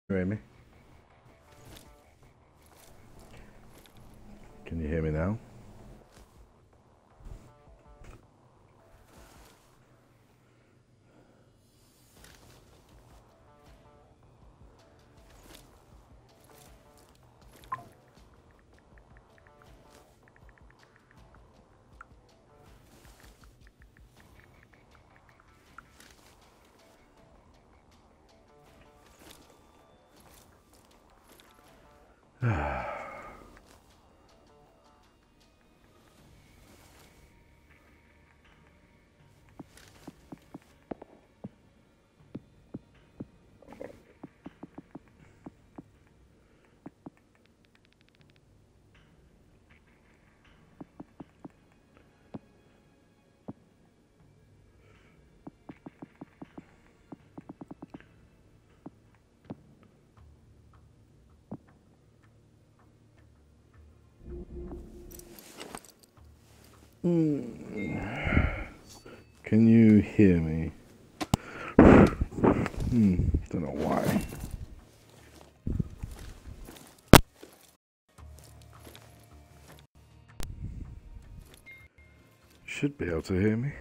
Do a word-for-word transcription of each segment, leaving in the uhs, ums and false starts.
You hear me? Can you hear me now? Can you hear me? Hmm, don't know why. Should be able to hear me.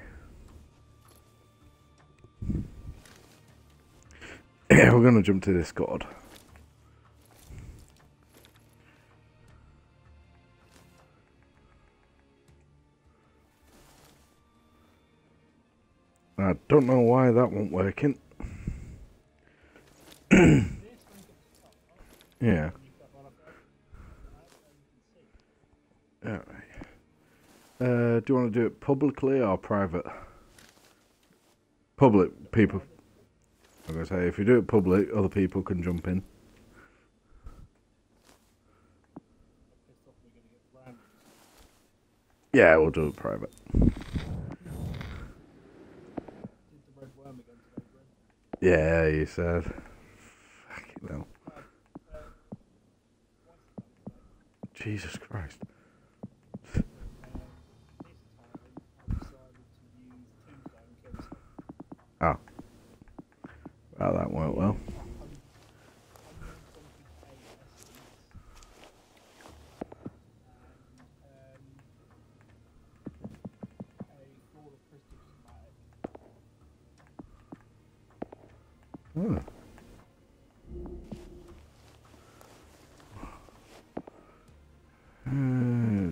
Yeah, we're gonna jump to Discord. I don't know why that wasn't working. Yeah. Alright. Uh, do you want to do it publicly or private? Public, people. I'm gonna say, if you do it public, other people can jump in. Yeah, we'll do it private. Yeah, you said. Fucking hell. Jesus Christ. Oh. Well, that went well. Oh. Uh,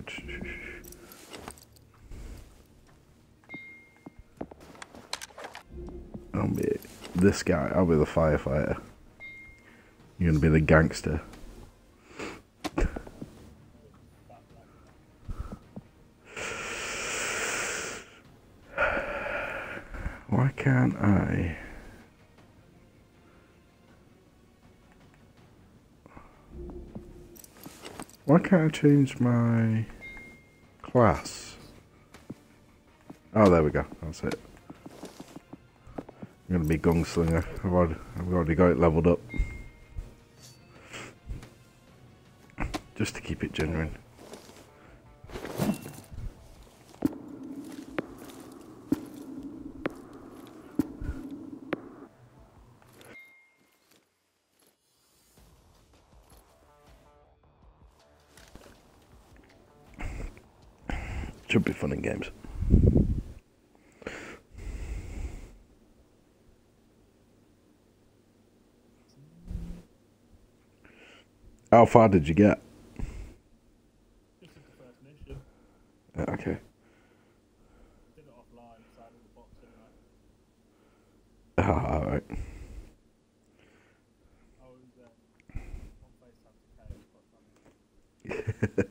I'll be this guy. I'll be the firefighter. You're gonna be the gangster. Why can't I? Why can't I change my class? Oh, there we go. That's it. I'm gonna be gunslinger. I've already, I've already got it leveled up. Just to keep it genuine. Should be fun in games. How far did you get? This is the first mission. Uh, okay. Did it offline, so I did the box anyway. Ah, alright. I was um, on FaceTime to Kay, it was quite funny.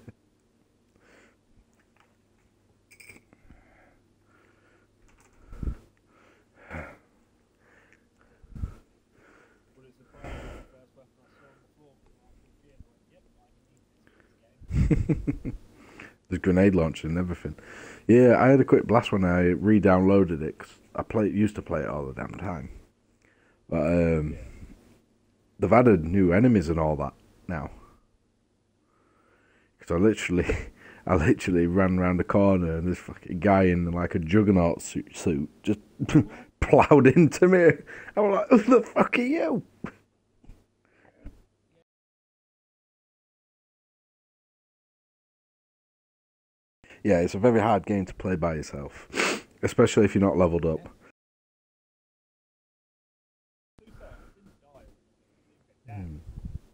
Would it surprise you the first weapon I saw on the floor was an actual kid? I went, yep, I can use this in this game. There's grenade launcher and everything. Yeah, I had a quick blast when I re-downloaded it because I play used to play it all the damn time. But um, they've added new enemies and all that now. Because I literally, I literally ran around the corner and this fucking guy in like a juggernaut suit, suit just ploughed into me. I was like, "Who the fuck are you?" Yeah, it's a very hard game to play by yourself, especially if you're not leveled up. To be fair, I didn't die. I didn't get Hmm. down.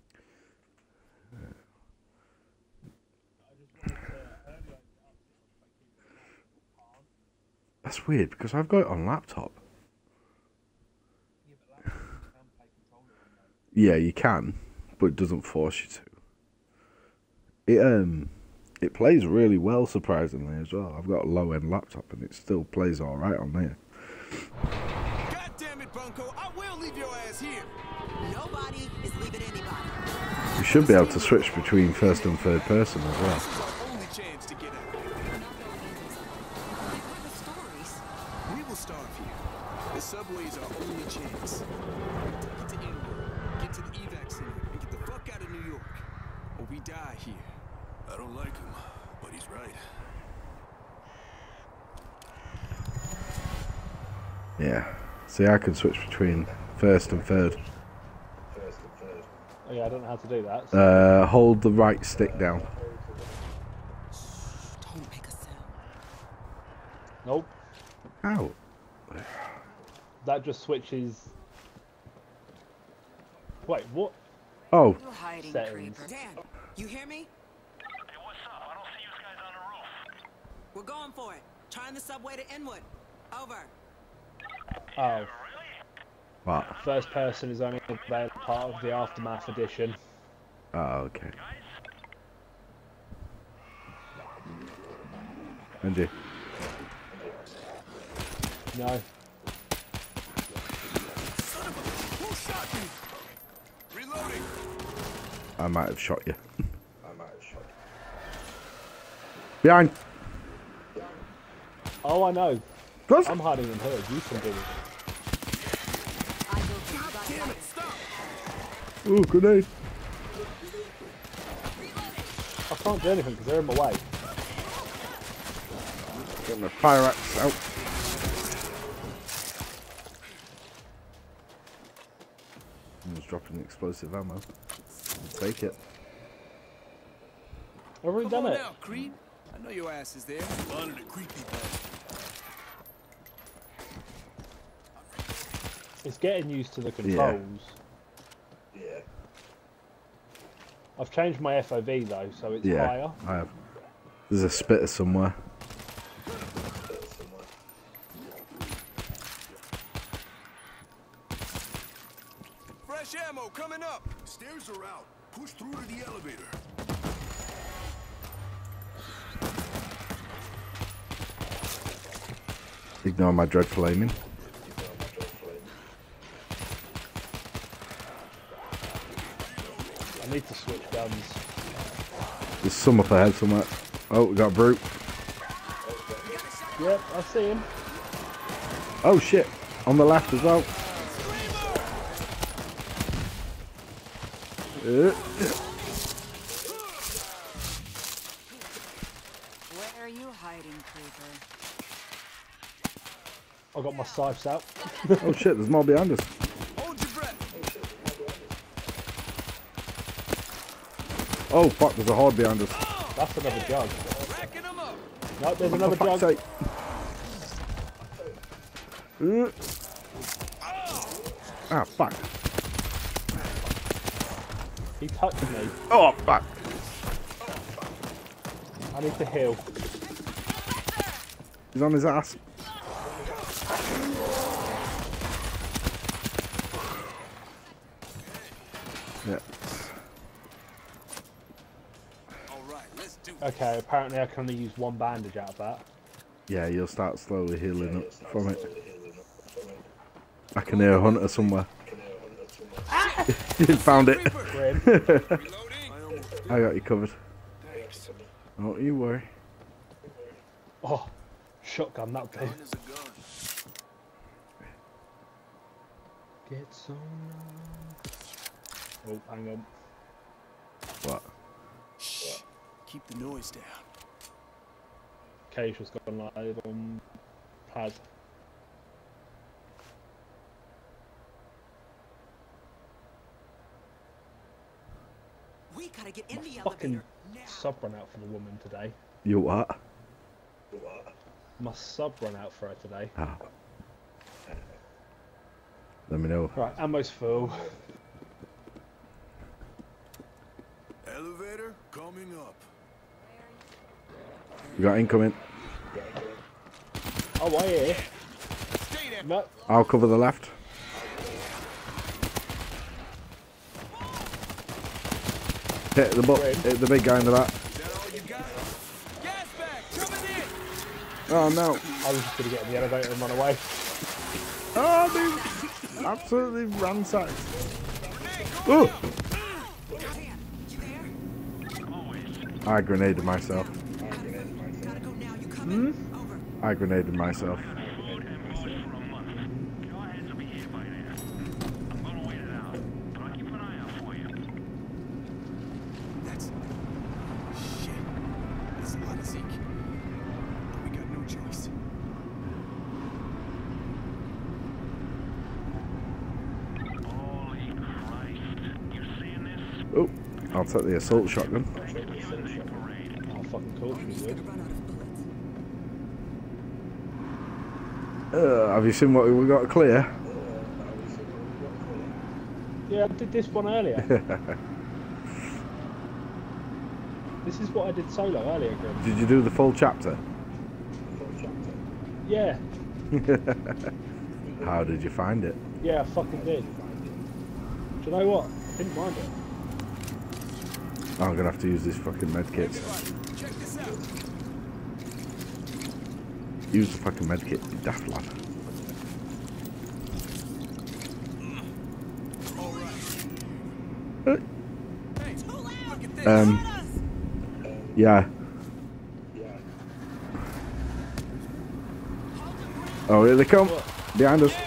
I just wanted to. I only opened it up because I was keeping it hard. That's weird because I've got it on laptop. Yeah, but laptop you can play controller on though. Yeah, you can, but it doesn't force you to. It um, it plays really well surprisingly as well. I've got a low end laptop and it still plays all right on there. God damn it, Bunko! I will leave your ass here. Nobody is leaving anybody. You should be able to switch between first and third person as well. This is our only chance to get out. We're not going in this. Like with the stories. We will starve here. The subway is our only chance. Get to Inwood, get to the evac center, and get the fuck out of New York, or we die here. I don't like him, but he's right. Yeah. See, I can switch between first and third. Oh yeah, I don't know how to do that. So. Uh, hold the right stick down. Don't make a sound. Nope. Ow. That just switches. Wait, what? Oh, You hiding, Settings. creeper. Dan, you hear me? Hey, what's up? I don't see you guys on the roof. We're going for it. Trying the subway to Inwood. Over. Oh, what? first person is only available part of the Aftermath edition. Oh, okay. And you? No. Son of a... Who shot me? Reloading. I might have shot you. I might have shot you. Behind. Oh, I know. Close. I'm hiding in here. You can do it. I will keep you guys Damn out. it! Stop. Ooh, grenade. I can't do anything because they're in my way. Get my fire axe out. Someone's dropping explosive ammo. I'll take it. I've already Come done on it. now, creep. I know your ass is there. One of the creepy bastard. It's getting used to the controls. Yeah. I've changed my F O V though, so it's Yeah, higher. I have. There's a spitter somewhere. Fresh ammo coming up. Stairs are out. Push through to the elevator. Ignore my dreadful aiming. I need to switch guns. There's some up ahead somewhere. Oh, we got a brute. Yep, I see him. Oh shit. On the left as well. Uh, Where are you hiding, creeper? I got my scythes out. oh shit, there's more behind us. Hold your breath. Oh fuck, there's a horde behind us. That's another jug. Racking them up. No, there's another For fuck's jug. sake. Uh, ah, fuck. He touched me. Oh, fuck. I need to heal. He's on his ass. Yeah. All right, let's do it. Okay, apparently I can only use one bandage out of that. Yeah, you'll start slowly healing up from it. I can hear a hunter somewhere. You found it. Grim. Reloading. I got you covered. Thanks. Don't you worry. Oh, shotgun that big. Gun is a gun. Get some. Oh, hang on. What? Shh. Keep the noise down. Cage has gone live on pad. We gotta get in the Fucking elevator now. sub run out for the woman today. You what? my sub run out for her today. Ah. Let me know. Right, ammo's full. Elevator coming up. You got incoming. Oh, I hear. Stay there. No. I'll cover the left. Hit the butt. Hit the big guy in the back. Is that all you got? Gas bag coming in. Oh no. I was just going to get in the elevator and run away. Oh, dude. Absolutely ransacked. Oh! I grenaded myself. Gotta go now. You coming? Over. I grenaded myself. Food and water for a month. Your heads will be here by then. I'm gonna wait it out, but I'll keep an eye out for you. That's shit. That's a lot of Zeke. But we got no choice. Holy Christ. You seeing this? Oh, I'll take the assault shotgun. Oh, fucking cool. She would. Run out of bullets. Uh, have you seen what we got clear? Yeah, I did this one earlier. This is what I did solo earlier, Grim. Did you do the full chapter? Yeah. How did you find it? Yeah, I fucking did. Do you know what? Didn't mind it. I'm gonna have to use this fucking med kit. Everybody, check this out. Use the fucking med kit, you daft lad. All right. Uh, Hey, look at this. Um, yeah. Oh, here they come. Behind us.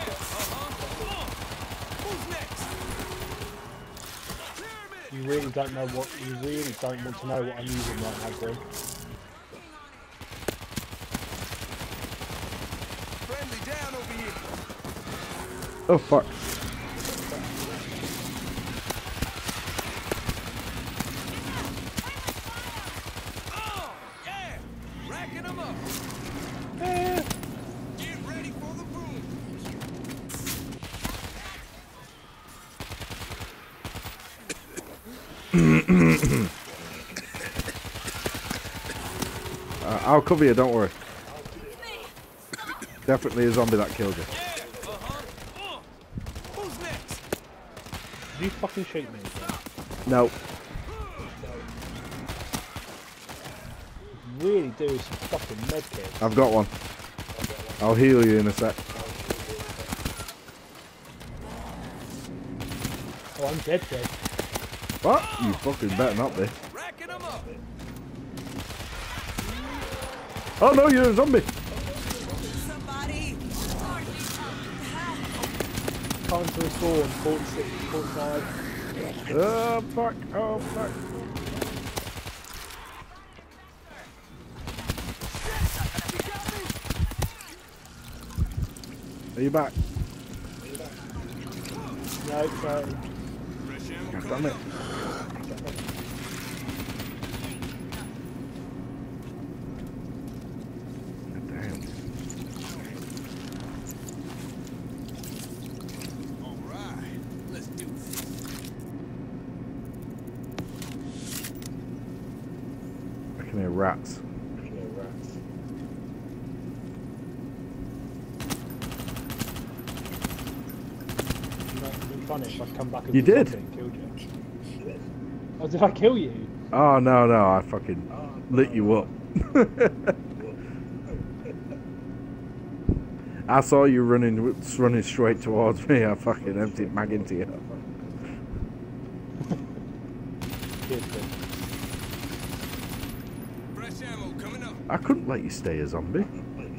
Who's next? Pyramid. You really don't know what. You really don't want to know what I'm using right now, Grim. Friendly down over here. Oh, fuck. Oh, yeah. Racking them up. Get ready for the boom. Uh, I'll cover you, don't worry. Definitely a zombie that killed you. Yeah, uh-huh. Uh. Who's next? Did you fucking shoot me again? No. Really do some fucking medkits. I've got one. I'll heal you in a sec. Oh, I'm dead dead. What? You fucking better not be. Racking them up. Oh no, you're a zombie. Somebody. Time to respawn, forty-six, forty-five. Oh fuck, oh fuck. Are you back? No, sorry. Fresh ammo God coming damn it. up. God damn. All right. Let's do this. I can hear rats. It'd be funny if I'd come back as You a did? zombie and killed you. Oh, did I kill you? Oh no, no, I fucking lit you up. I saw you running, running straight towards me. I fucking emptied mag into you. Good, good. Fresh ammo coming up. I couldn't let you stay a zombie. I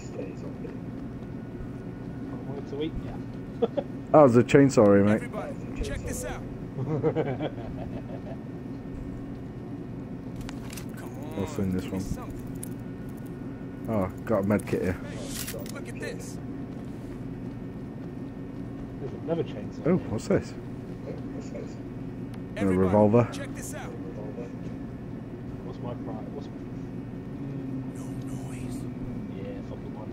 wanted to eat you. Oh, there's a chainsaw here, mate. Everybody, check this out. Come on. I'll send this give me one. something. Oh, got a med kit here. Hey, look at this. There's another chainsaw. Oh, what's this? Everybody, revolver. check this out. What's my price? What's No noise. yeah, fucking one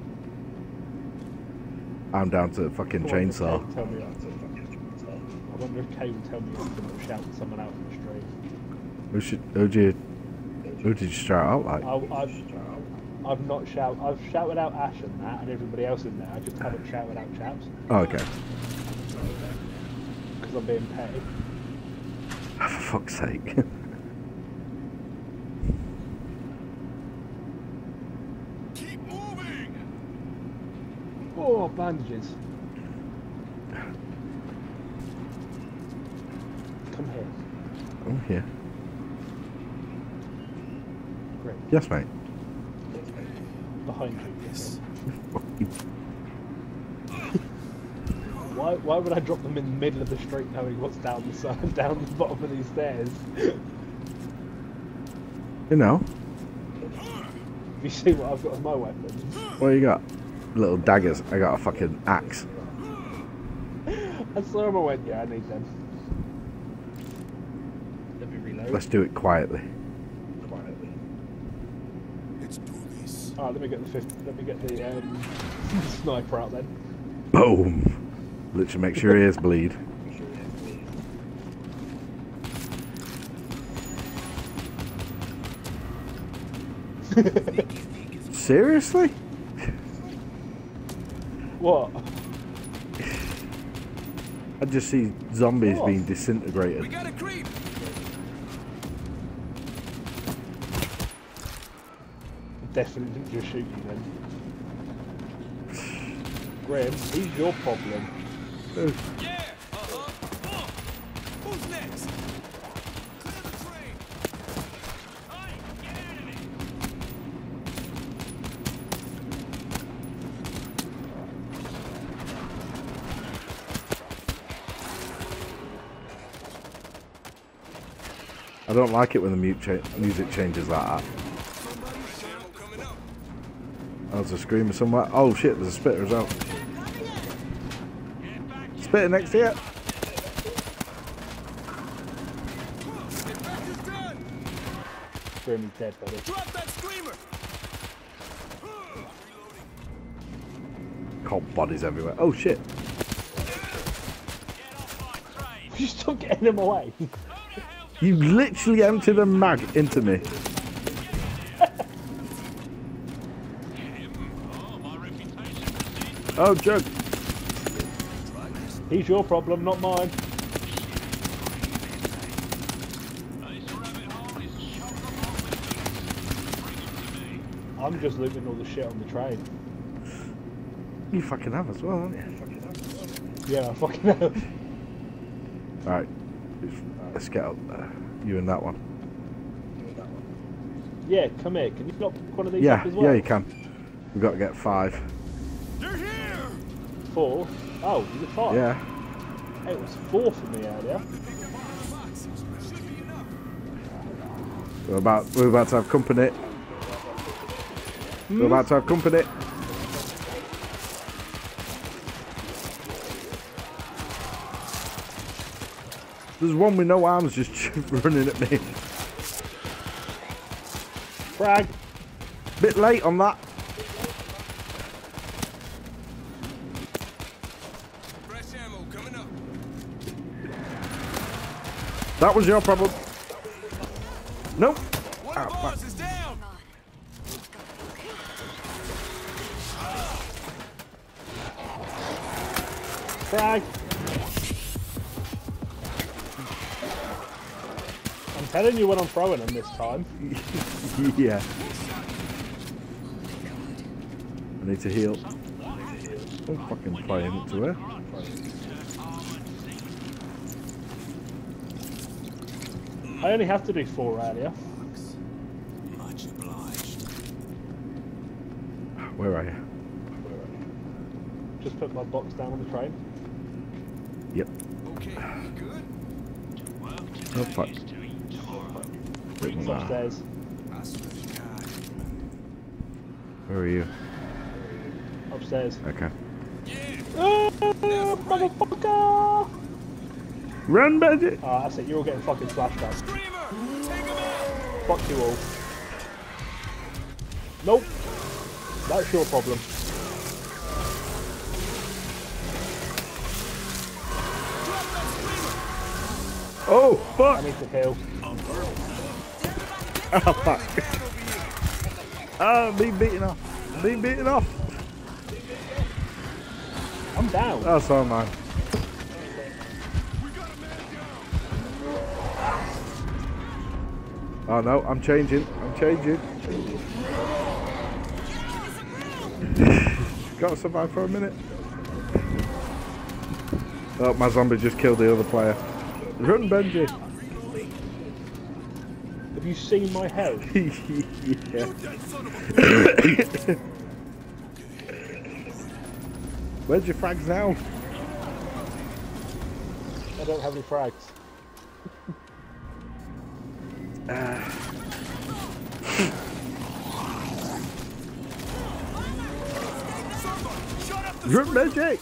I'm down to fucking I wonder if chainsaw. Kay will tell me off. I wonder if Kay will tell me off and shout someone out on the street. Who should? Who did you? Who did you shout out like? I, I've, I've not shout. I've shouted out Ash and that, and everybody else in there. I just haven't shouted out chaps Oh, okay. because I'm being petty. For fuck's sake. Keep moving! Oh, bandages. Come here. Oh, here. Great. Yes, mate. Behind you. Yes. Why, why would I drop them in the middle of the street knowing what's down the side, down the bottom of these stairs? You know. You see what I've got as my weapons? What you got? Little daggers. I got a fucking axe. I saw them, I went, yeah, I need them. Let me reload. Let's do it quietly. Let's do this. Alright, let me get the fifth, let me get the um, sniper out then. Boom. Literally makes your ears bleed. Seriously? What? I just see zombies What? being We disintegrated. got a creep! Definitely didn't just shoot you then. Graham, he's your problem. Yeah! Uh-huh! Uh. Who's next? Clear the train! Hey, get out of there! I don't like it when the mute cha music changes like that. Fresh ammo coming up. There's a screamer somewhere. Oh shit, there's a spitter as well. Spitter next to you. Get back is done! Graham is dead, buddy. Drop that screamer! Cold bodies everywhere. Oh shit. Get off my train! You still getting him away? You literally emptied a mag into me. Oh, my reputation precedes. Oh, Jug. He's your problem, not mine. This rabbit hole is chock full with things. Bring them to me. I'm just looting all the shit on the train. You fucking have as well, aren't you? Yeah, I fucking know. Alright. Let's get up there. You and that one. Yeah, come here. Can you knock one of these Yeah, up as well? yeah, you can. We've got to get five. They're here! Four? Oh, is it five? Yeah. It was four for me earlier. Box. Should be enough. We're about we're about to have company. We're about to have company. There's one with no arms just running at me. Frag. Bit late on that. Fresh ammo coming up. That was your problem. Nope. One Ah, of fuck. ours is down! Frag. I'm telling you when I'm throwing them this time. Yeah. I need to heal. I'm fucking playing it to her. I only have to do four earlier. Much obliged. Where are you? Just put my box down on the train. Yep. Okay, we good? Oh fuck. Bit It's more. upstairs. I swear to God. Where are you? Upstairs. Okay. Oh, motherfucker! Run, buddy! Ah, that's it. You're all getting fucking slashed up. Screamer! Take him out! Fuck you all. Nope. That's your problem. Oh, I fuck! need to heal. Oh, fuck. Oh, I'm being beaten off. I'm being beaten off. I'm down. Oh, sorry, man. Oh, no, I'm changing. I'm changing. Gotta survive for a minute. Oh, my zombie just killed the other player. Run, Benji. Have you seen my health? Yeah. Where's your frags now? I don't have any frags. Run, Benji.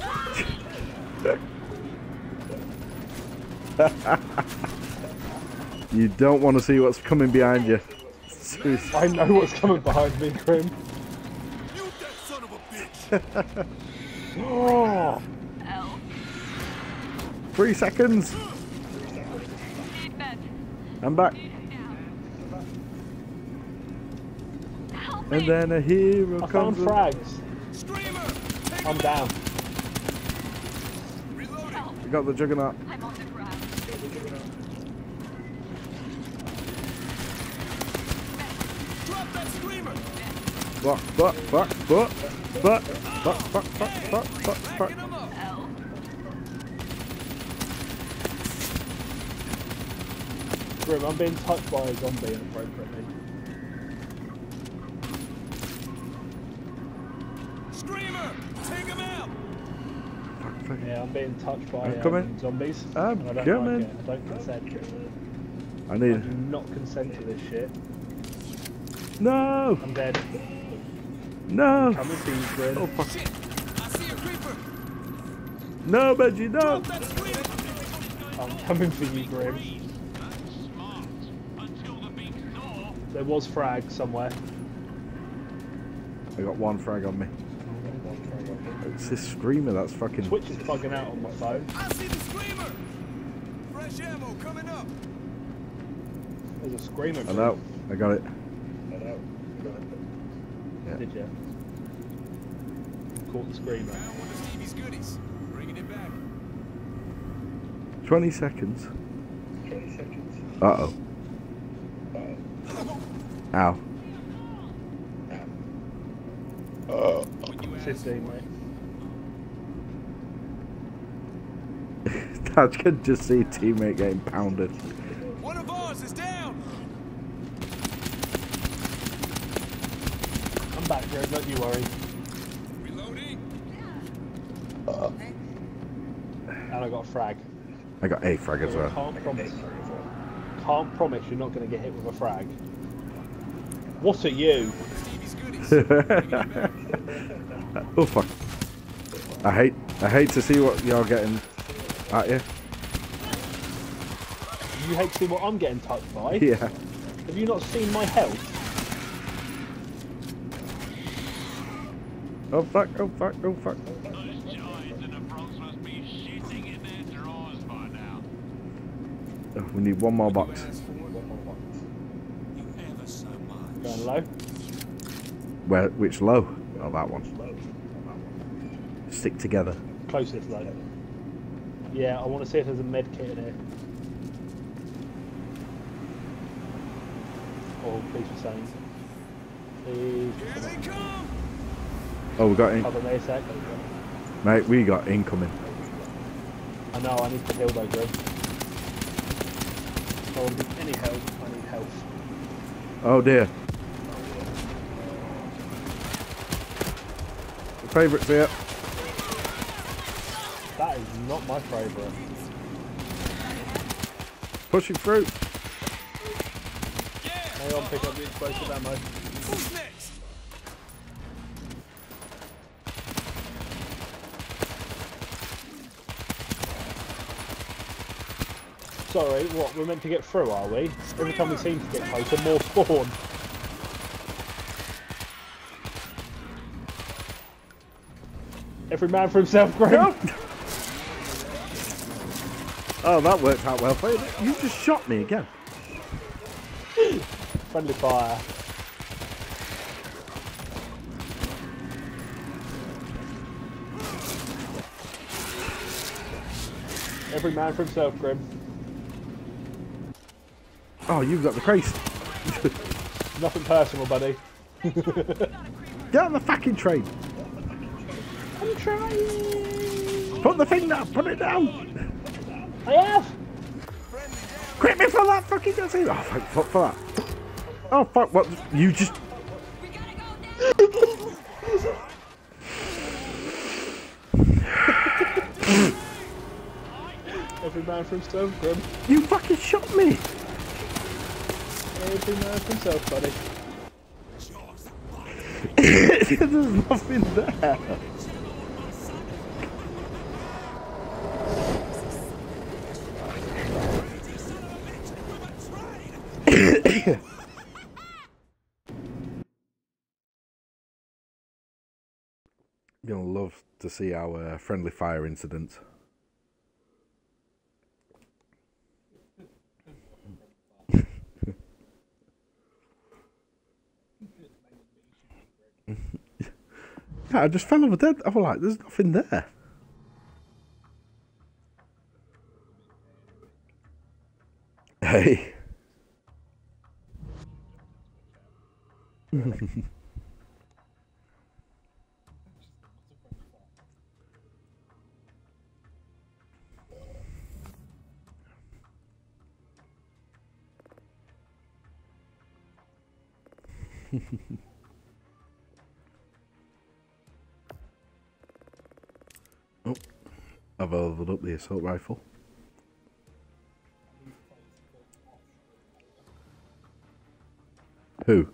You don't want to see what's coming behind you. I know what's coming behind me, Grim. You that son of a bitch! Oh, Three seconds. I'm back. And then a hero I found comes. in. frags. Screamer! Take I'm down. Reloading! We got the juggernaut. I'm on the ground. Drop that screamer! Fuck, fuck, fuck, fuck, fuck, fuck, fuck, fuck, fuck, fuck, fuck. Backing him up! Grim, I'm being touched by a zombie inappropriately. Screamer! Take him out! Fuck, fuck. Yeah, I'm being touched by I'm um, coming. zombies. I'm and I don't coming. like it. I don't consent. I I do need. not consent to this shit. No! I'm dead. No! Coming for you, Grim. Oh, fuck. Shit! I see a creeper! No, Benji, no! Drop that screamer! I'm coming for you, Grim. Smart. Until the big saw. There was frag somewhere. I got one frag on me. It's this screamer that's fucking. Twitch is bugging out on my phone. I see the screamer! Fresh ammo coming up! There's a screamer. I know. I got it. Yeah. Did you? Caught the screamer. Found one of Stevie's goodies. Bringing it back. twenty seconds. Uh oh. Ow. fifteen, mate. I can just see a teammate getting pounded. One of ours is down! I'm back, Grim. Don't you worry. Reloading! And I got a frag. I got a frag as well. Can't promise. Can't promise you're not going to get hit with a frag. What are you? Stevie's goodies. Bringing it back. Oh fuck! I hate, I hate to see what you're getting at you. You hate to see what I'm getting touched by? Yeah. Have you not seen my health? Oh fuck! Oh fuck! Oh fuck! Those giants in the Bronx must be shitting in their drawers by now. Oh, we need one more box. You ever so much. Going low? Where? Which low? Oh, that one. Stick together. Closest low. Yeah, I want to see if there's a med kit in here. Oh, please be saying. Please. Here they come! Oh, we got in, Cover me a sec. mate. We got incoming. I know, I need to heal though, Grim. I don't need any help, I need health. Oh dear. The favourites here. That is not my favourite. Pushing through. Hang on, pick up the explosive ammo. Who's next? Sorry, what, we're meant to get through, are we? Every time we seem to get closer, more spawn. Every man for himself, Grim. Oh, that worked out well for you. You just shot me again. Friendly fire. Every man for himself, Grim. Oh, you've got the crease. Nothing personal, buddy. Get on the fucking train. I'm trying. Put the thing down. Put it down. I have. Quit me for that fucking guy. Oh, thank fuck for that. Oh, fuck. What? You just. Every man for himself, Grim. You fucking shot me. Every man for himself, buddy. There's nothing there. You're gonna love to see our friendly fire incident. Yeah, I just fell over dead. I was like, there's nothing there. Hey. Oh, I've leveled up the assault rifle. Who?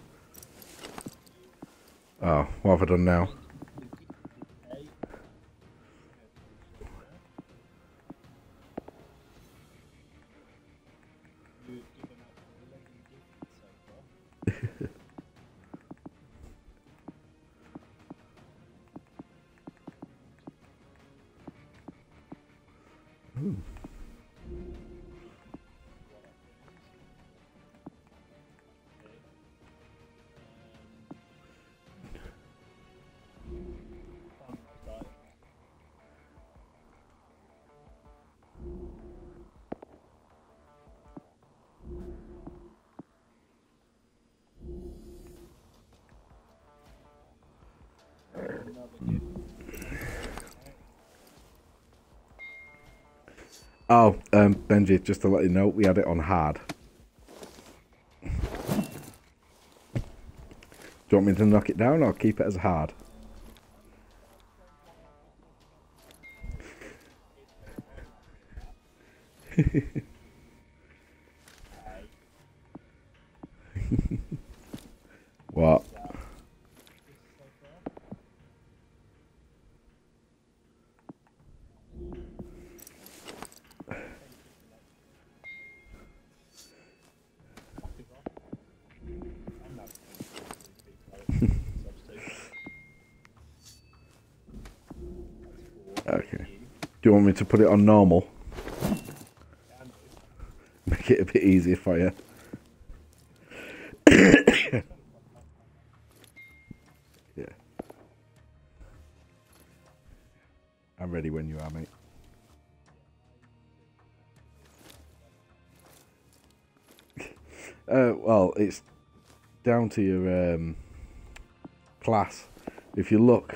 Oh, what have I done now? Ooh. Oh, um, Benji, just to let you know, we had it on hard. Do you want me to knock it down or keep it as hard? What? Okay. Do you want me to put it on normal? Make it a bit easier for you. Yeah. I'm ready when you are, mate. Uh, well, it's down to your um, class. If you look.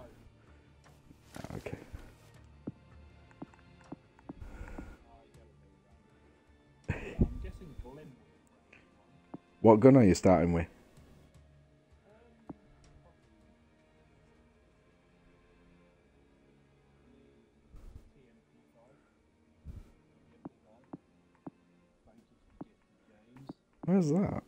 Okay. What gun are you starting with? Where's that?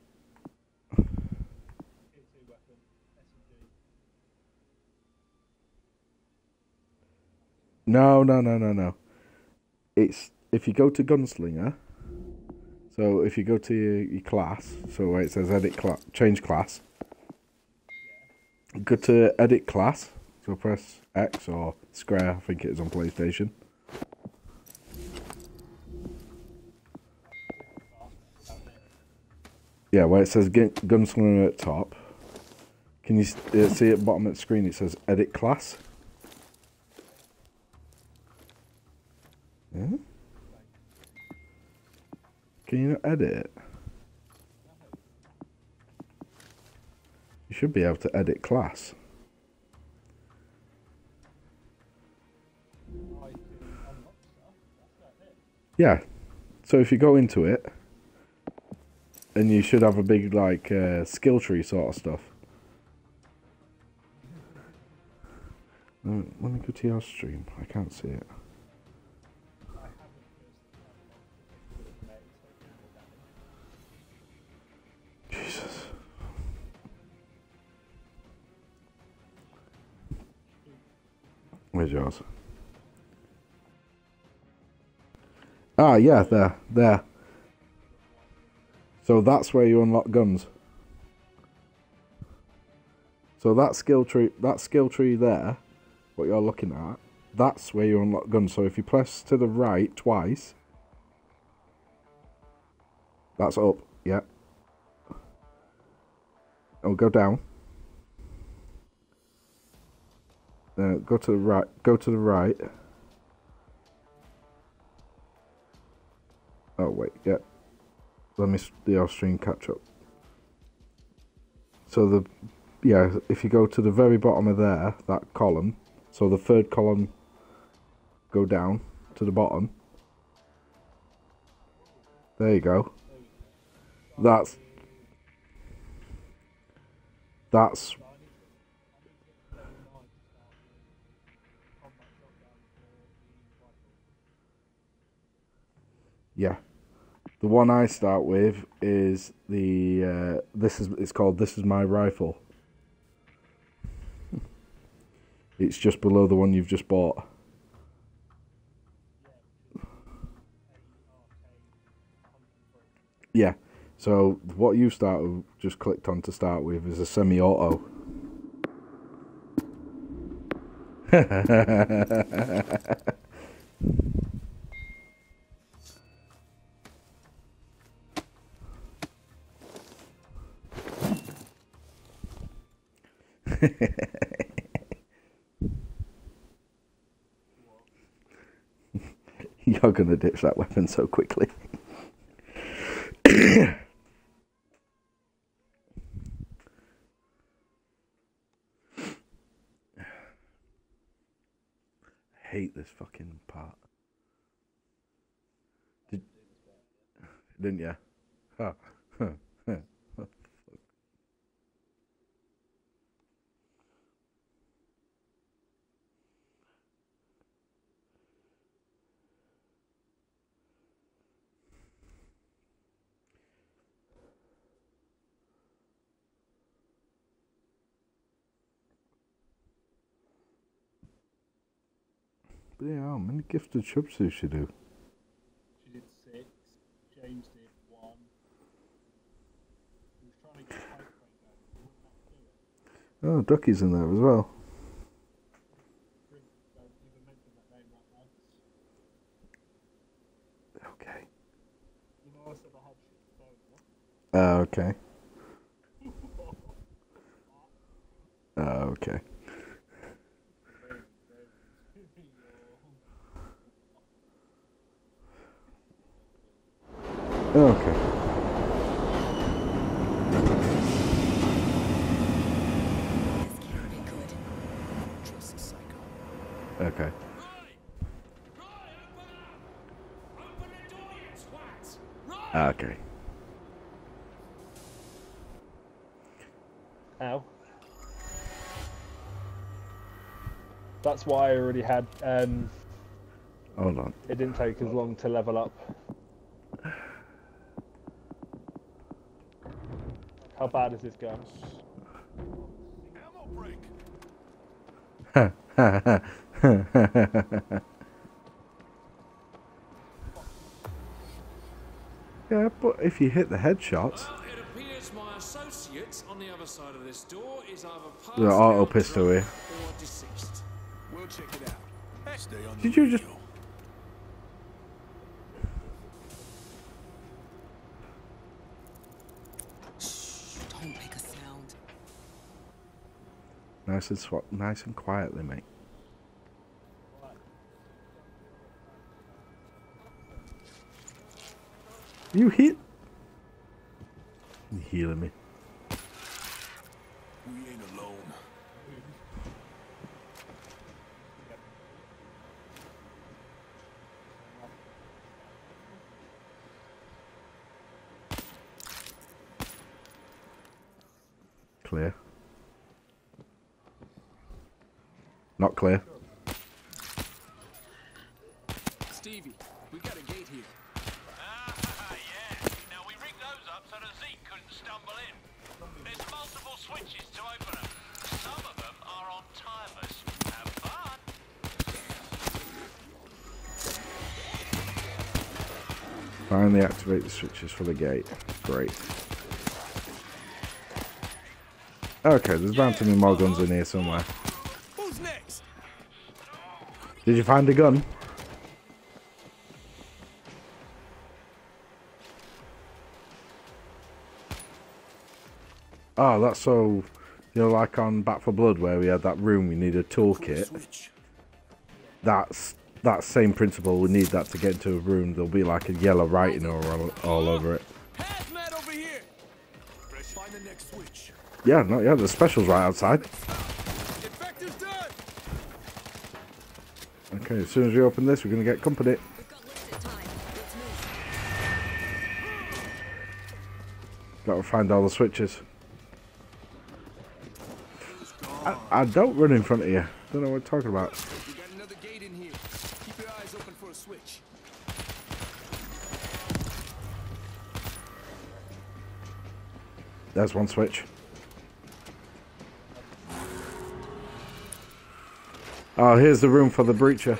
No, no, no, no, no. It's if you go to Gunslinger. So if you go to your, your class, so where it says edit class, change class. Go to edit class. So press X or square. I think it is on PlayStation. Yeah, where it says gun- Gunslinger at top. Can you s- uh, see at the bottom of the screen it says edit class? Yeah? Can you not edit it? You should be able to edit class. I can unlock stuff. That's about it. Yeah. So if you go into it, and you should have a big like uh, skill tree sort of stuff. Uh, let me go to your stream. I can't see it. I haven't personally tried it, so Jesus. Where's yours? Ah, yeah, there, there. So that's where you unlock guns. So that skill tree, that skill tree there, what you're looking at, that's where you unlock guns. So if you press to the right twice, that's up, yeah. Oh, go down. Uh, go to the right. Go to the right. Oh wait, yeah. Let me s- the stream catch up. So the yeah, if you go to the very bottom of there, that column. So the third column, go down to the bottom. There you go. That's that's yeah. The one I start with is the uh, this is it's called This Is My Rifle. It's just below the one you've just bought. Yeah. So what you start with, just clicked on to start with, is a semi-auto. You're gonna ditch that weapon so quickly. I hate this fucking part. Did, didn't you? Huh. Huh. Huh. Huh. But yeah, how many gifted subs does she do? she did six. James did one. He was trying to get Pipe Break going. He wouldn't let me do it. Oh, Ducky's in there as well. Drink, don't even mention that name right now. Okay. You know I said I had shit to tell you. Uh, okay. Uh, okay. Okay. This can't be good. Trust the psycho. Okay. Right! Right, open up! Open the door, you twats! Right! Okay. Ow. That's why I already had. Um, Hold on. it didn't take as long to level up. How bad is this gun? Ammo break. Yeah, but if you hit the headshots, Well, it appears my associate on the other side of this door is either passed the auto out pistol drunk here. or deceased. We'll check it out. Stay on Did the you just- radio. nice and sw nice and quietly, mate. You hit? You healing me? We ain't alone. Clear. Not clear. Stevie, we got a gate here. Ah, yeah. Now we rigged those up so that Zeke couldn't stumble in. There's multiple switches to open them. Some of them are on timers. Have fun. Finally activate the switches for the gate. Great. Okay, there's bound to be more guns in here somewhere. Who's next? Did you find a gun? Oh, that's so, you know, like on Back for Blood where we had that room, we need a toolkit. Switch. That's that same principle. We need that to get into a room. There'll be like a yellow writing all, all over it. Hazmat over here. Find the next switch. Yeah, no, yeah, the special's right outside. Infector's done. Okay, as soon as we open this, we're gonna get company. We've got limited time. Let's move. Gotta find all the switches. I, I don't run in front of you. Don't know what you're talking about. We got another gate in here. Keep your eyes open for a switch. There's one switch. Oh, here's the room for the breacher.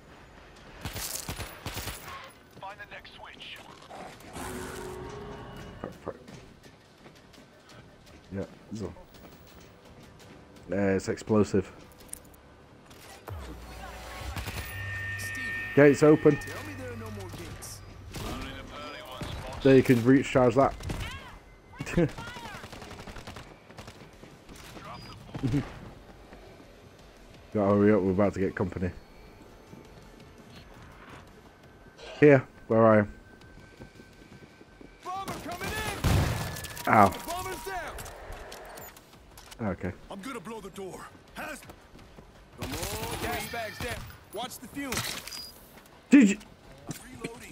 Find the next switch. Yeah, so. Yeah, it's explosive. Stevie, Gates open. tell me there are no more gates. Only the pearly ones, boss. There you can recharge that. Gotta hurry up, we're about to get company. Here, where are you? Bomber coming in. Ow. Bomber's down. Okay. I'm gonna blow the door. Has. Come on, gas bags down. Watch the fumes. Did you? Reloading.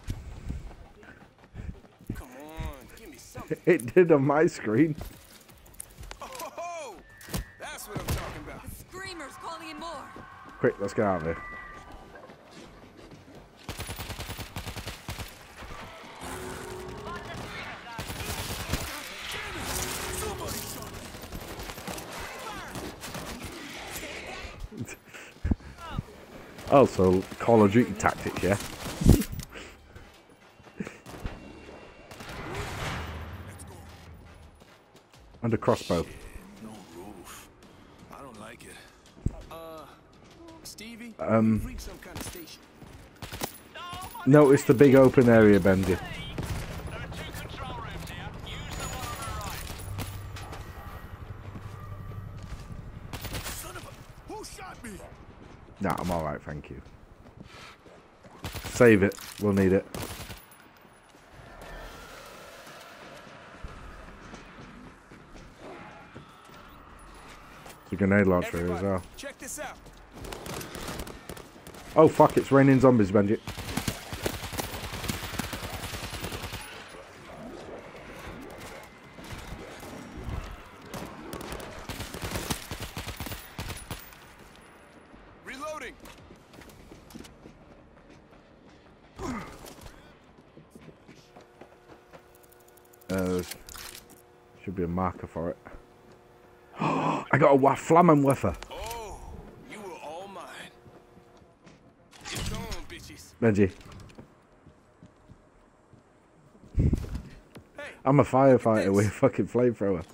Come on, give me something. It did on my screen. Oh, that's what I'm talking about. Screamers calling in more. Quick, let's get out of here. Oh, so Call of Duty tactics, yeah? And a crossbow. No roof. I don't like it. Uh, Stevie, Um, we've reached some kind of station. Notice the big open area, Benji. There are two control rooms here. Use the one on the right. Son of a, who shot me? Nah, I'm alright, thank you. Save it, we'll need it. It's a grenade launcher here as Everybody, well. check this out. Oh fuck, it's raining zombies, Benji. Reloading. Uh, should be a marker for it. I got a wa flamming whiffer. Oh, you were all mine. It's on, bitches. Benji, Hey, I'm a firefighter with a fucking flamethrower.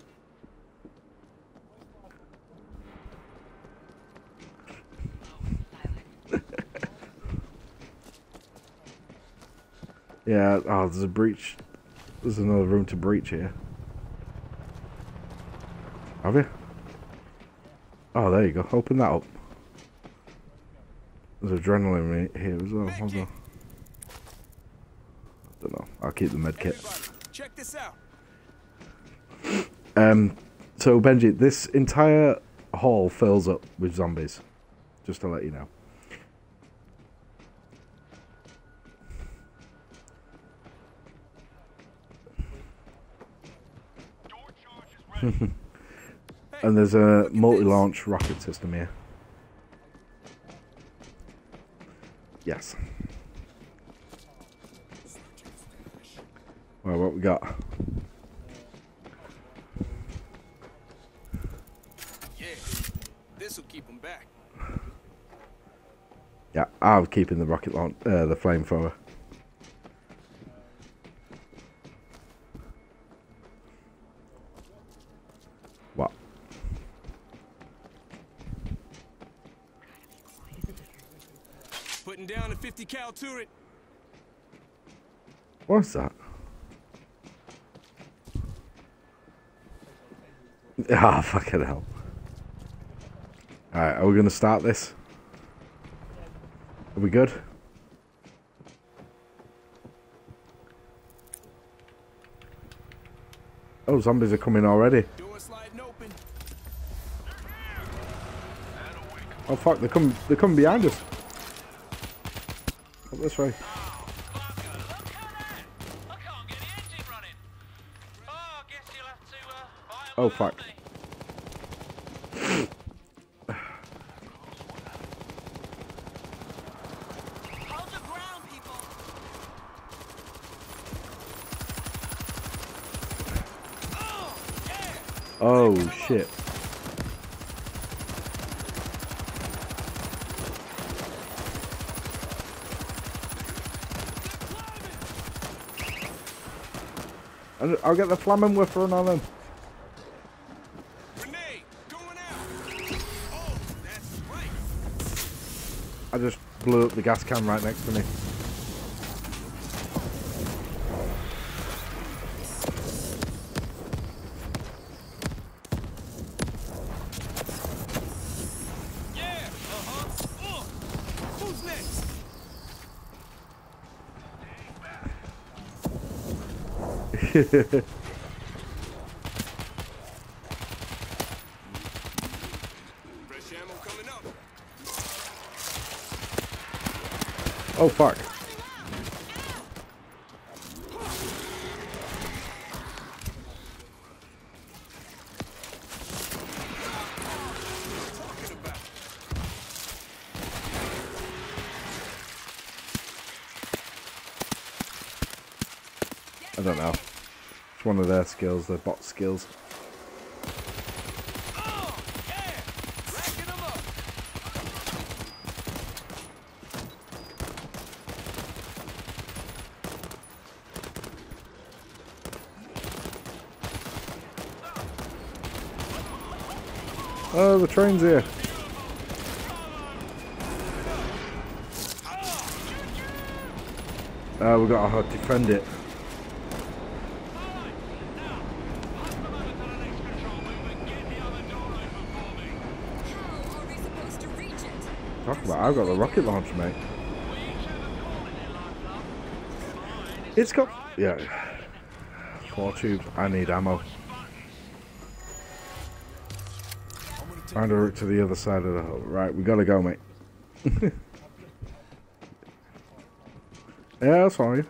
Yeah, oh, there's a breach. There's another room to breach here. Have you? Oh, there you go. Open that up. There's adrenaline right here as well. Hold on. I don't know. I'll keep the med kit. Everybody, check this out. Um, so Benji, this entire hall fills up with zombies. Just to let you know. And there's a multi-launch rocket system here. Yes. Well, what we got? Yeah, this'll keep them back. Yeah, I'm keeping the rocket launch, uh, the flamethrower. What? Putting down a fifty cal turret. What's that? Ah, oh, fucking hell. Alright, are we gonna start this? Are we good? Oh, zombies are coming already. Door sliding open. Oh fuck, they're coming, they're coming behind us. Up this way. Oh fuck. Hold the ground, people. Oh shit. I'll I'll get the flaming whiffer on them. Grenade going out. Oh, that's right. I just blew up the gas can right next to me. Yeah. Uh-huh. Uh. Who's next? Fresh ammo coming up. Oh fuck. Talking about. I don't know. It's one of their skills, their bot skills. Oh, yeah. Racking them up. Oh, the train's here. Uh, we got to defend it. How are we supposed to reach it? Talk about, I've got the rocket launcher, mate. It's got, yeah. Four tubes. I need ammo. Find a route to the other side of the hole. Right, we gotta go, mate. Yeah, that's fine.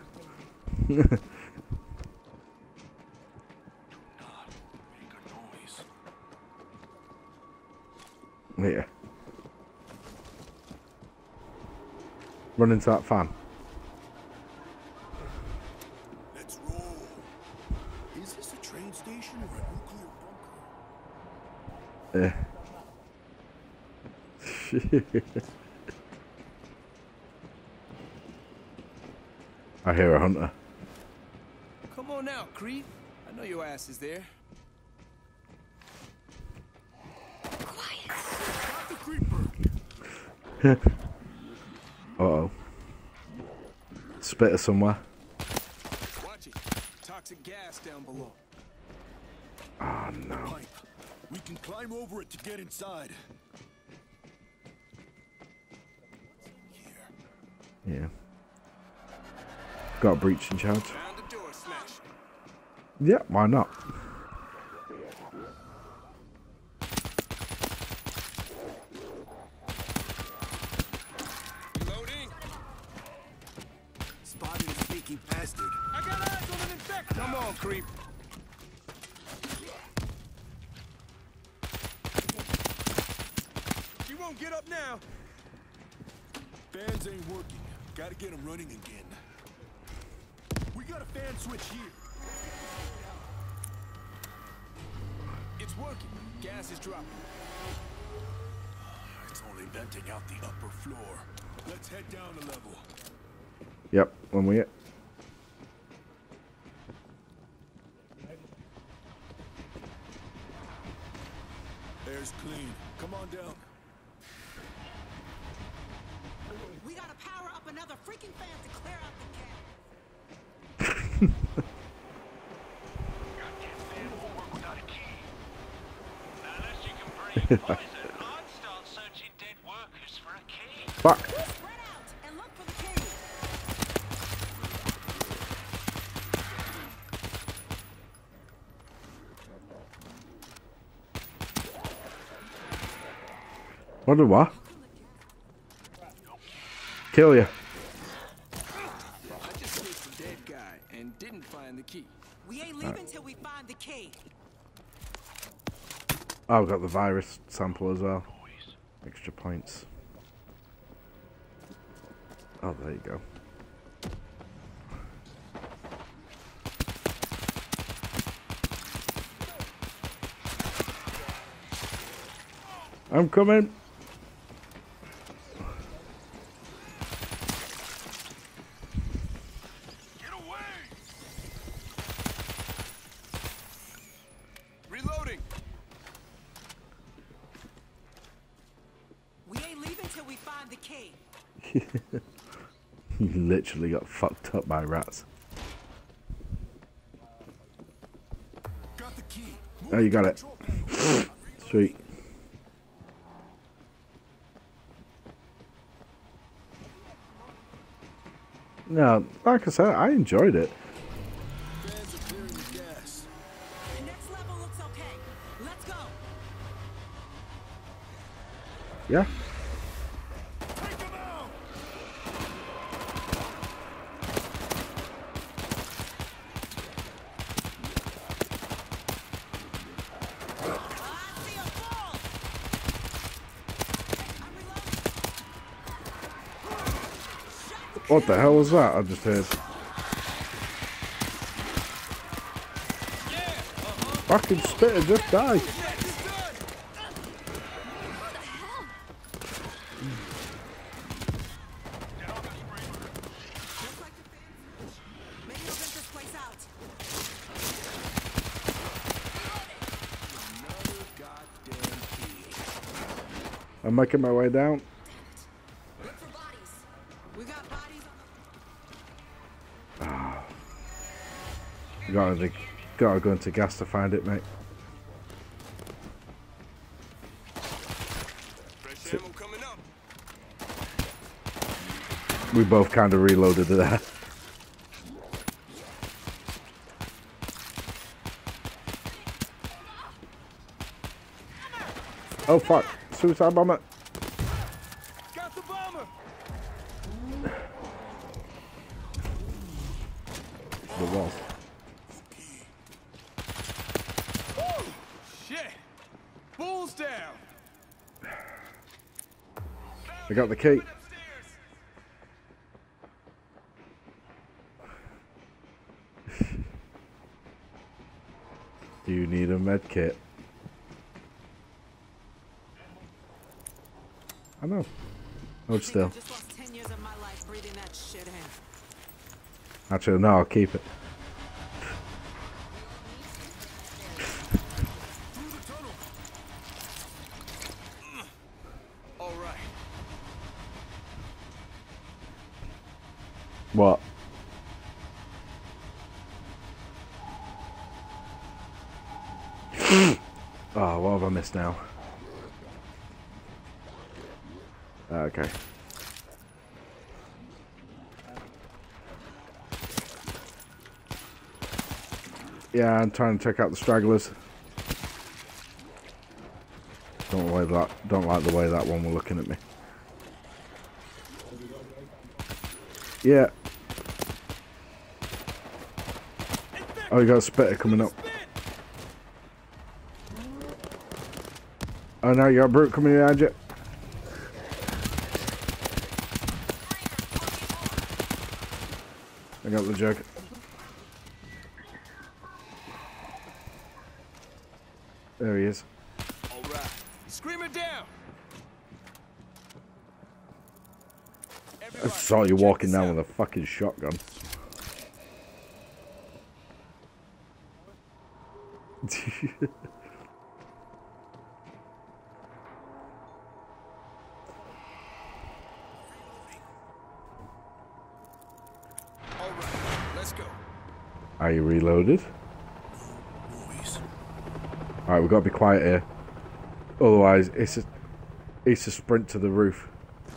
Yeah. Run into that fan. Let's roll. Is this a train station or a nuclear bunker? Yeah. I hear a hunter. Come on out, Creep. I know your ass is there. Quiet. Got the creeper. Uh oh. Spitter somewhere. Watch it. Toxic gas down below. Oh no. Pipe. We can climb over it to get inside. Yeah. Got a breaching charge. Found the door smash. Yeah, why not? Loading. Spotted a sneaky bastard. I got eyes on an infected. Come on, creep. She won't get up now. Fans ain't working. Gotta get them running again. We got a fan switch here. It's working. Gas is dropping. It's only venting out the upper floor. Let's head down a level. Yep, when we get. Air's clean. Come on down. We gotta power up another freaking fan to clear out the gas. Goddamn fan won't work without a key. Now, unless you can breathe poison, I'd start searching dead workers for a key. Fuck. Spread out and look for the key. What the what? Kill you. I just chased a dead guy and didn't find the key. We ain't leaving till we find the key. Oh, I've got the virus sample as well. Extra points. Oh, there you go. I'm coming. Get away! Reloading. We ain't leaving till we find the key. You literally got fucked up by rats. Got the key. Oh, you got it. Sweet. No, like I said, I enjoyed it. Fans are clearing the gas. The next level looks okay. Let's go. Yeah. Take them out! Ah, I see a fall. I'm reloading. What the hell was that I just heard? Fucking spitter just died. Looks like the fans. Maybe it'll rent this place out. Another goddamn key. I'm making my way down. Look for bodies. We got bodies on Gotta, gotta go into gas to find it, mate. Fresh ammo coming up. We both kind of reloaded there. Oh fuck! Suicide bomber. Got the bomber. The wall. Shit. Bulls down. I got the key. Do you need a med kit? I know. Hold I still. just lost ten years of my life breathing that shit in. Actually, no, I'll keep it. Through the tunnel. All right. What? Oh, what have I missed now? Okay. Yeah, I'm trying to check out the stragglers. Don't like that. Don't like the way that one were looking at me. Yeah. Oh, you got a spitter coming up. Oh no, you got a brute coming behind you. I got the jug. There he is. All right. Scream it down. I Everybody, saw you check walking this down out. with a fucking shotgun. All right, let's go. Are you reloaded? Boys. Alright, we've got to be quiet here. Otherwise, it's a, it's a sprint to the roof.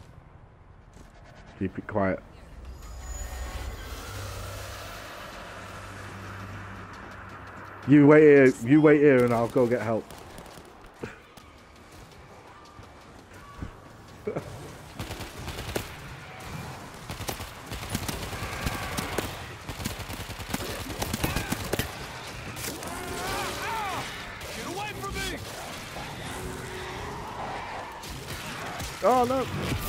Keep it quiet. You wait here, you wait here and I'll go get help. Get away from me! Oh no!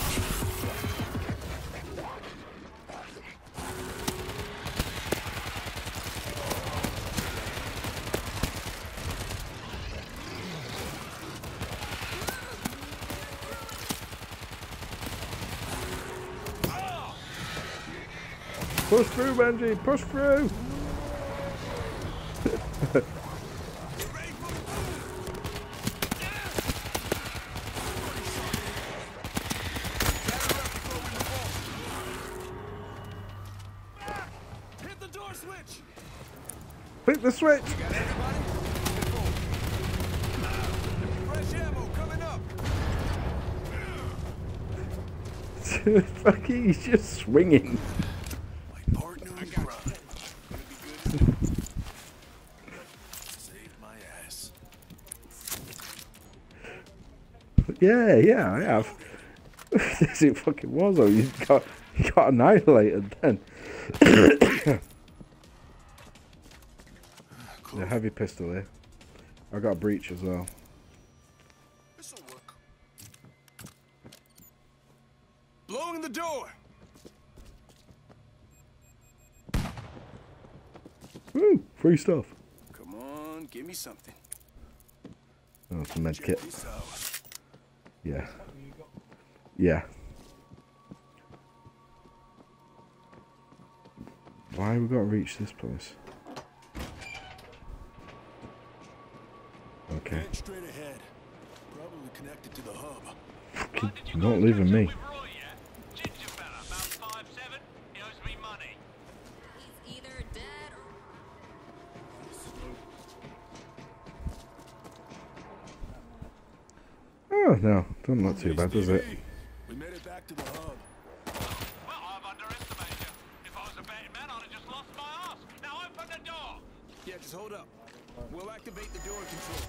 Push through, Benji! Push through! Hit the door switch! Pick the switch! Got everybody? Fresh ammo coming up! Fuck, he's just swinging. My partner in crime. Gonna be good. Saved my ass. Yeah, yeah, I have. Yes, it fucking was, though. You got, you got annihilated then. The heavy pistol here. I got a breach as well. This'll work. Blowing the door! Woo! Free stuff. Come on, give me something. Oh, it's a med Check kit. this out. Yeah. Yeah. Why we got to reach this place? Okay. Head straight ahead. Probably connected to the hub. Fucking not leaving me. With Roy yet? Ginger fella, about five seven. He owes me money. He's either dead or Oh no, doesn't look too bad, does it? We made it back to the hub. Well, I've underestimated you. If I was a betting man, I'd have just lost my ass. Now open the door. Yeah, just hold up. We'll activate the door control.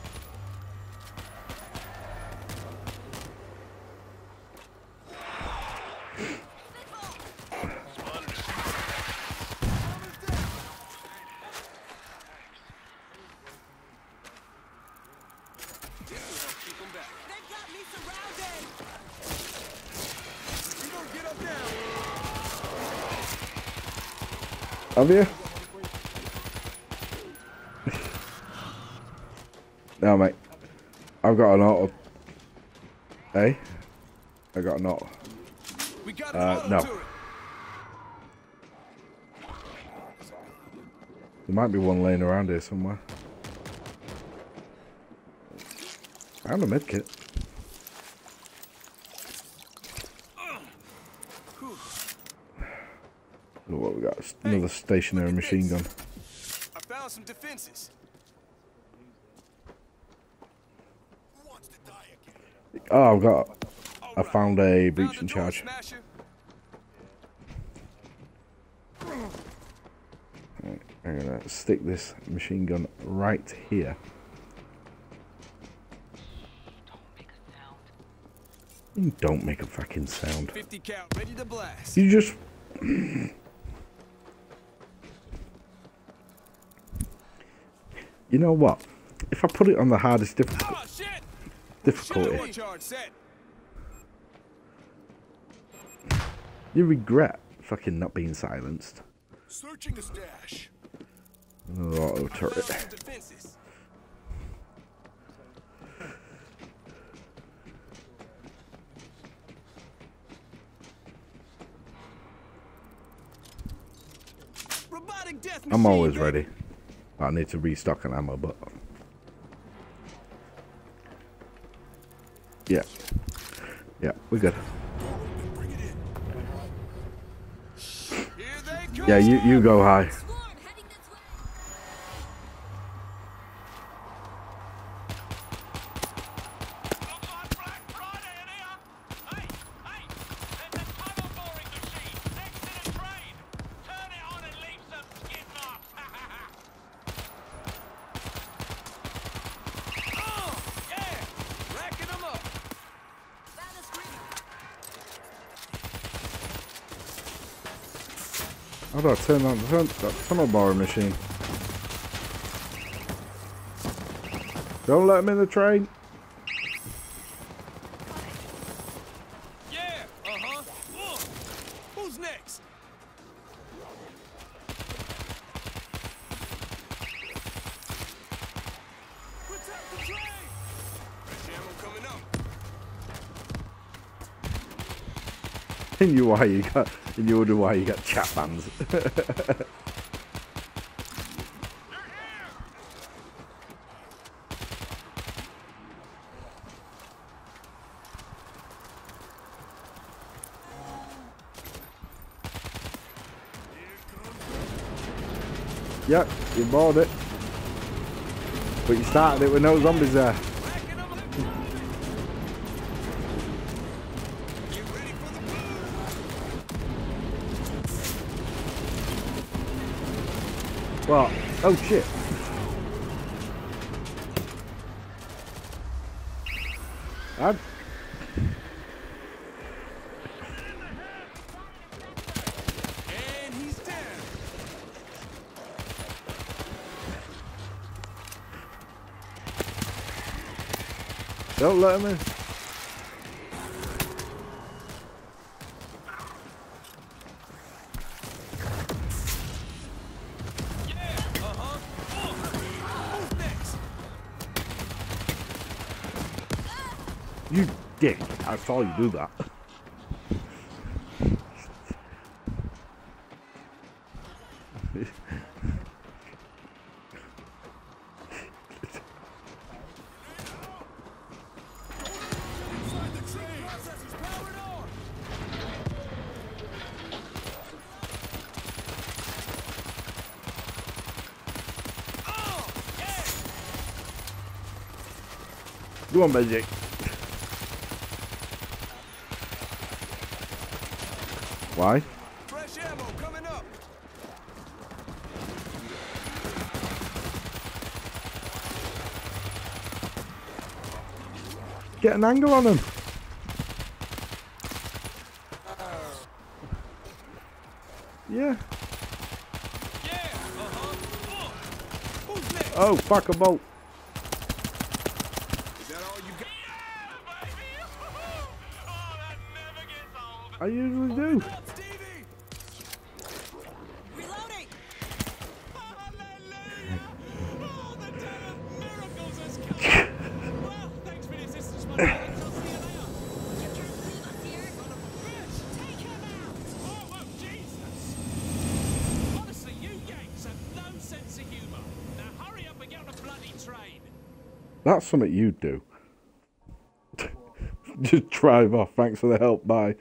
Keep 'em back. They've got me surrounded! We gonna get up now. Have you? No, mate. I've got an auto. Hey? I got an auto. We got an Uh, auto no. turret. There might be one laying around here somewhere. And a medkit. Look what we got. Another stationary look at machine this. gun. I found some defenses. Oh, I've got. I Alright. found a Found breaching the door charge. smasher. Right, I'm gonna stick this machine gun right here. You don't make a fucking sound. fifty cal, ready to blast. You just. You know what? If I put it on the hardest difficult Oh shit! difficulty, Shotgun charge set. you regret fucking not being silenced. Searching the stash. Another auto Found turret. some defenses. Robotic death I'm machine, always baby. ready. I need to restock an ammo, but yeah, yeah, we're good. Here they come. Yeah, you you go high. Swarm heading this way. Looks like Black Friday in here. Hey, hey, there's a tunnel boring machine next to the train. Turn it on and leave some skid marks. Oh, yeah. Racking them up. Found a screener. How do I turn on turn, that tunnel boring machine? Don't let him in the train. Yeah, uh-huh. Uh. Who's next? Protect the train! Fresh ammo coming up. And you why you got and you wonder why you got chat bands. Yep, you bought it. But you started it with no zombies there. Racking them up. Get ready for the move. What? Oh shit. I And he's down. don't let him in. Yeah, uh-huh. Uh. Who's next? You dick. I saw you do that. Inside the train. Processor's powered on. Oh, yeah. Go on, Magic. Why? Fresh ammo coming up. Get an angle on him. Yeah. Yeah, uh-huh. Uh. Who's next? Oh, fuck a bolt. Is that all you got? Yeah, baby. Oh, that never gets old. I usually do. Up, Stevie. Reloading. Hallelujah! Oh, the day of miracles has come. Well, thanks for the assistance, my friends. I'll see you later. You can't leave us here. Son of a bitch! Take him out! Oh, oh, Jesus! Honestly, you Yanks have no sense of humour. Now hurry up and get on a bloody train. That's something you'd do. Just drive off. Thanks for the help. Bye.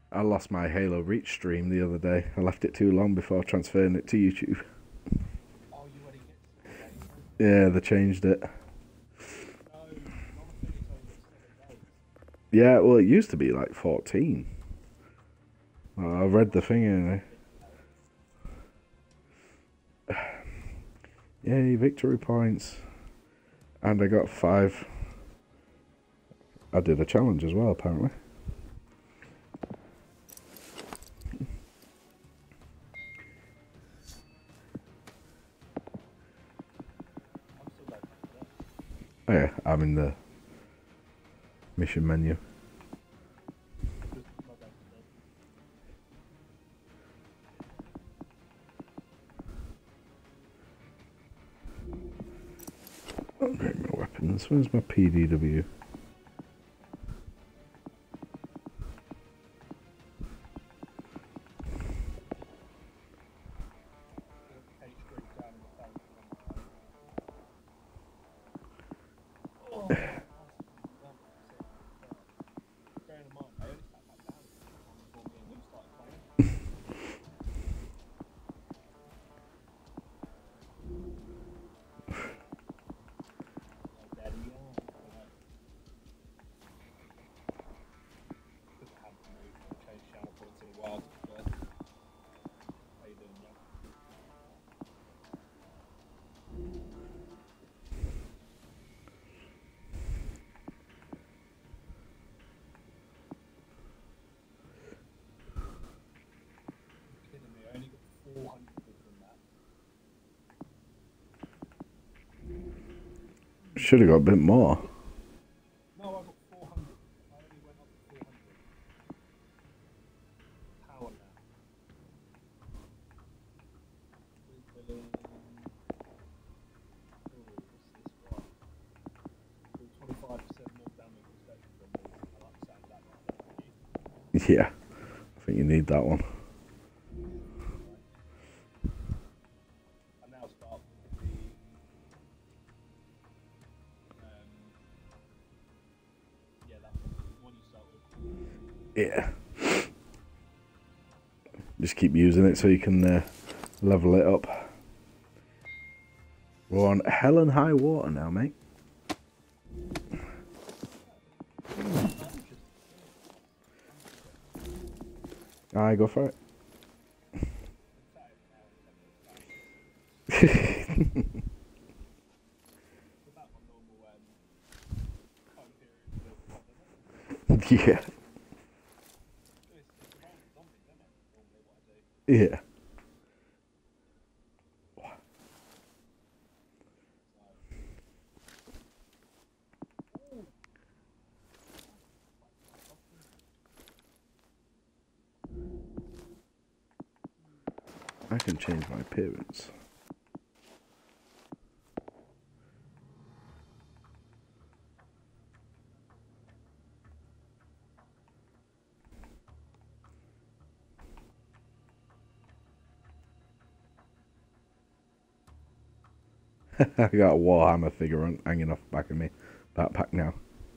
I lost my Halo Reach stream the other day. I left it too long before transferring it to YouTube. Oh, you already get to Yeah, they changed it. No, not a thing, it's only seven days. Yeah, well, it used to be like fourteen. Uh, I read the thing anyway. Yay, victory points. And I got five. I did a challenge as well, apparently. I'm still going back to that. Oh yeah, I'm in the mission menu. Just not going to bed. Upgrade my weapons. Where's my P D W? Page three down in the phone. Oh, bearing in mind, I only sat back down before me and you started playing. Like, Daddy, yeah. Just haven't moved or changed channel points in a while. But how you doing, man? Kidding me, I only got four hundred quid from that. Should have got a bit more. No, I got four hundred. I only went up to four hundred. Power now. Refilling. Oh, what's this one? Do twenty-five percent more damage protection from me. I like the sound of that one. don't you? Yeah, I think you need that one. I now start with the. Um, yeah, that one. The one you start with. Yeah. Just keep using it so you can uh, level it up. We're on hell and high water now, mate. Aye, go for it. About my normal um, time period for the pod, isn't it? Yeah, It's it's around zombies, isn't it? Normally what I do. yeah. I can change my appearance. I got a Warhammer figure on, hanging off the back of me backpack now.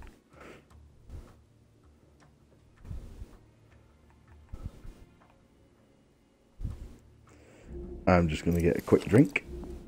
I'm just going to get a quick drink.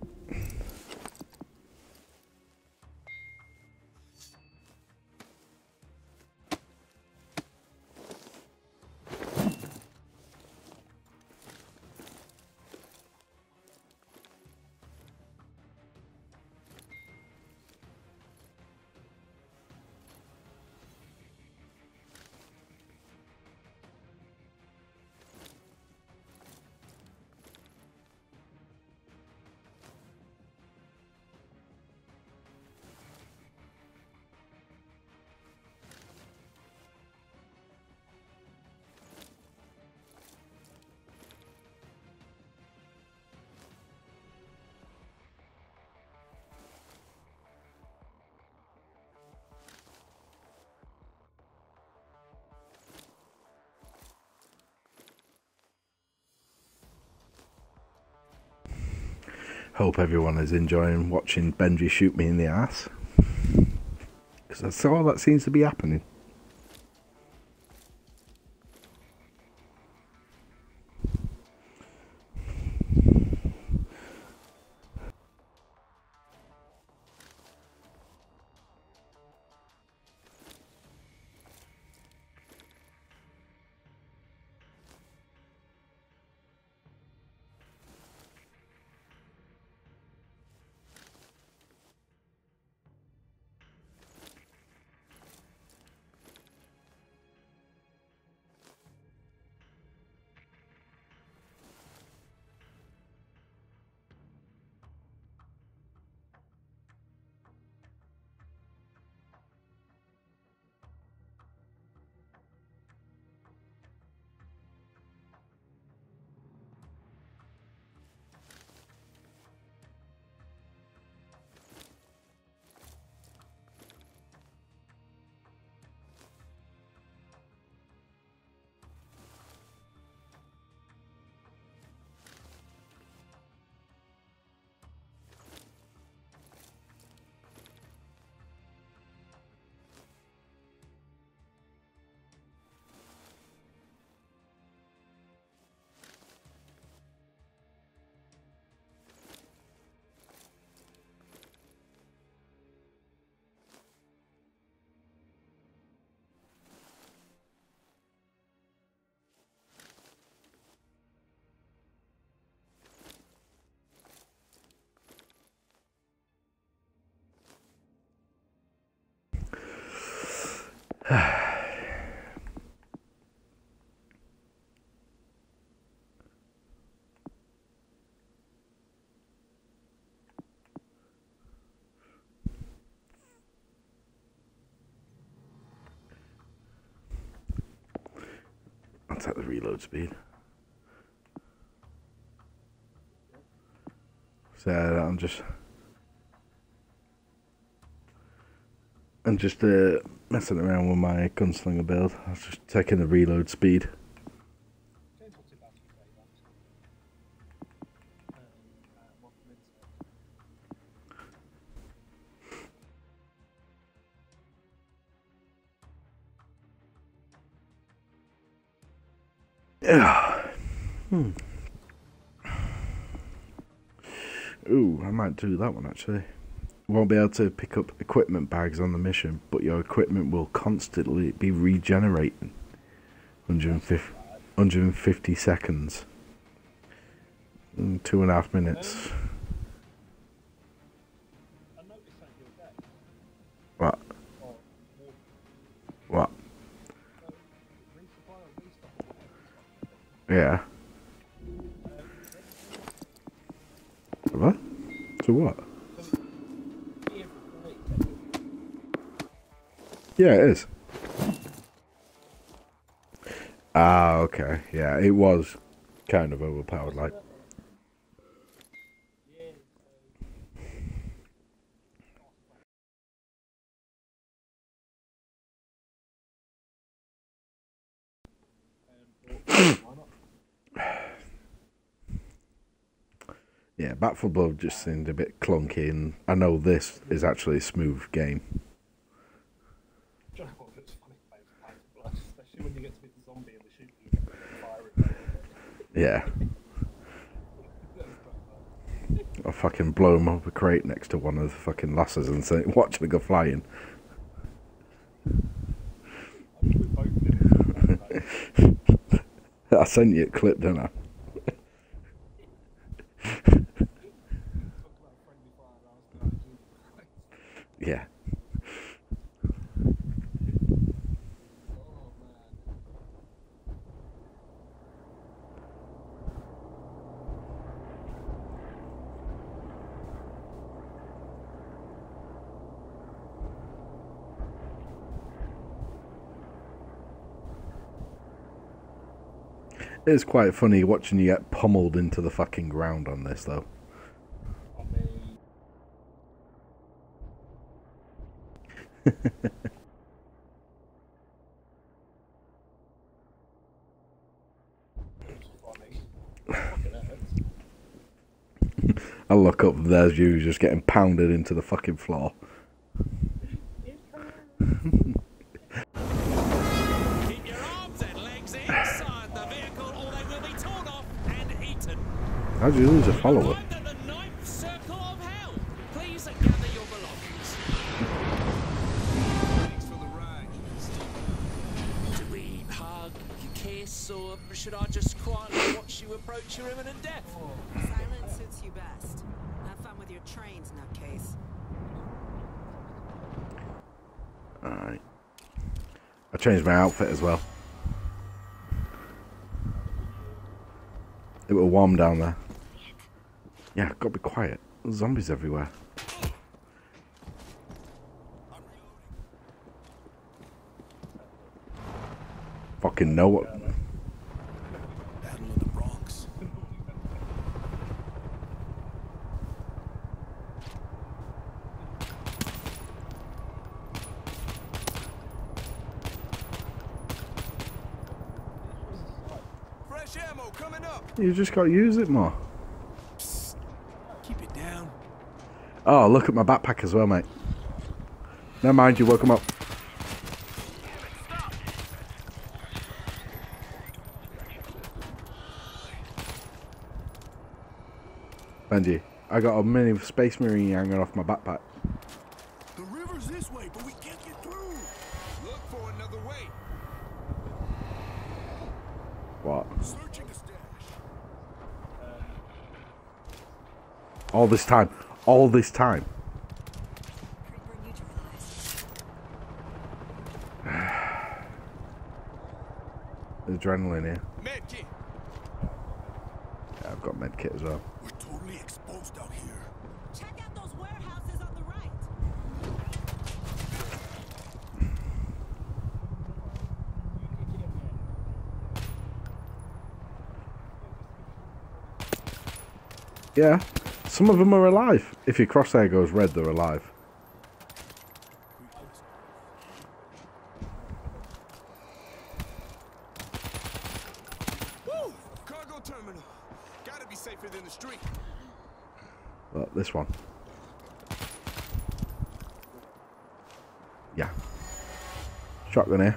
Hope everyone is enjoying watching Benji shoot me in the ass. Because that's all that seems to be happening. I'll take the reload speed. So I'm just I'm just uh, messing around with my gunslinger build. I was just taking the reload speed. Game's not too bad to be fair, actually. Um, uh, one from inside. Yeah. Hmm. Ooh, I might do that one actually. You won't be able to pick up equipment bags on the mission, but your equipment will constantly be regenerating. one hundred fifty seconds. In two and a half minutes. I noticed that the other day. What? Or more. What? So, resupply or restock. Yeah. What? To what? Yeah, it is. Ah, okay. Yeah, it was kind of overpowered, like. Yeah, Back four Blood just seemed a bit clunky, and I know this is actually a smooth game. Do you know what looks funny about Back four Blood, especially when you get to be the zombie and they shoot you and fire it. Yeah. I'll fucking blow him up a crate next to one of the fucking lasses and say, watch me go flying. I sent you a clip, didn't I? Yeah. It's quite funny watching you get pummeled into the fucking ground on this, though. I look up, there's you just getting pounded into the fucking floor. Keep your arms and legs inside the vehicle, or they will be torn off and eaten. How'd you lose a follower? Arrived at the ninth circle of hell. Please gather your belongings. Thanks for the ride, Steve. Do we hug, kiss, or should I just quietly watch you approach your imminent death? Silence suits you best. Have fun with your trains, nutcase. Alright. I changed my outfit as well. It was warm down there. Yeah, gotta be quiet. There's zombies everywhere. Fucking know what. Battle of the Bronx. Fresh ammo coming up. You just gotta use it more. Keep it down. Oh, look at my backpack as well, mate. Never mind, you woke him up. Benji, I got a mini Space Marine hanging off my backpack. The river's this way, but we can't get through. Look for another way. What? Searching the stash. All this time. All this time. Creeper neutralized. adrenaline here. Medkit. Yeah, I've got medkit as well. We're totally exposed out here. Check out those warehouses on the right. Yeah, some of them are alive. If your crosshair goes red, they're alive. Woo! Cargo terminal. Gotta be safer than the street. Look, this one. Yeah. Shotgun here.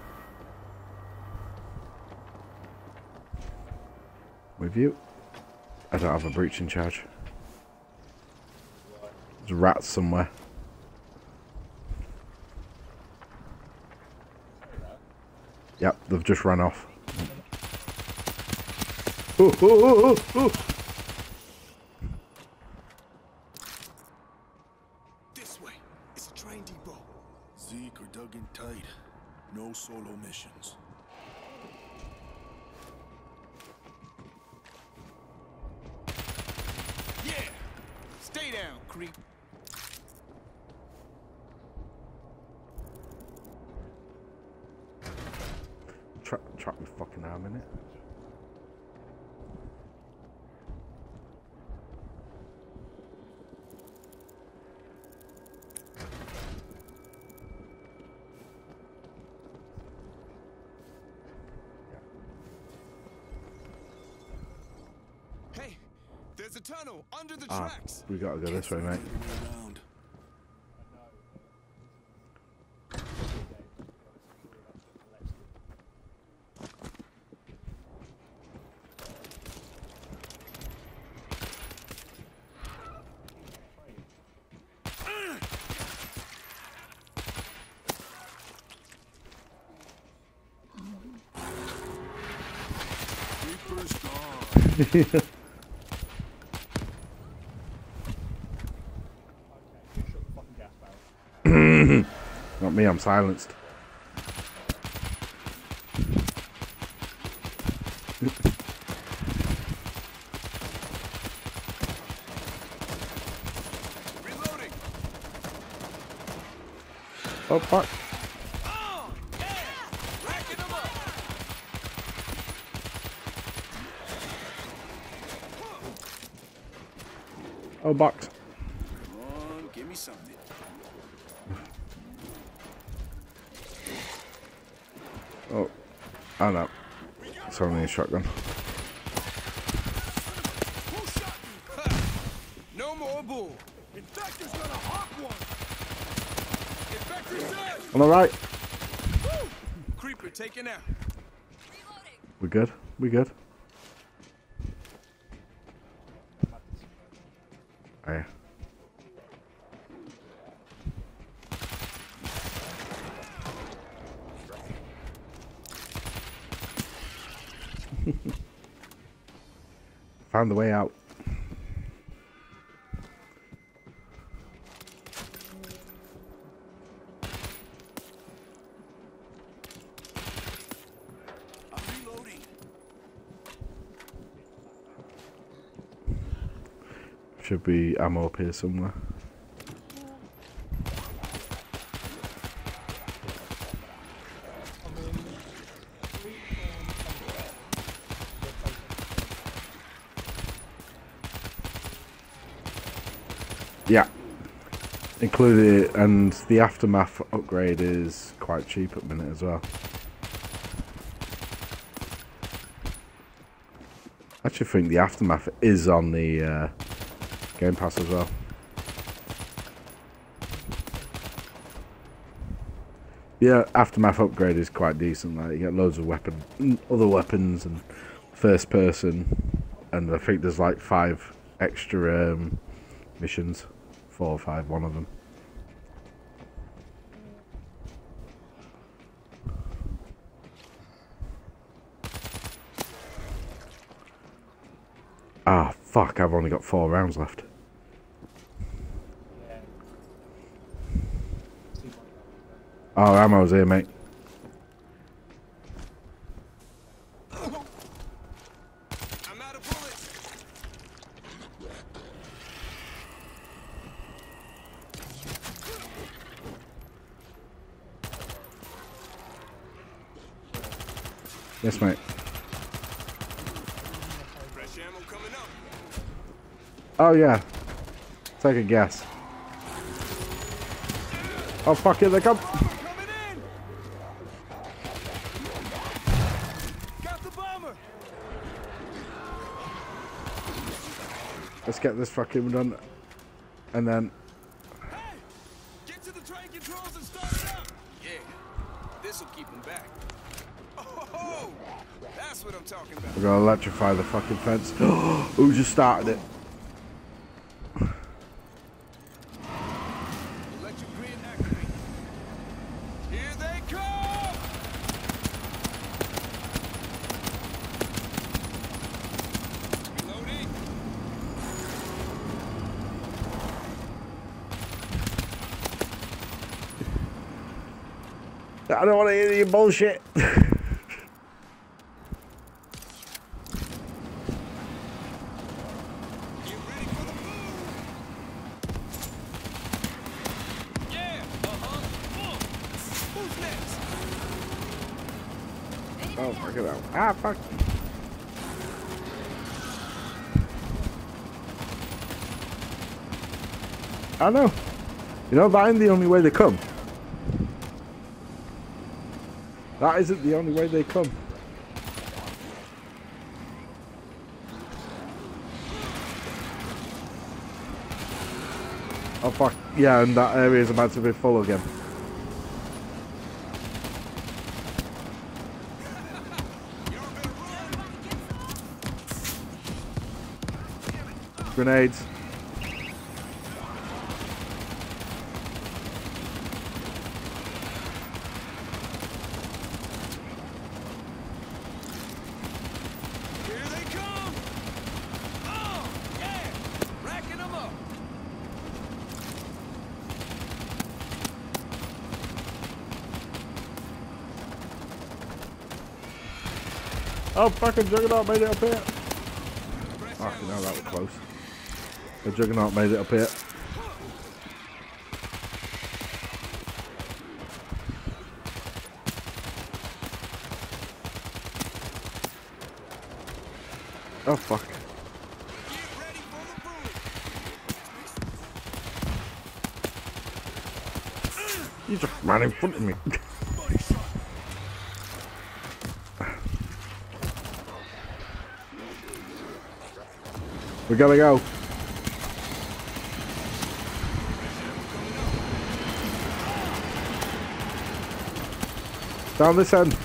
With you. I don't have a breaching charge. There's rats somewhere. Yep, they've just run off. Ooh, ooh, ooh, ooh, ooh. This way. It's a train depot. Zeke are dug in tight. No solo missions. Yeah! Stay down, creep. Trap, trap my fucking arm in it. Hey, there's a tunnel under the Ah, tracks. we gotta go this way, mate. Around. Reaper's gone. Not me, I'm silenced. Reloading. Oh, fuck. Oh, yeah! Racking them up. Oh, box. Come on, give me something. Oh, I know. It's only a shotgun. Who shot you? Ha! No more bull. Infector's gonna hawk one. Infector's dead. On the right. Woo! Creeper taken out. Reloading. We good? We good? Oh, yeah. Found the way out. I'm reloading. Should be ammo up here somewhere. Yeah, included it, and the aftermath upgrade is quite cheap at the minute as well. I actually think the aftermath is on the uh, Game Pass as well. Yeah, aftermath upgrade is quite decent. Like, you get loads of weapon, other weapons, and first person, and I think there's like five extra um, missions. Four or five, one of them. Ah, fuck, I've only got four rounds left. Oh, ammo's here, mate. Yes, mate. Fresh ammo coming up. Oh, yeah. Take a guess. Oh, fuck it, they come. Coming in. Got the bomber. Let's get this fucking done. And then, Hey, get to the train controls and start it up. Yeah, this'll keep them back. Oh, that's what I'm talking about. we're gonna electrify the fucking fence. Who just started it? Electric grid activated. Here they come. Reloading. I don't want to hear your bullshit. Get ready for the move. Yeah, uh-huh. Who's next? Oh, fuck it out. Ah, fuck. I know. You know, that ain't the only way they come. That isn't the only way they come. Oh, fuck. Yeah, and that area is about to be full again. Grenades. Here they come. Oh, yeah. Racking them up. Oh, fucking Juggernaut made it up here. Fresh Fucking ammo hell, that was coming up. close. The Juggernaut made it up here. Oh, fuck. Get ready for the boom. You just ran in front of me. Body shot. We gotta go. Down this end.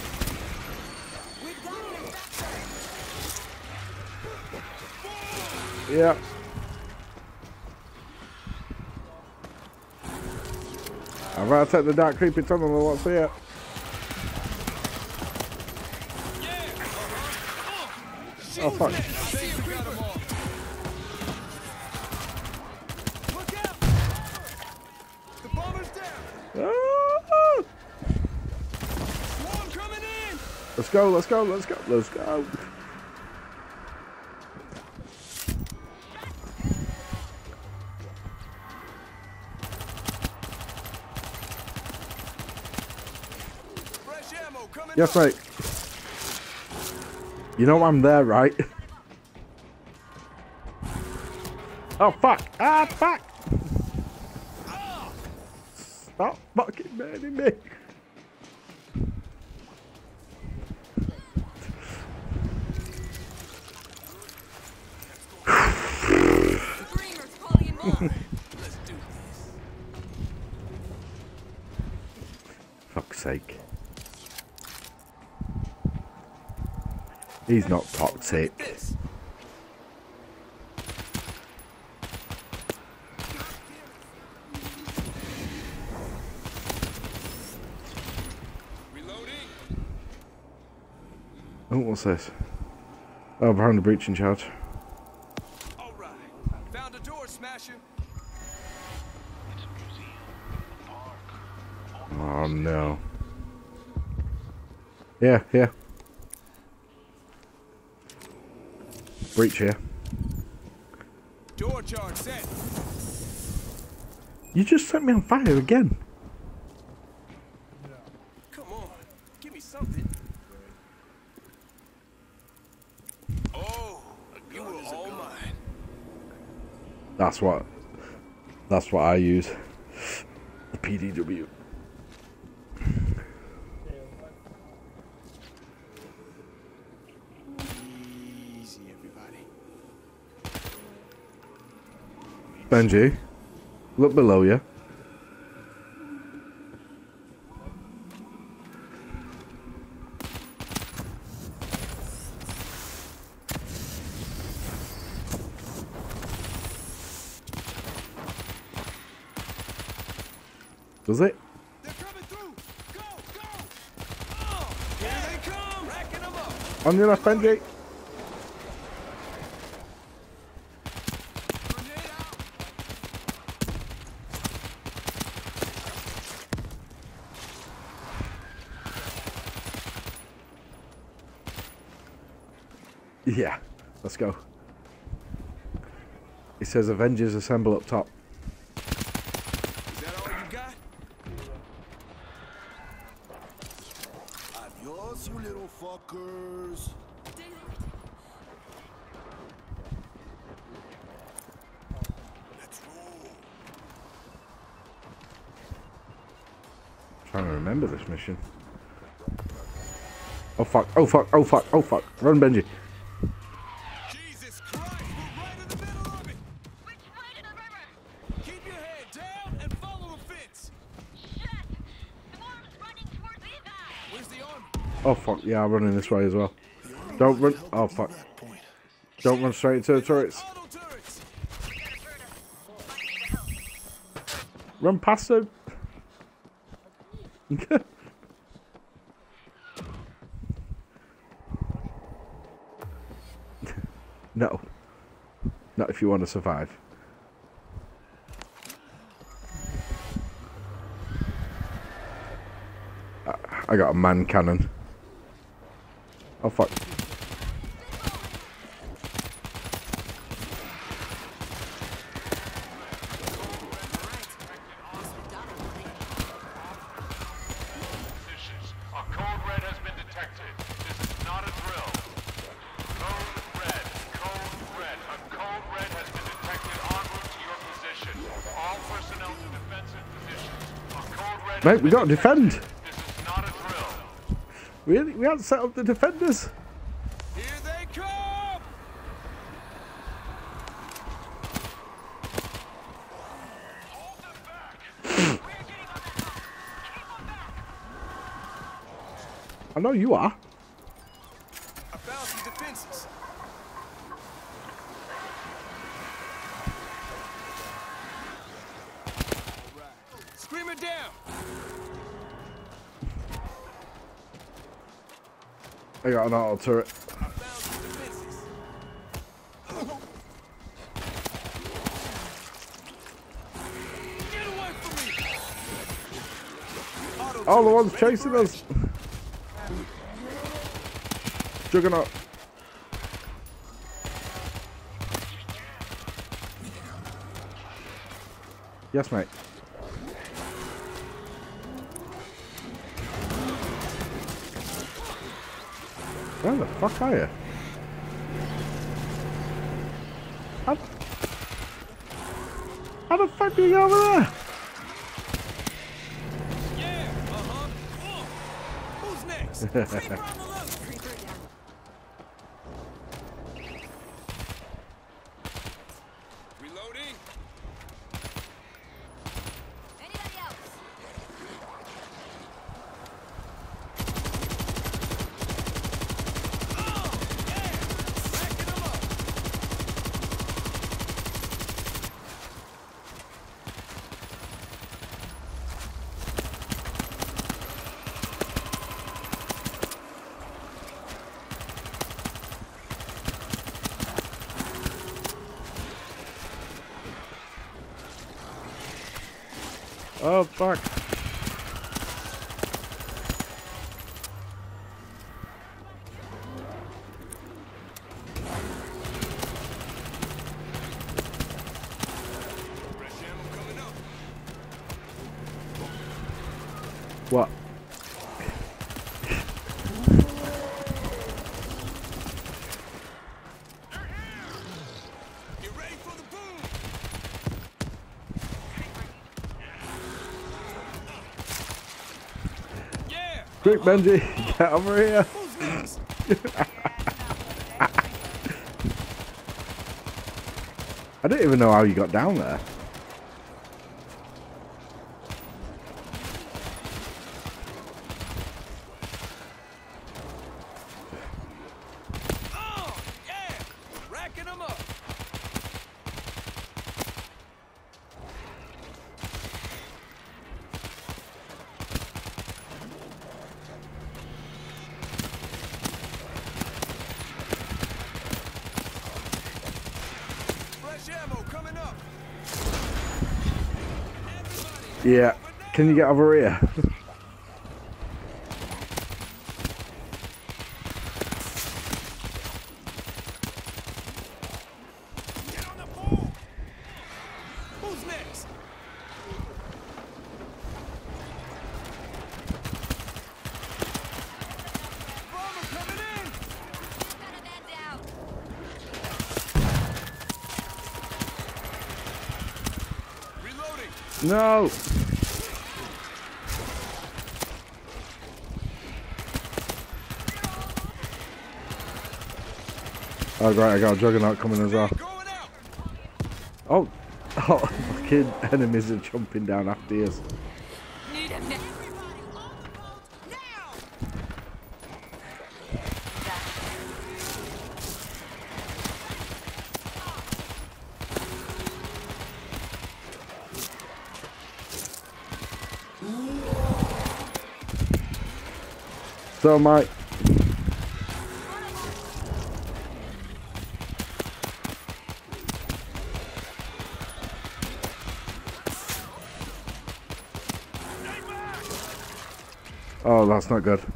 Yeah. I've got to take the dark creepy tunnel or what's here. Oh, fuck. I think we got them all. Look out! The bomber's down. Ah! Swarm coming in. Let's go, let's go, let's go, let's go. Fresh ammo coming Yes, up. mate. You know I'm there, right? Oh, fuck. Ah, fuck. Stop fucking burning me. Screamers calling in more. Let's do this. Fuck's sake. He's not toxic. This. Reloading. Oh, what's this? Oh, behind the breaching charge. All right. Found a door smasher. Oh, no. Yeah, yeah. Breach here. Door charge set. You just set me on fire again. Come on. Give me something. That's what. That's what I use. The P D W. Easy, everybody. Benji, look below you. Does it? They're coming through. Go, go. Oh, here they come. Racking them up. On your left, Benji. Grenade out. Yeah, let's go. It says Avengers assemble up top. Is that all you got? Adios, you little fuckers. Let's roll. Trying to remember this mission. Oh fuck, oh fuck, oh fuck, oh fuck. Run, Benji. Jesus Christ, we're right in the middle of it. Which way to the river? Keep your head down and follow the fence. Shit! The arm's running towards the evac! Where's the army? Oh fuck, yeah, I'm running this way as well. Don't run. Oh fuck. Don't run straight into the turrets. Auto turrets. We got a burner. Might need help. Run past them. No. Not if you want to survive. I, I got a man cannon. Oh fuck. Positions. A code red has been detected. This is not a drill. Code red. Code red. A code red has been detected en route to your position. All personnel to defensive positions. A code red. Mate, we gotta defend. This is not a drill. Really? We haven't set up the defenders. Here they come. Hold them back. We're getting on that top. Keep them back. I know you are. I found some defenses. All right. Scream it down. I got an auto turret. I found some defenses. Get away from me. Auto All the turrets ones ready chasing for us. Juggernaut. Yes, mate. Where the fuck are you? How, how the fuck do you get over there? Yeah, uh-huh. Oh. Who's next? Creeper on the loose. Creeper down. Reloading. Anybody else? Oh, yeah. Racking them up. Oh fuck. Fresh ammo coming up. What? Get ready for the boom. Quick, Benji, get over here. Who's next? I don't even know how you got down there. Oh, yeah! Racking them up. Fresh ammo coming up. Everybody, Yeah. over now. Can you get over here? Get on the pole. Who's next? Bomber coming in. Got a man down. Reloading. No. Oh, great, I got a Juggernaut coming as well. Going out. Oh, oh, fucking enemies are jumping down after us. Need a minute. Everybody on the boat now! So, Mike. Oh, that's not good.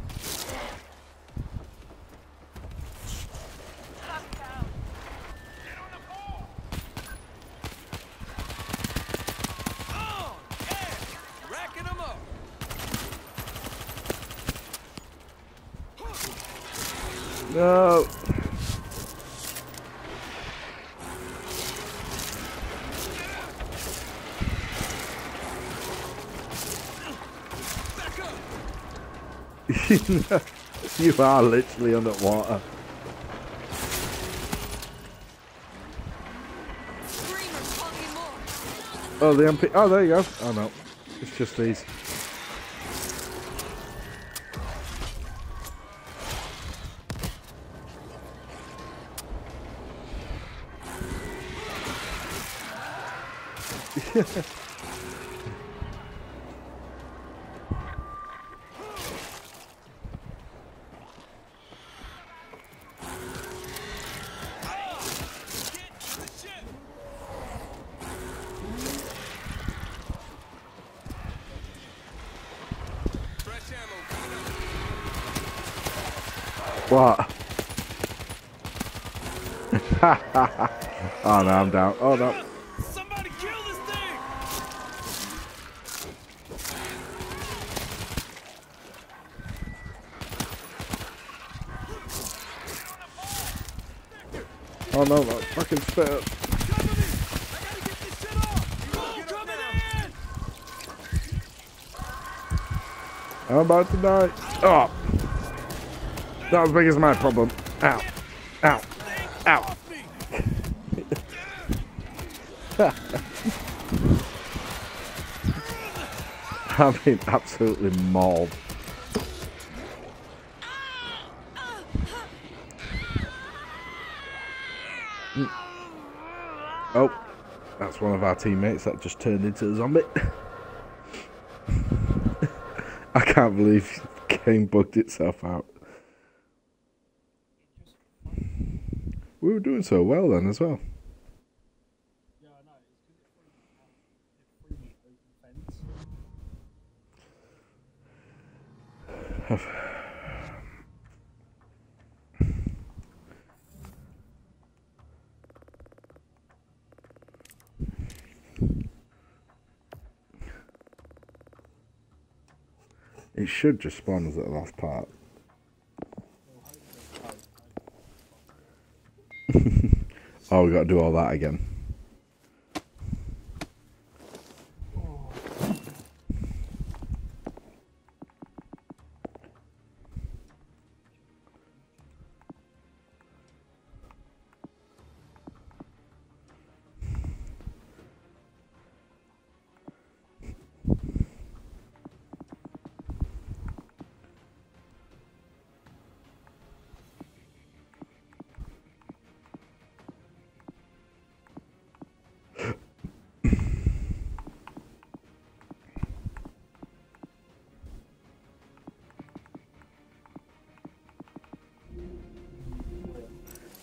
Oh, yeah! Racking them up. No. Back up. You are literally underwater. Screamer's calling more. Oh, the M P. Oh, there you go. Oh, no. It's just these. Get to the ship. Fresh ammo coming up. What? Oh, no, I'm down. Oh, no. Somebody kill this thing. Oh, no, that fucking spit. Cover me. I gotta get this shit off. Oh, coming in. I'm about to die. Oh. Not as big as my problem. Ow. Ow. Ow. Off me. I've been absolutely mauled. Mm. Oh, that's one of our teammates that just turned into a zombie. I can't believe the game bugged itself out. We were doing so well then as well. Yeah, I know. It's because it threw me open fence. It should just spawn us at the last part. Oh, we got to do all that again.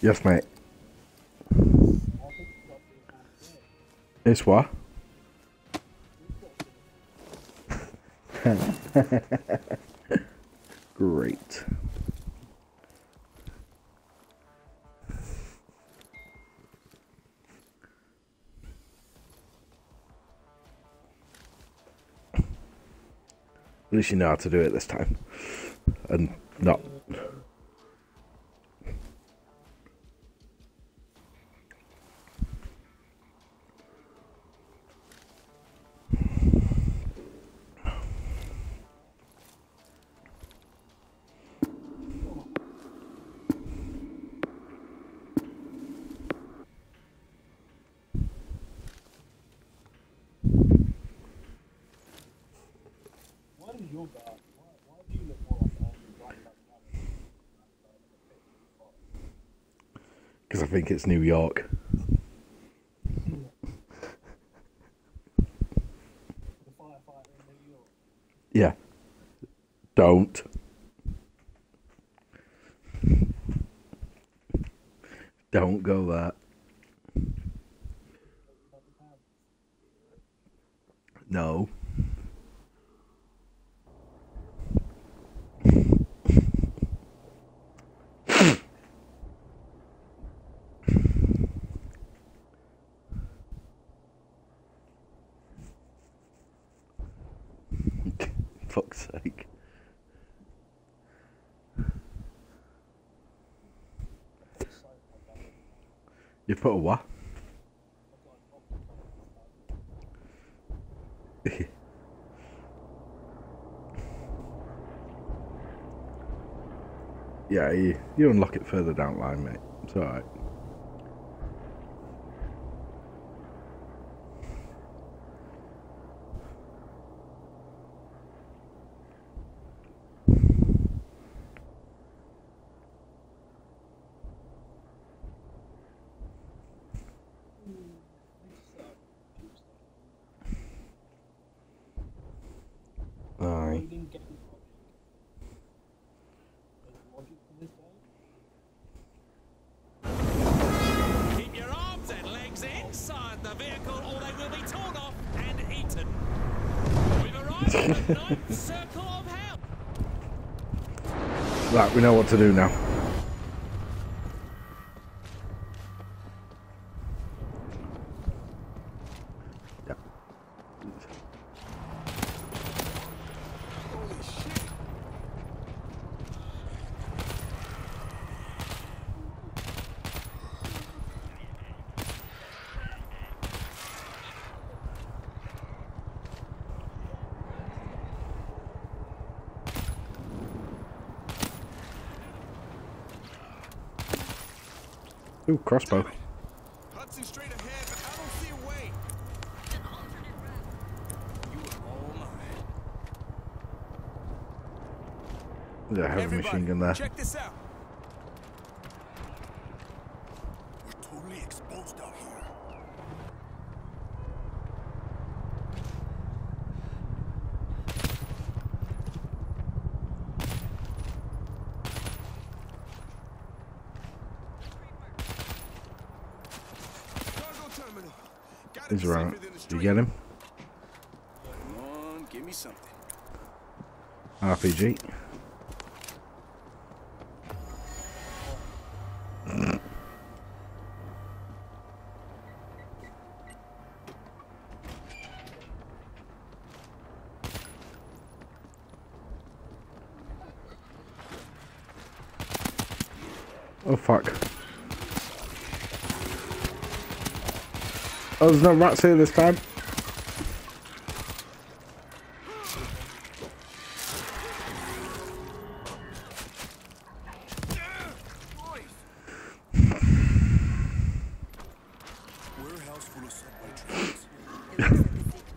Yes, mate. It's what? Great. At least you know how to do it this time. And not... What is your god? Why, why do you look more like an angry black man? Because I think it's New York. The firefighter in New York. Yeah. Don't. Don't go there. No. Fuck's sake. You put a what? Yeah, you, you unlock it further down the line, mate. It's alright. Aye. You didn't get the logic. There's logic to this game. Keep your arms and legs inside the vehicle or they will be torn off and eaten. We've arrived at the ninth circle of hell. Right, we know what to do now. Yep. Holy shit. Ooh, crossbow. Damn it. Hudson straight ahead, but I don't see a way. You are all mine. There's a heavy Everybody, machine gun there. check this out. We're totally exposed out here. Cargo terminal. Gotta He's be around. safer than the You street. get him? Come on, give me something. R P G. Oh fuck. Oh, there's no rats here this time. Warehouse full of subway trains.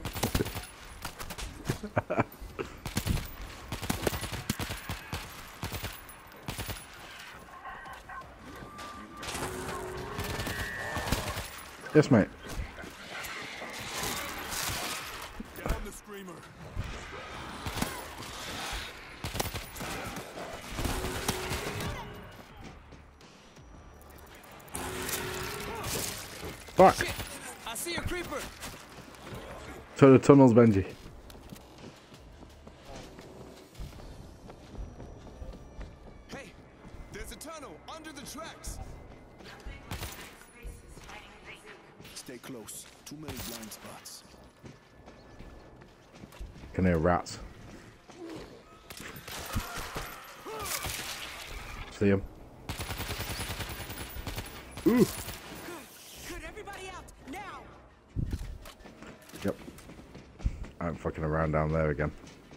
Yes, mate. Down the screamer. Fuck. Shit! I see a creeper. To the tunnels, Benji. Hey, there's a tunnel under the tracks. Stay close. Too many blind spots. Can hear rats. See him? Ooh. Good, everybody out now. Yep. I'm fucking around down there again.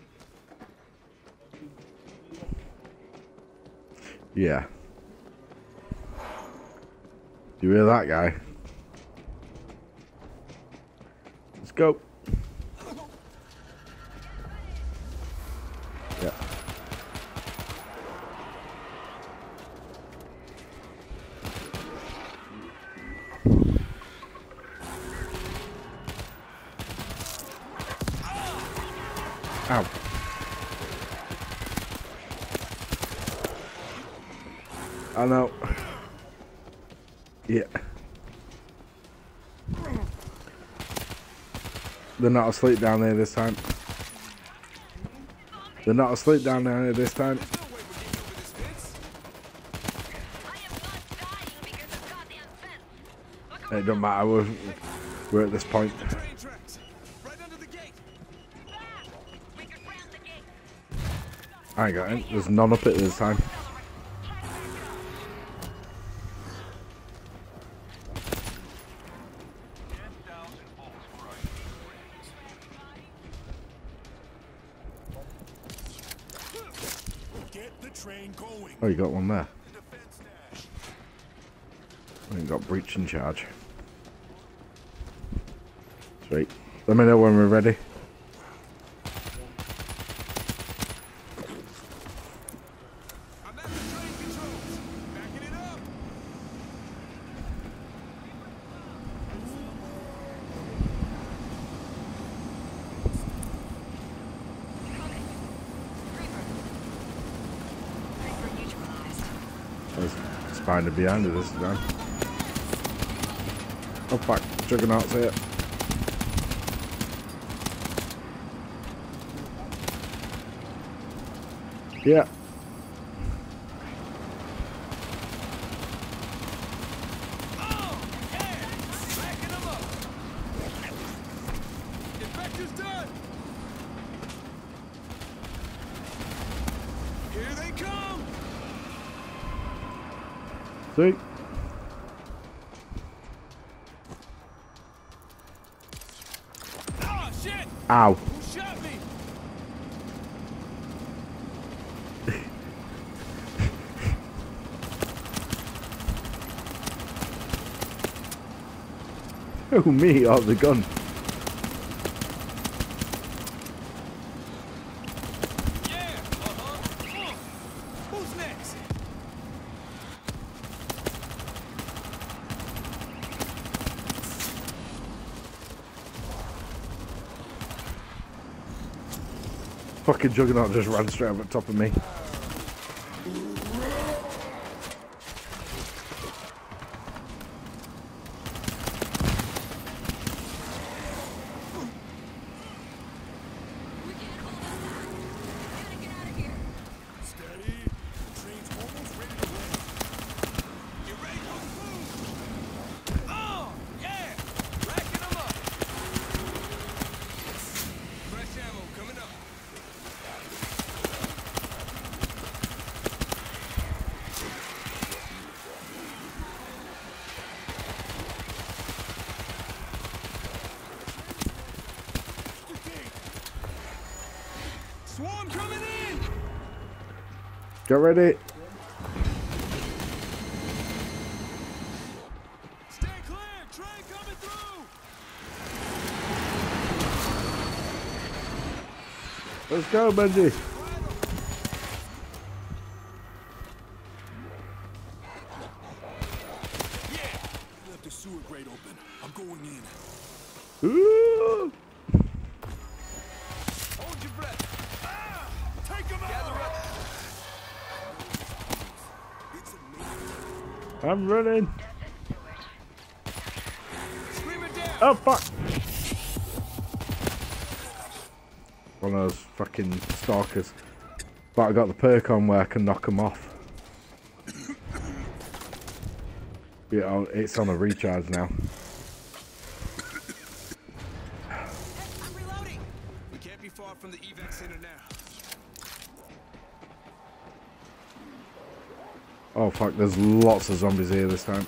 Yeah. You hear that guy? Let's go. Yeah. Ow. I know. Yeah. They're not asleep down there this time. They're not asleep down there this time. There's no way we're getting over this fence. I am not dying because of goddamn fence. Look It don't matter. We're, we're at this point. Train tracks. Right under the gate. around. We could ram the gate. I ain't got it. There's none up it this time. Get the train going. Oh, you got one there. Defense dash. I ain't got breach in charge. Sweet. Let me know when we're ready. I'm at the train controls. Backing it up. There's a spider behind it this time. Oh fuck, Juggernaut's here. Yeah. Oh, yeah. Backing them up. Infector's done. Here they come. See? Oh, shit. Ow. Who shot me? Oh, me, oh, the gun. Yeah. Uh-huh. Who's next? Fucking Juggernaut just ran straight over the top of me. We can't hold us back. Gotta get out of here. Steady. The train's almost ready to land. You ready for the move? Oh, yeah. Racking them up. Fresh ammo coming up. Swarm coming in. Get ready. Stay clear. Train coming through. Let's go, Benji. Yeah. Left the sewer grate open. I'm going in. Ooh. Hold your breath. Ah! Take him out. Gather up. It's amazing. I'm running. Oh fuck! One of those fucking stalkers. But I got the perk on where I can knock them off. Yeah, it's on a recharge now. I'm reloading. We can't be far from the evac center now. Oh fuck, there's lots of zombies here this time.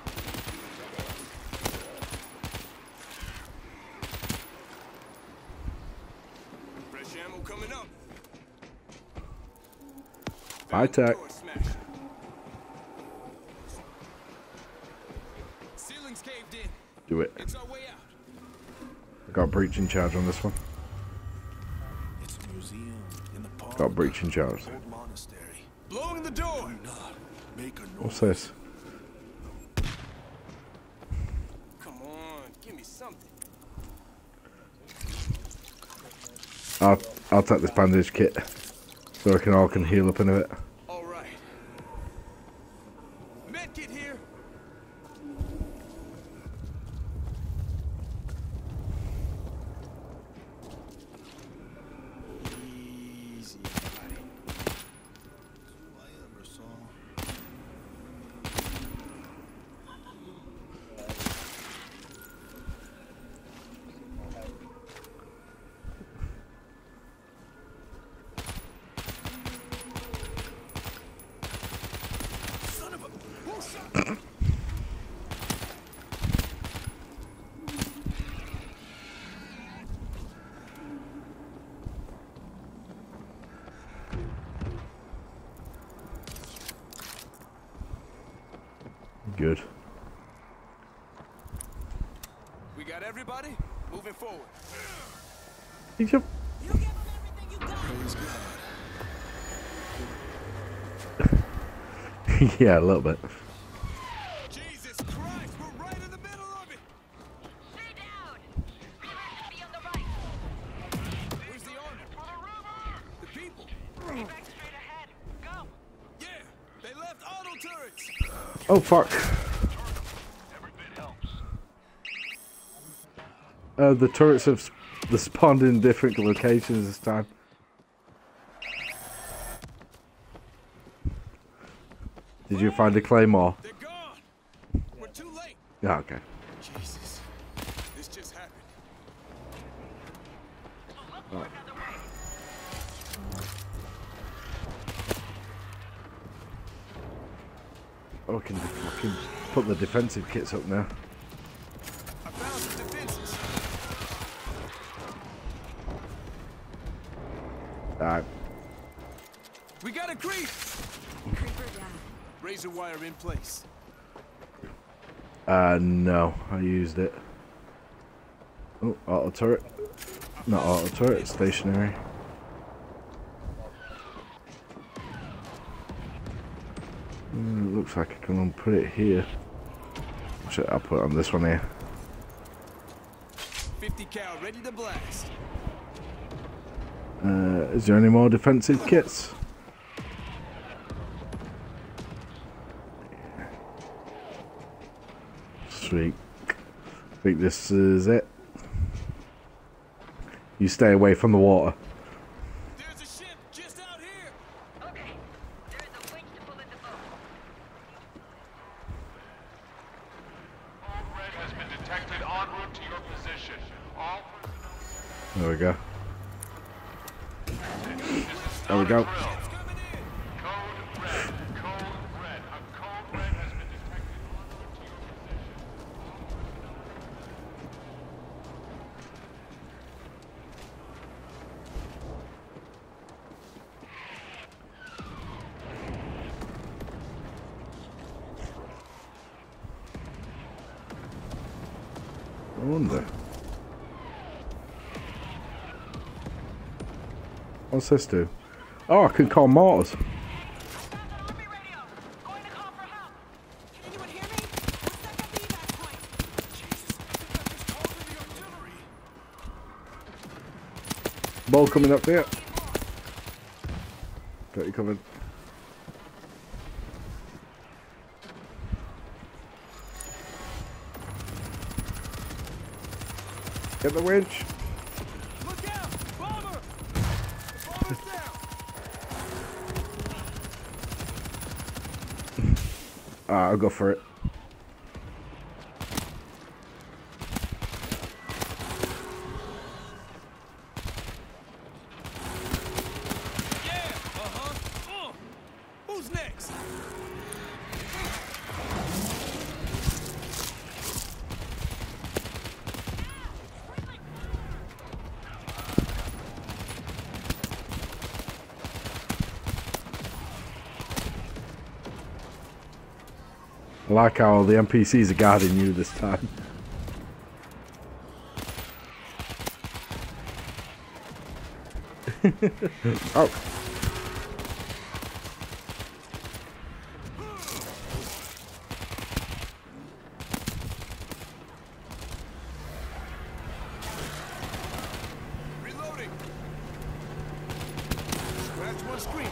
Fresh ammo coming up. High tech. Door smash. Ceiling's caved in. Do it. It's our way out. I got breaching charge on this one. It's a museum in the park. Got breaching charge. Old monastery. Blowing the door. Do not make a noise. What's this? Come on, give me something. I'll I'll take this bandage kit so I can all can heal up in a bit. All right. Medkit here. Easy, buddy. I ever saw. Son of a. Who shot? Good. We got everybody moving forward. He jump. You give them everything you got. Praise God. Yeah, a little bit. Jesus Christ, we're right in the middle of it. Stay down. Reverse should be on the right. Where's the army? The people. Evac straight ahead. Go. Yeah, they left auto turrets. Oh fuck. Every bit helps. Uh, the turrets have sp the spawned in different locations this time. Did you find a claymore? They're gone. We're too late. Yeah, okay. Jesus, this just happened. Oh, I can, I can put the defensive kits up now. I found some defenses. Alright. We got a creep. Creeper down. Razor wire in place. Uh, no, I used it. Oh, auto turret. Not auto turret, stationary. Mm, looks like I can put it here. Shit, I'll put it on this one here. fifty cal ready to blast. Uh, is there any more defensive kits? Sweet. I think this is it. You stay away from the water. There's a ship just out here. Okay. There is a winch to pull in the boat. Code red has been detected en route to your position. All personnel. There we go. This is There we not go. a drill. Coming in. Code red. Code red. A code red has been detected en route to your position. I wonder. What's this do? Oh, I can call mortars. Found an army radio. Going to call for help. Can anyone hear me? We're stuck at the evac point. Jesus, I think I just called in the artillery. Ball coming up there. Got you covered. Get the winch. Look out! Bomber! The bomber's down! Ah, I'll go for it. Yeah! Uh-huh. Uh. Who's next? I like how the N P Cs are guarding you this time. Oh. Reloading. Scratch one screen.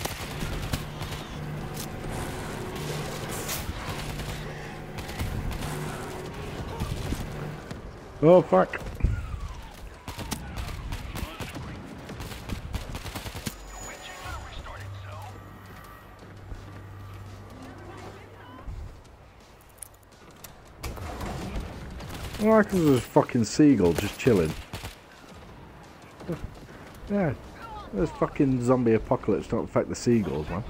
Oh, fuck. I like there's a fucking seagull just chilling. Yeah, this fucking zombie apocalypse don't affect the seagulls, man.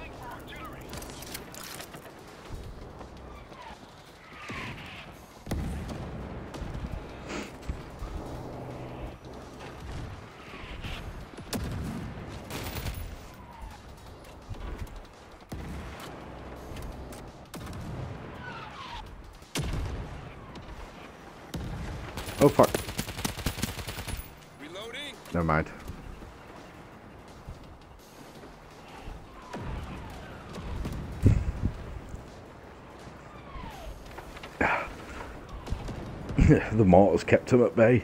Oh fuck. Reloading. Never mind. The mortars kept him at bay.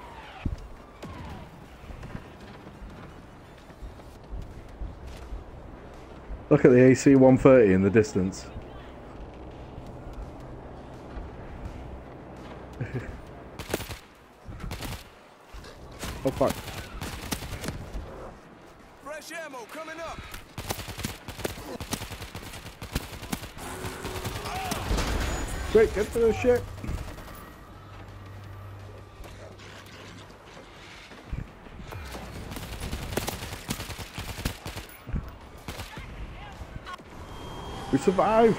Look at the A C one thirty in the distance. Oh fuck. Fresh ammo coming up. Quick, get to the ship. We survived.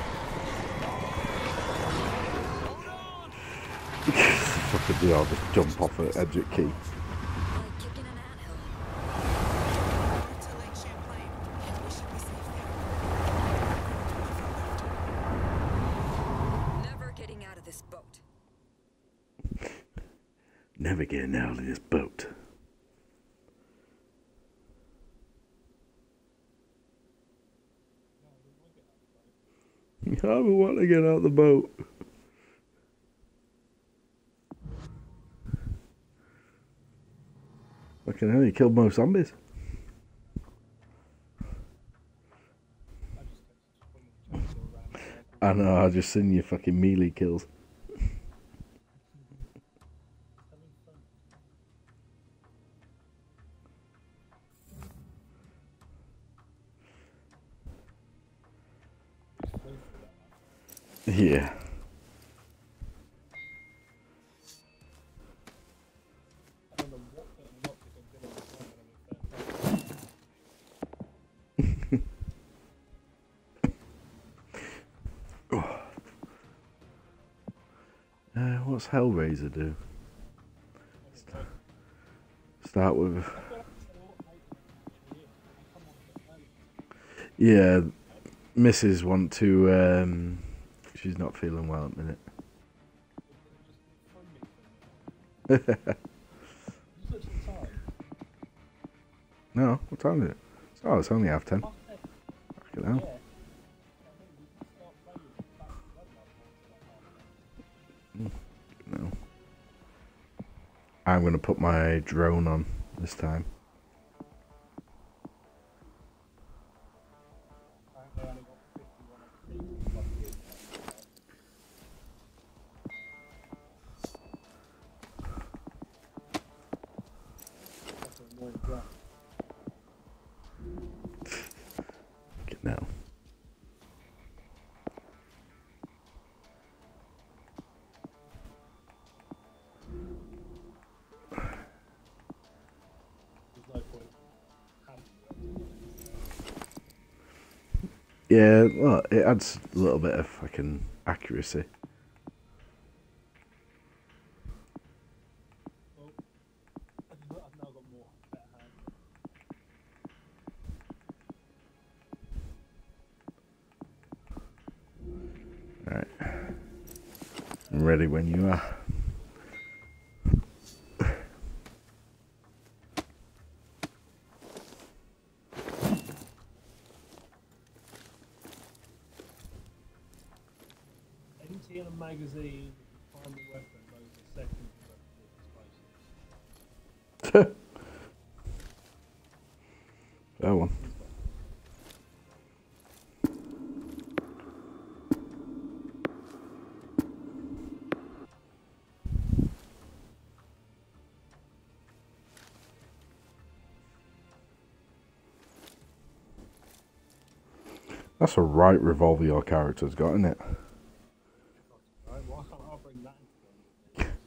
Fucking do I'll just jump off an exit key. Like kicking an anthill. To Lake Champlain. We should be safe there. Never getting out of this boat. Never getting out of this boat. I don't want to get out of the boat. Fucking hell, you killed most zombies. I know, I just seen your fucking melee kills. Yeah. I don't know what getting locked is going to do on the Uh, what's Hellraiser do? Start with. Yeah, Missus want to. Um, she's not feeling well at the minute. No, what time is it? Oh, it's only half ten. Fucking hell. No. I'm gonna put my drone on this time. point as well. Get now. There's no point having Yeah, well, it adds a little bit of fucking accuracy. Well, I've got- I've now got more better hands. Alright. I'm ready when you are. Empty in a magazine, primary weapon, those are secondary weapons, explosives. That one. That's a right revolver your character's got, isn't it? Right, why can't I bring that into them?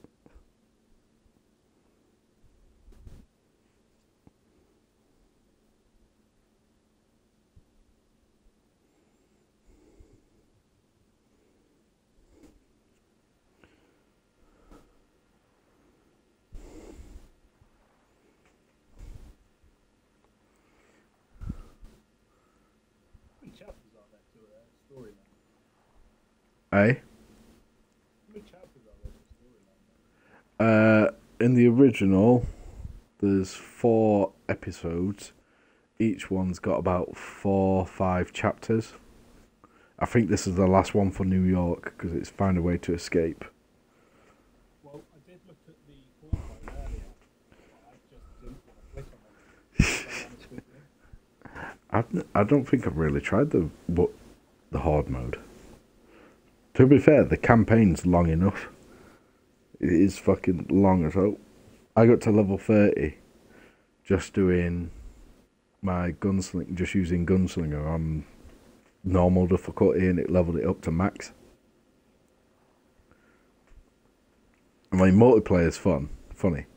How many chapters are there to a storyline? Eh? How many chapters are there to a storyline? Uh, in the original, there's four episodes. Each one's got about four, five chapters. I think this is the last one for New York because it's found a way to escape. Well, I did look at the port code earlier, but I just didn't want to click on it. To be honest with you. I've, n- I don't think I've really tried the what the hard mode. To be fair, the campaign's long enough. It is fucking long as hell. I got to level thirty just doing my gunsling, just using gunslinger on normal difficulty, and it leveled it up to max. I mean, multiplayer's fun, funny,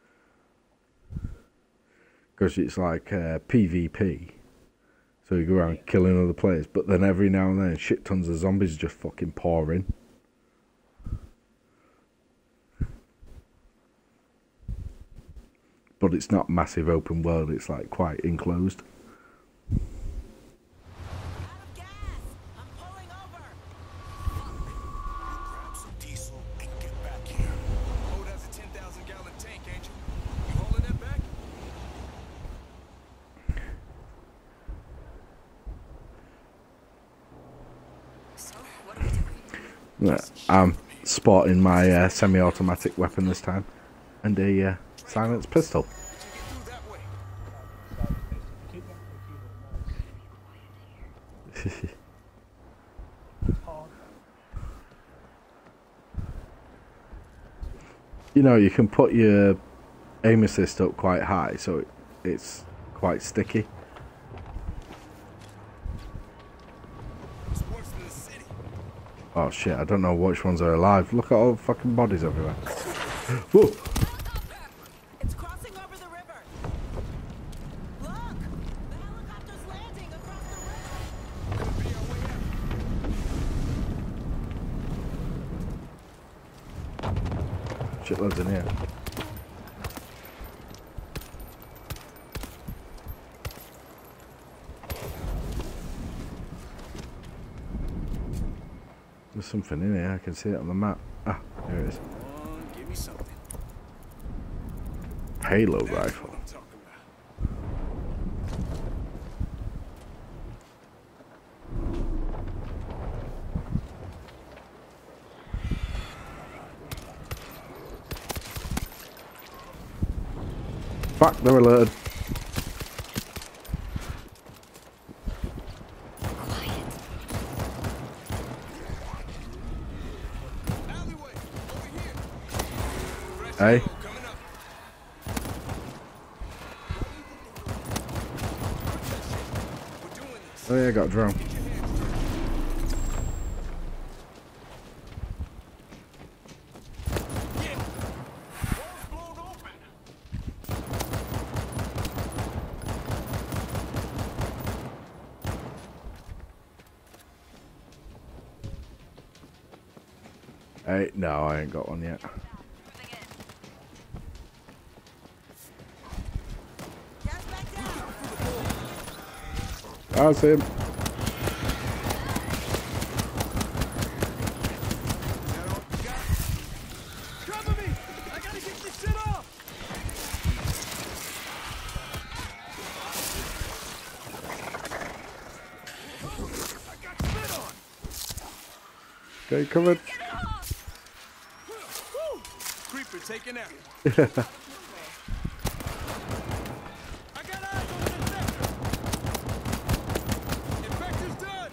because it's like uh, PvP. So you go around killing other players, but then every now and then shit tons of zombies just fucking pour in. But it's not massive open world, it's like quite enclosed. Out of gas! I'm pulling over! Grab some diesel and get back here. Hold has a ten thousand gallon tank, ain't you? You hauling that back? So, what are we doing? Yeah, I'm spotting my uh, semi-automatic weapon this time, and a uh, silenced pistol. You get through that way. So, keep that on the keyboard mouse. It's hard. You know, you can put your aim assist up quite high, so it, it's quite sticky. Sports to the city. Oh shit, I don't know which ones are alive. Look at all the fucking bodies everywhere. Whoa! Helicopter! It's crossing over the river! Look! The helicopter's landing across the river! Could be our way out. Shitloads in here. There's something in here, I can see it on the map. Ah, there it is. Come on, give me something. Payload That's rifle. what I'm talking about. Fuck, they're alerted. Alleyway, over here. Fresh Hey. ammo coming up. Oh yeah, I got a drone. Hey, no, I ain't got one yet. Gas back down. That's him. Cover me! I gotta get this shit off! I got spit on! Okay, covered. Woo! Creeper taken out. I got eyes on the infector! Infector's done!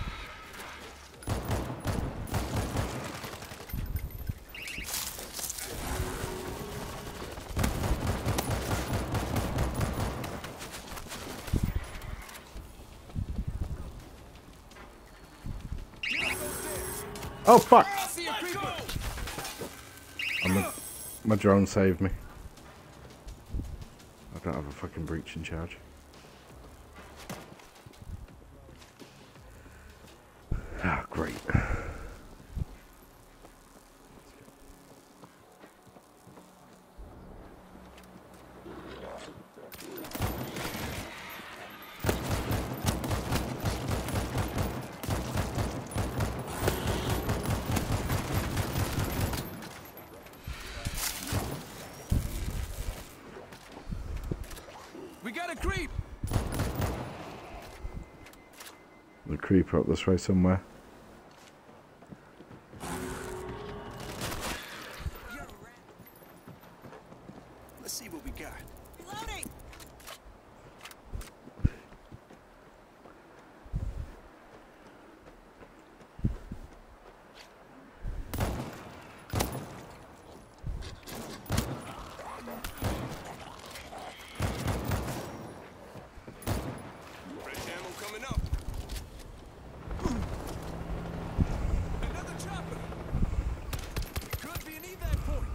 Oh fuck! I see a creeper! I'm a, my drone saved me. I don't have a fucking breach in charge. Ah, great. We got a creep! The creeper up this way somewhere. Let's see what we got. Reloading. Fresh ammo coming up. Another chopper. Could be an evac point.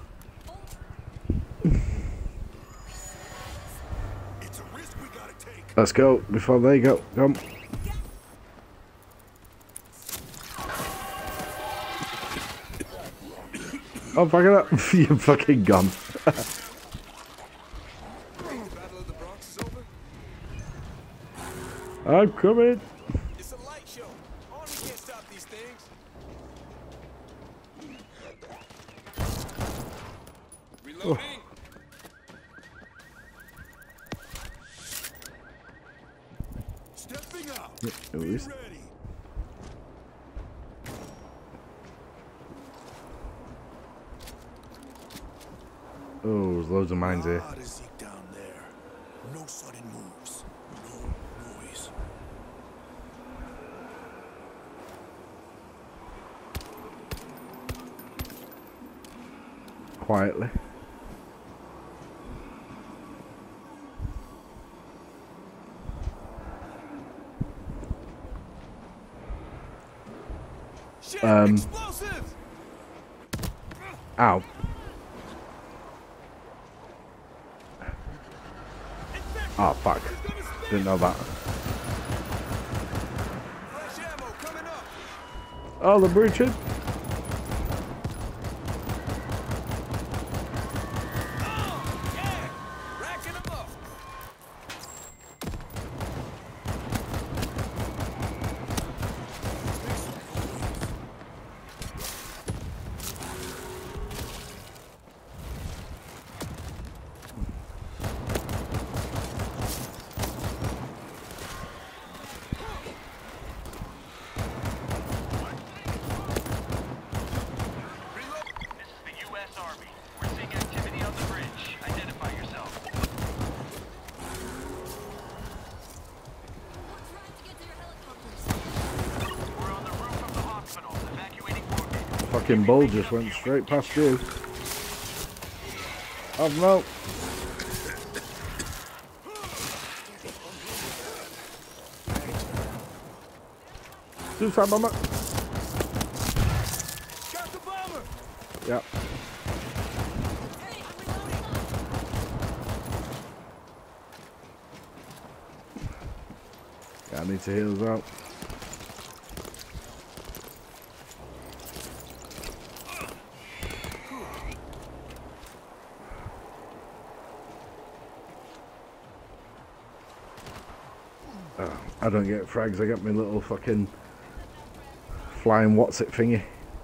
It's a risk we gotta take. Let's go before they go. Come. Oh, fuck it up. You're fucking gone. Think the Battle of the Bronx is over? I'm coming. It's a light show. Army can't stop these things. Reloading. Stepping out. Yeah, at least. Ready. Oh, there's loads of mines here. Ah, the Zeke down there. No sudden moves. No noise. Quietly. Shit! Um. Explosives! Ow. Oh, fuck. Didn't know that. Fresh ammo coming up. Oh, the breaching. Oh, yeah! Racking them up. This is the U S Army. We're seeing activity on the bridge. Identify yourself. We're on the roof of the hospital, evacuating wounded. Fucking bull just went straight past you. Oh no. Suicide bomber. Got the bomber. Yep. Hey, I'm reloading. Yeah, I need to heal as well. Oh, I don't get frags, I get my little fucking flying what's it thingy.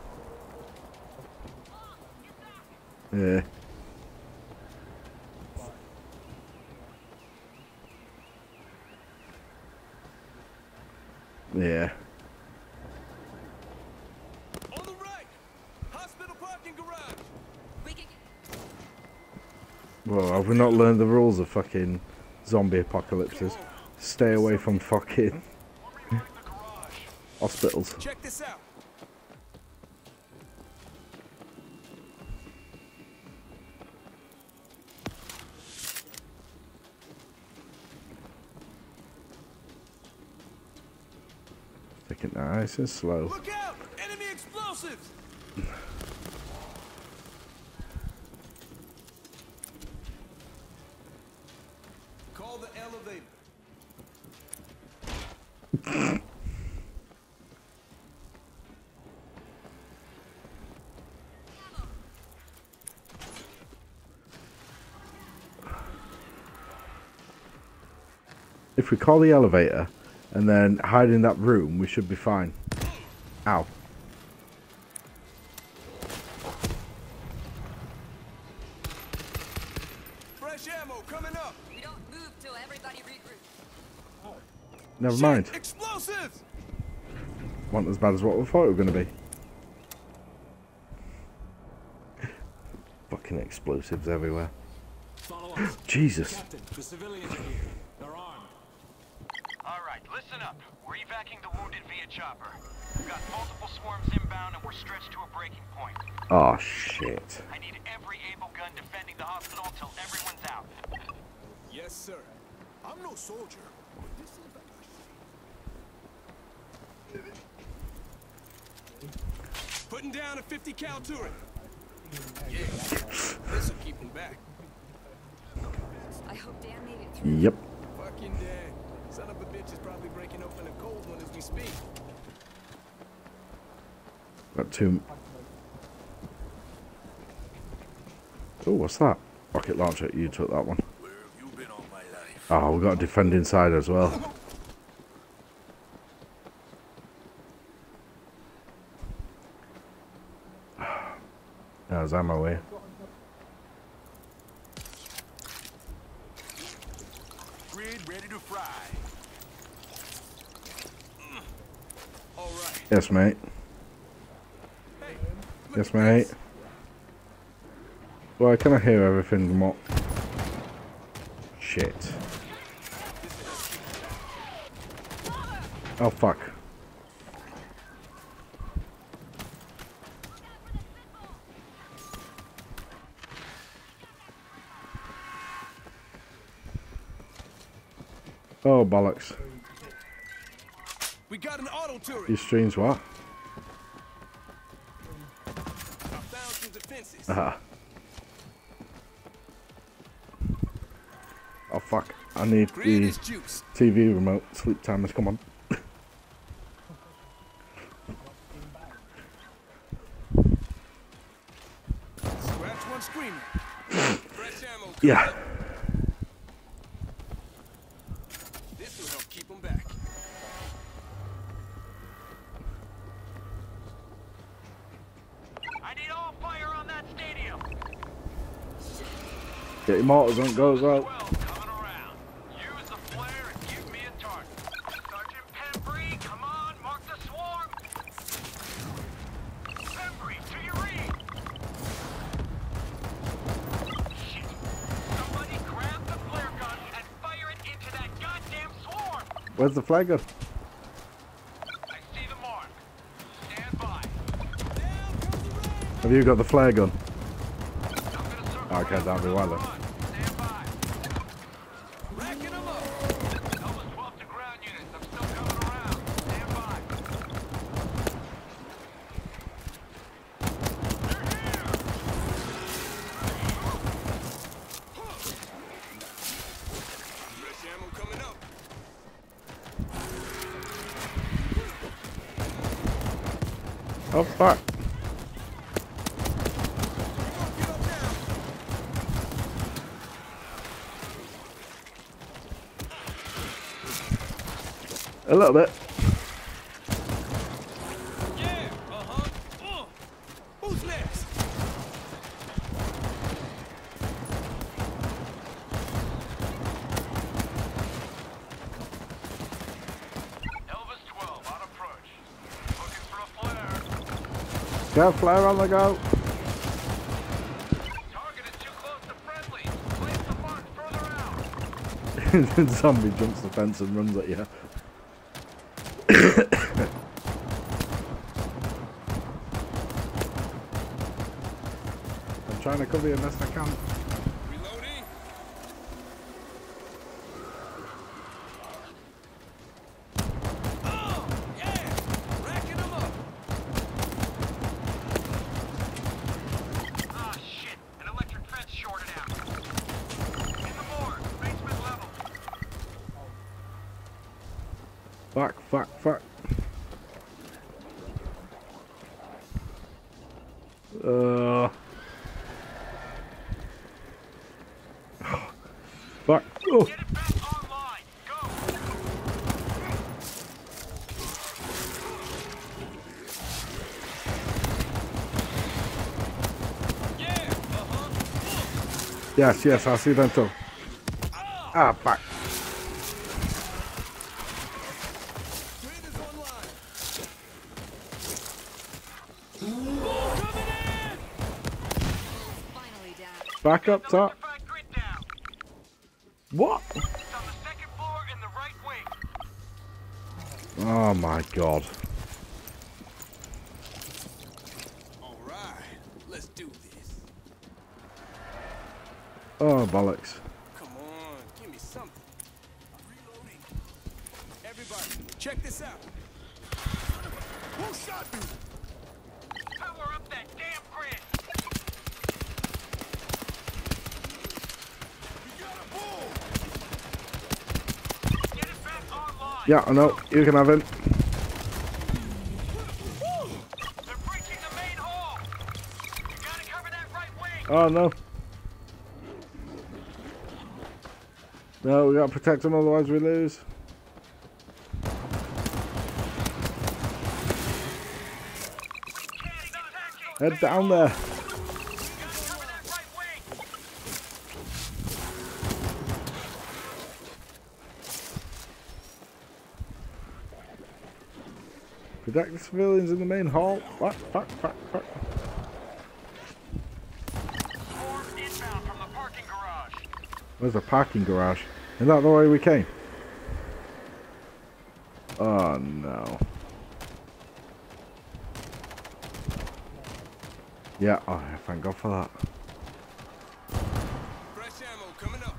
Yeah. Yeah. On the right. Hospital parking garage. We can... Well, have we not learned the rules of fucking zombie apocalypses? Stay away from fucking hospitals. Check this out. Taking it nice and slow. Look out! Enemy explosives! Call the elevator. If we call the elevator and then hide in that room, we should be fine. Ow. Fresh ammo coming up. We don't move till everybody regroups. Never Shit, mind. Explosives! Wasn't as bad as what we thought it was going to be. Fucking explosives everywhere. Follow us. Jesus. Captain, the civilians are here. They're armed. All right, listen up. We're evacuating the wounded via chopper. We've got multiple swarms inbound and we're stretched to a breaking point. Oh, shit. I need every able gun defending the hospital until everyone's out. Yes, sir. I'm no soldier. Putting down a fifty cal turret. Yeah, this'll keep him back. I hope Dan made it through. Yep. Fucking Dan. Son of a bitch is probably breaking open a cold one as we speak. Got two. Oh, what's that? Rocket launcher. You took that one. Where have you been all my life? Oh, we got to defend inside as well. There's ammo here. Grid ready to fry. All right. Yes, mate. Hey, look Yes, at mate. this. Well, can I hear everything? What? Shit. Oh, fuck. Oh, bollocks. We got an auto turret. Your stream's what? I found some defenses. Ah. Oh, fuck. I need Grid the is juice. T V remote. Sleep timers, come on. Scratch one screamer. Fresh ammo. coming Yeah. up. This will help keep them back. I need all fire on that stadium. Get your mortars on, go as well. twelve coming around. Use the flare and give me a target. Sergeant Pembry, come on, mark the swarm. Pembry, do you read? Shit. Somebody grab the flare gun and fire it into that goddamn swarm. Where's the flag gun? I see the mark. Stand by. Have you got the flare gun? I'm gonna circle Okay, around that'll be for well another then. run. Stand by. Racking them up. Elvis twelve to ground units. I'm still coming around. Stand by. Oh fuck. A little bit. Yeah, uh-huh. Uh. Who's next? Elvis twelve on approach. Looking for a flare. Got a flare on the go. Target is too close to friendly. Place the mark further out. Zombie jumps the fence and runs at you. I'm trying to cover you best I can. Reloading. Oh, yeah. Racking them up. Ah, shit. An electric fence shorted out. In the morgue. Basement level. Fuck, fuck, fuck. Uh. Fuck. Oh. Get it back online. Go. Yeah, uh-huh. Yes, yes, I see them too. Ah, fuck. Trainers online. Finally down. Back up top. Electrified grid down. What? It's on the second floor in the right wing. Oh my god. All right, let's do this. Oh, bollocks. Come on, give me something. I'm reloading. Everybody, check this out. Who shot me? Power up that damn grid. We got a bull. Get it back online. Yeah, I know. You can have him. They're breaching the main hall. You gotta cover that right wing. Oh no. No, we gotta protect him, otherwise we lose. Head down there. You gotta cover that right wing. Protect the civilians in the main hall. Fuck, fuck, fuck, fuck. Swarm inbound from the parking garage. Where's the parking garage? Is that the way we came? Oh no. Yeah, oh, thank God for that. Fresh ammo coming up.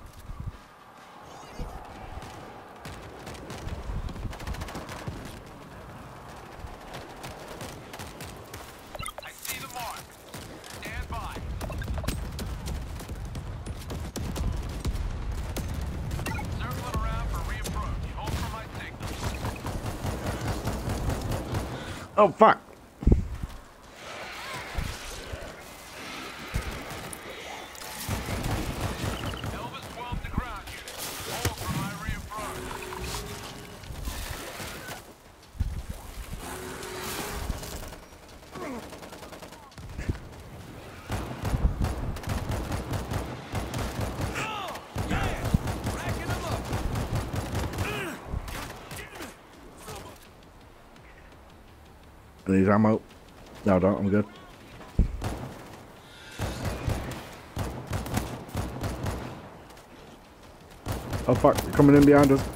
I see the mark. Stand by. Circling around for reapproach. Hold for my signal. Oh fuck! Elvis twelve to ground unit. Hold for my reapproach. Racking them up. I need ammo. No, I don't. I'm good. Oh fuck! They're coming in behind us.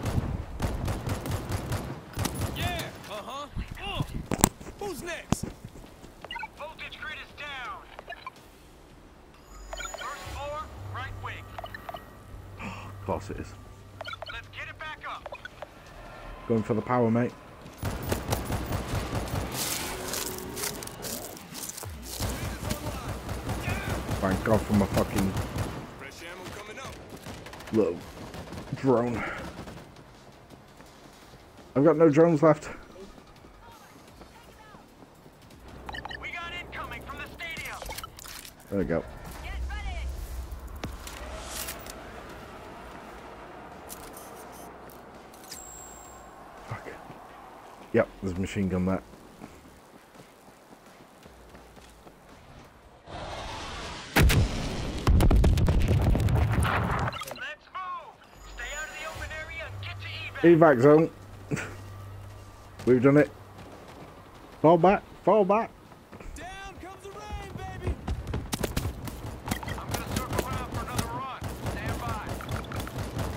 Yeah, uh-huh. Uh. Who's next? Voltage grid is down. First floor, right wing. Of course it is. Let's get it back up. Going for the power, mate. Thank God for my fucking Fresh ammo coming up. little drone. I've got no drones left. There we go. Get ready. Fuck. Yep, there's a machine gun there. Let's move! Stay out of the open area and get to evac! Evac zone. We've done it. Fall back. Fall back. Down comes the rain, baby. I'm gonna circle around for another run. Stand by.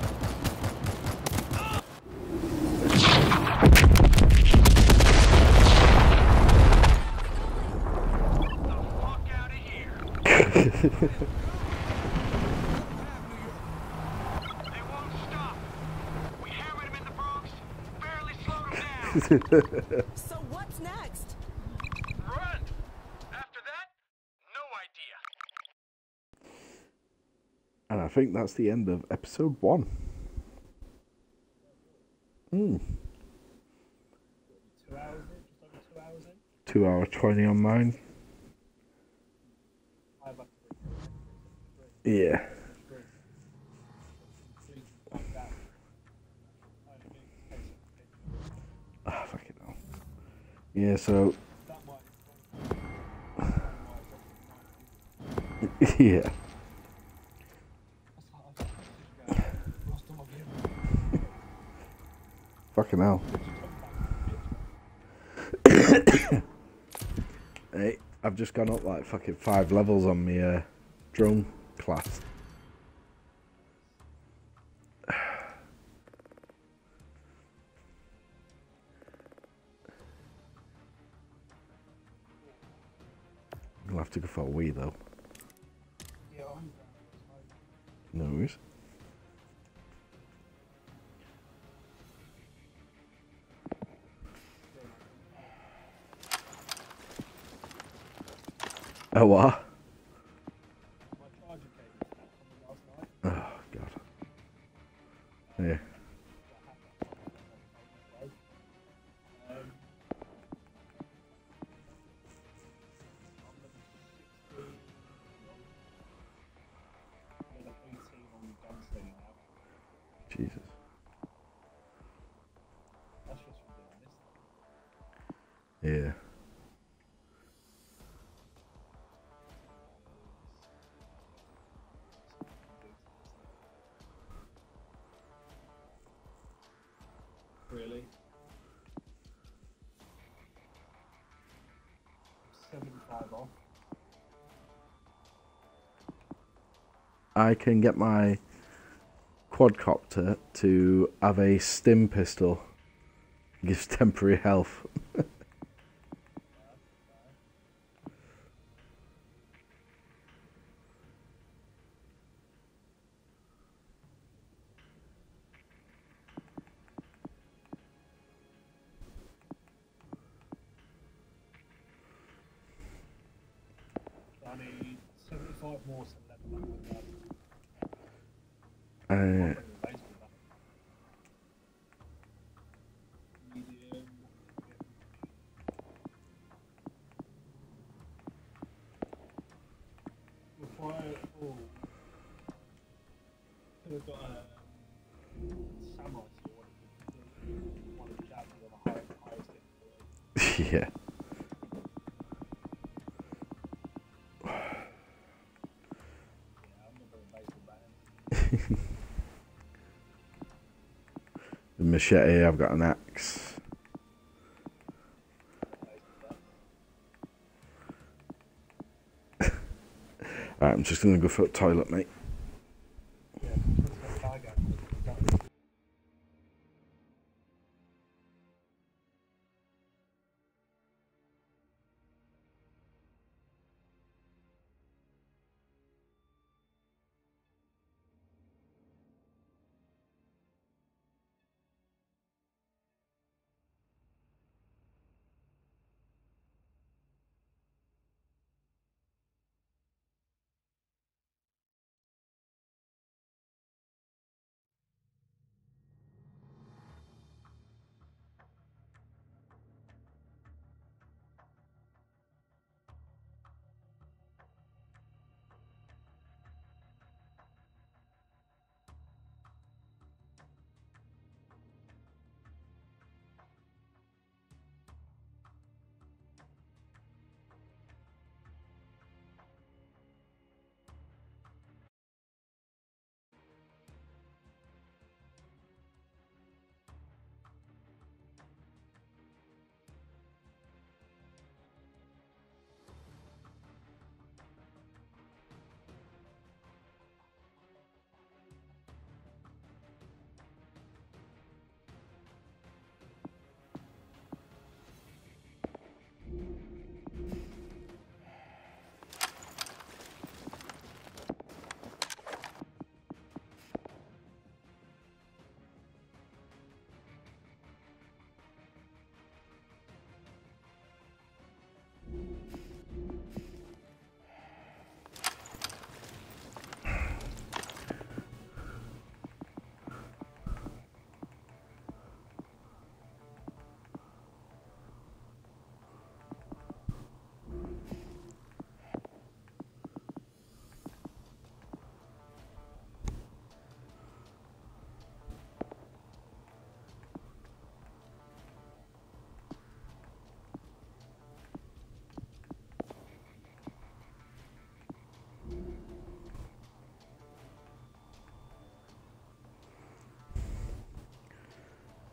Get the fuck out of here! They won't stop. We hammered him in the Bronx, barely slowed him down. So what's next? Run! After that, no idea. And I think that's the end of episode one. Hmm. Two hours in, just over two hours in. Two hour twenty on mine. I have like three. Yeah. Three. Three. Like that. I only need to take something. Ah, fuck it now. Yeah, so That might. yeah. That's like I just lost all my view. Fucking hell. Hey, I've just gone up like fucking five levels on my uh, drone class. We'll have to go for a wee though. Yeah, I'm No worries. Oh what? My charger cable coming last night. Oh god. Yeah. Um, I'm level eighteen on gunslinger now. Jesus. That's just from doing this. Yeah. Really? seventy-five off. I can get my quadcopter to have a stim pistol. Gives temporary health. I need seventy-five more to level up with Uh, that. Bring the baseball back. Medium. Require all. Could have got a samurai sword. One of the jabs on the high, highest difficulty. yeah. Yeah, I'm not bringing baseball back. The machete, I've got an axe. Alright, I'm just gonna go for the toilet, mate.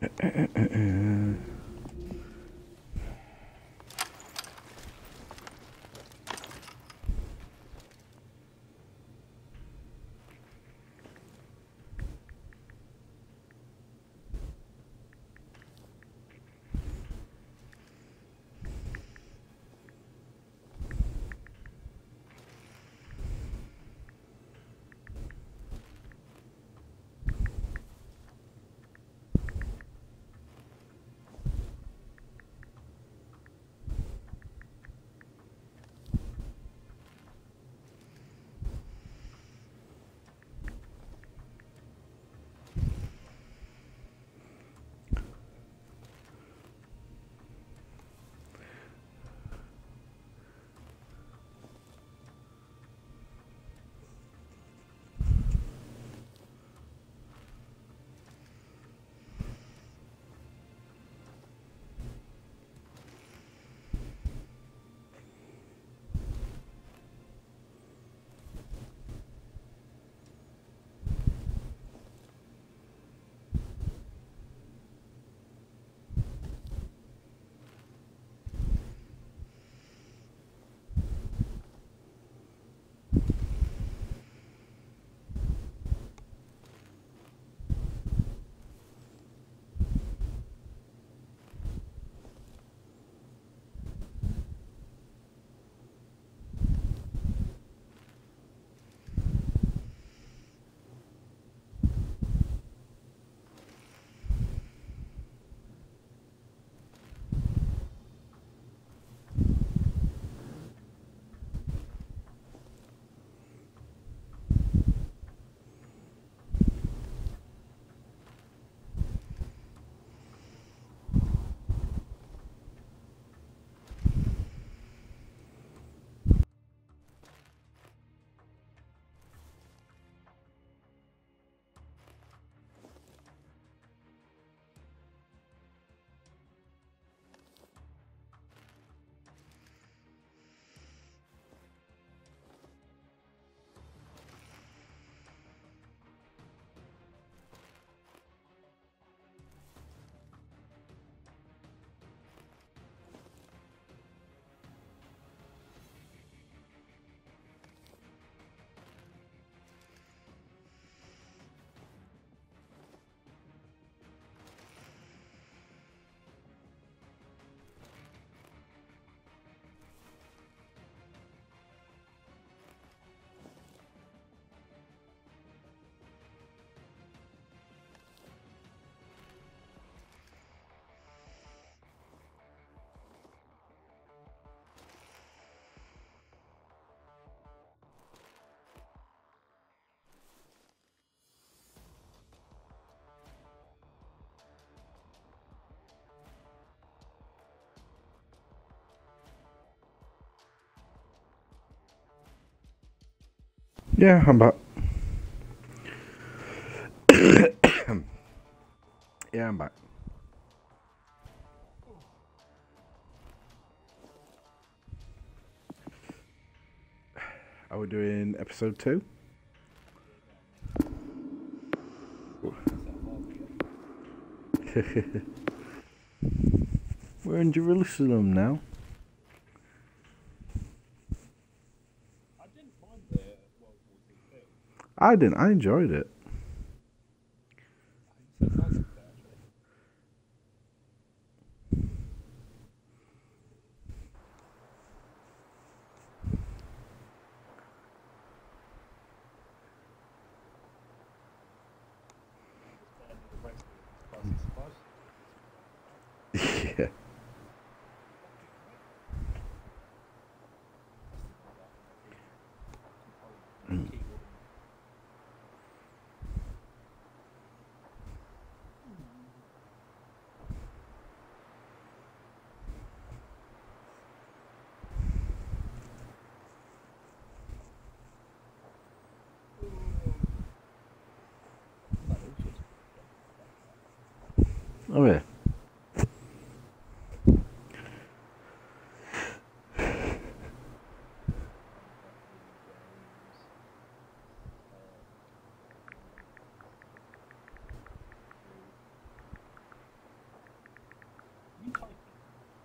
Yeah, I'm back. Yeah, I'm back. Are we doing episode two? We're in Jerusalem now. I didn't mind the World War Two film. I didn't. I enjoyed it. I think it's fantastic, actually. Understanding the rest of it is supposed Yeah. Oh yeah.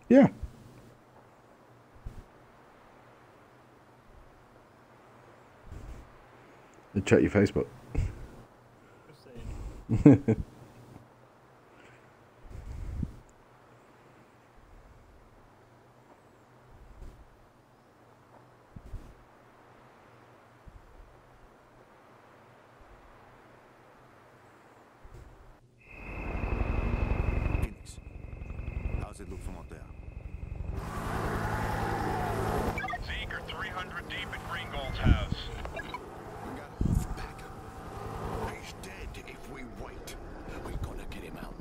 Yeah. And check your Facebook. Just saying. Phoenix, how's it look from up there? Zeke are three hundred deep at Greengold's house. We got a wolf back. He's dead if we wait. We gotta get him out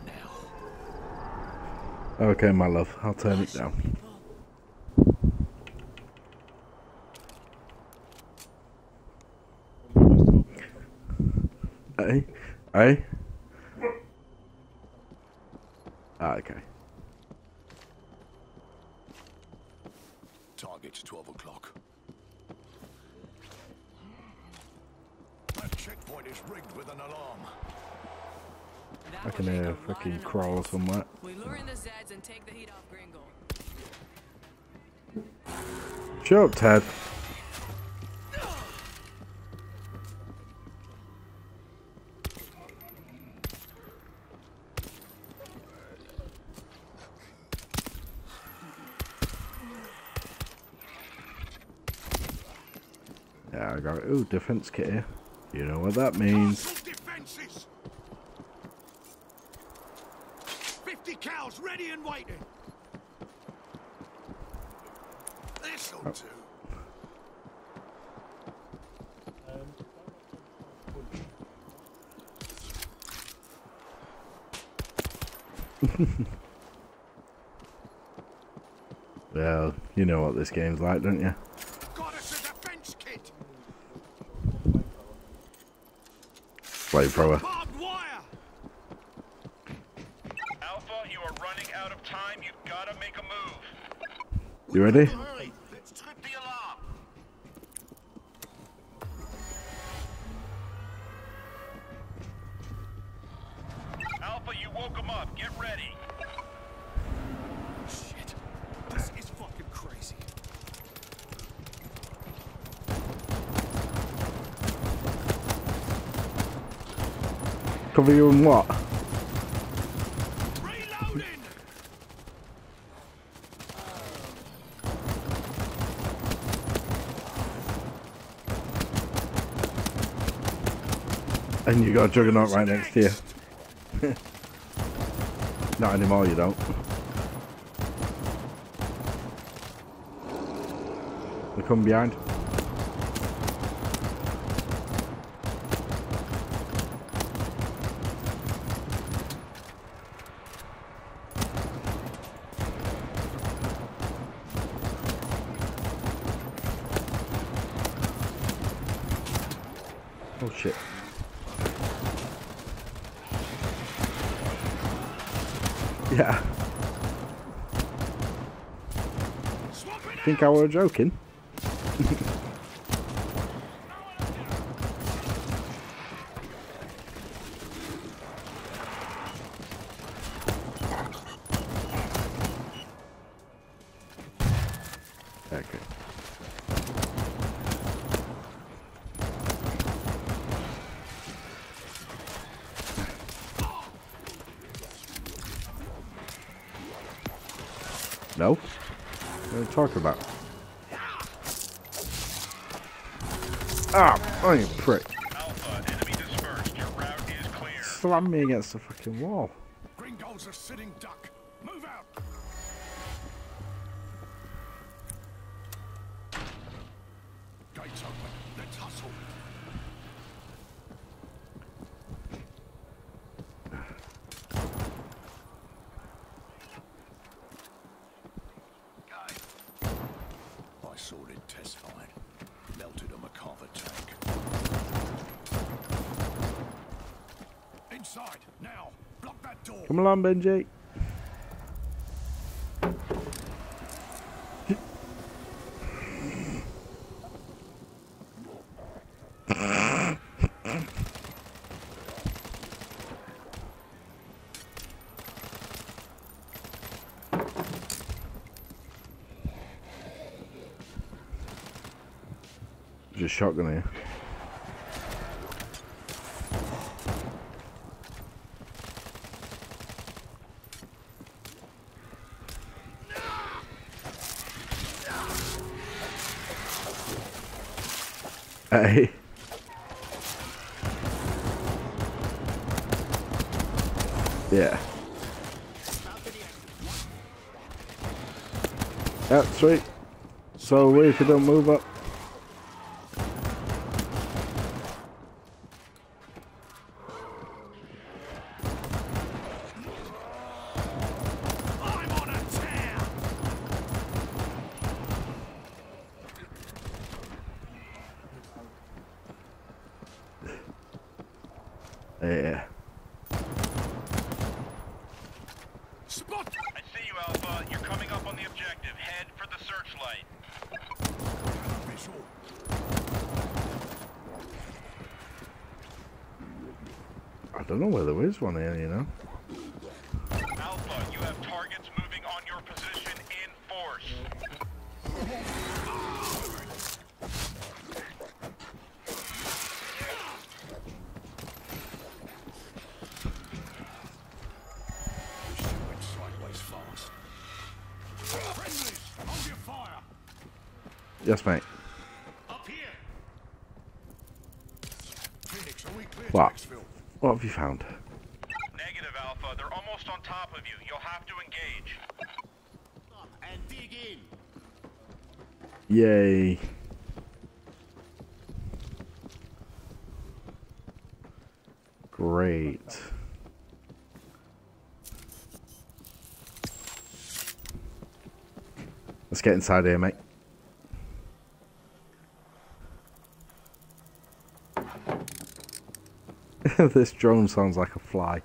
now. Okay, my love. I'll turn it down. Hey? Hey? Ah, okay. Target's twelve o'clock. That checkpoint is rigged with an alarm. I can hear a fucking crawler somewhere. We lure in the Zeds and take the heat off Gringold. Shut up, Ted. Yeah, I got it. Ooh, defense kit here. You know what that means. Castle defenses! Fifty cows ready and waiting. This'll do. Well, you know what this game's like, don't you? Got us a defense kit. Flamethrower. Barbed wire. Alpha, you are running out of time. You've got to make a move. You ready? Hurry. Let's trip the alarm. Alpha, you woke him up. Get ready. Shit. This is fucking crazy. Cover you in what? Reloading. And you got a juggernaut right next to you. Not anymore, you don't. They come behind. Oh shit. Yeah. Think I were joking? Okay. No? What are you talking about? Ah, oh, you prick. Alpha, enemy dispersed. Your route is clear. Slam me against the fucking wall. Gringold's a sitting duck. Move out. Gates open. Let's hustle. I sorted test fine. Melted a MacArthur tank. Inside, now. Block that door. Come along, Benji. Just shotgun here. Hey. Yeah. Yeah, sweet. So we could don't move up. I'm on a tear. Yeah. Spot. I see you, Alpha. You're coming up on the objective. Head for the searchlight. Visual. I don't know where there is one here, you know. Alpha, you have targets moving on your position in force. Went sideways fast. Friendlies, hold your fire. Yes, mate. Up here. Phoenix, are we clear What? to exfil? What have you found? Negative, Alpha. They're almost on top of you. You'll have to engage. Up and dig in. Yay. Great. Let's get inside here, mate. This drone sounds like a fly.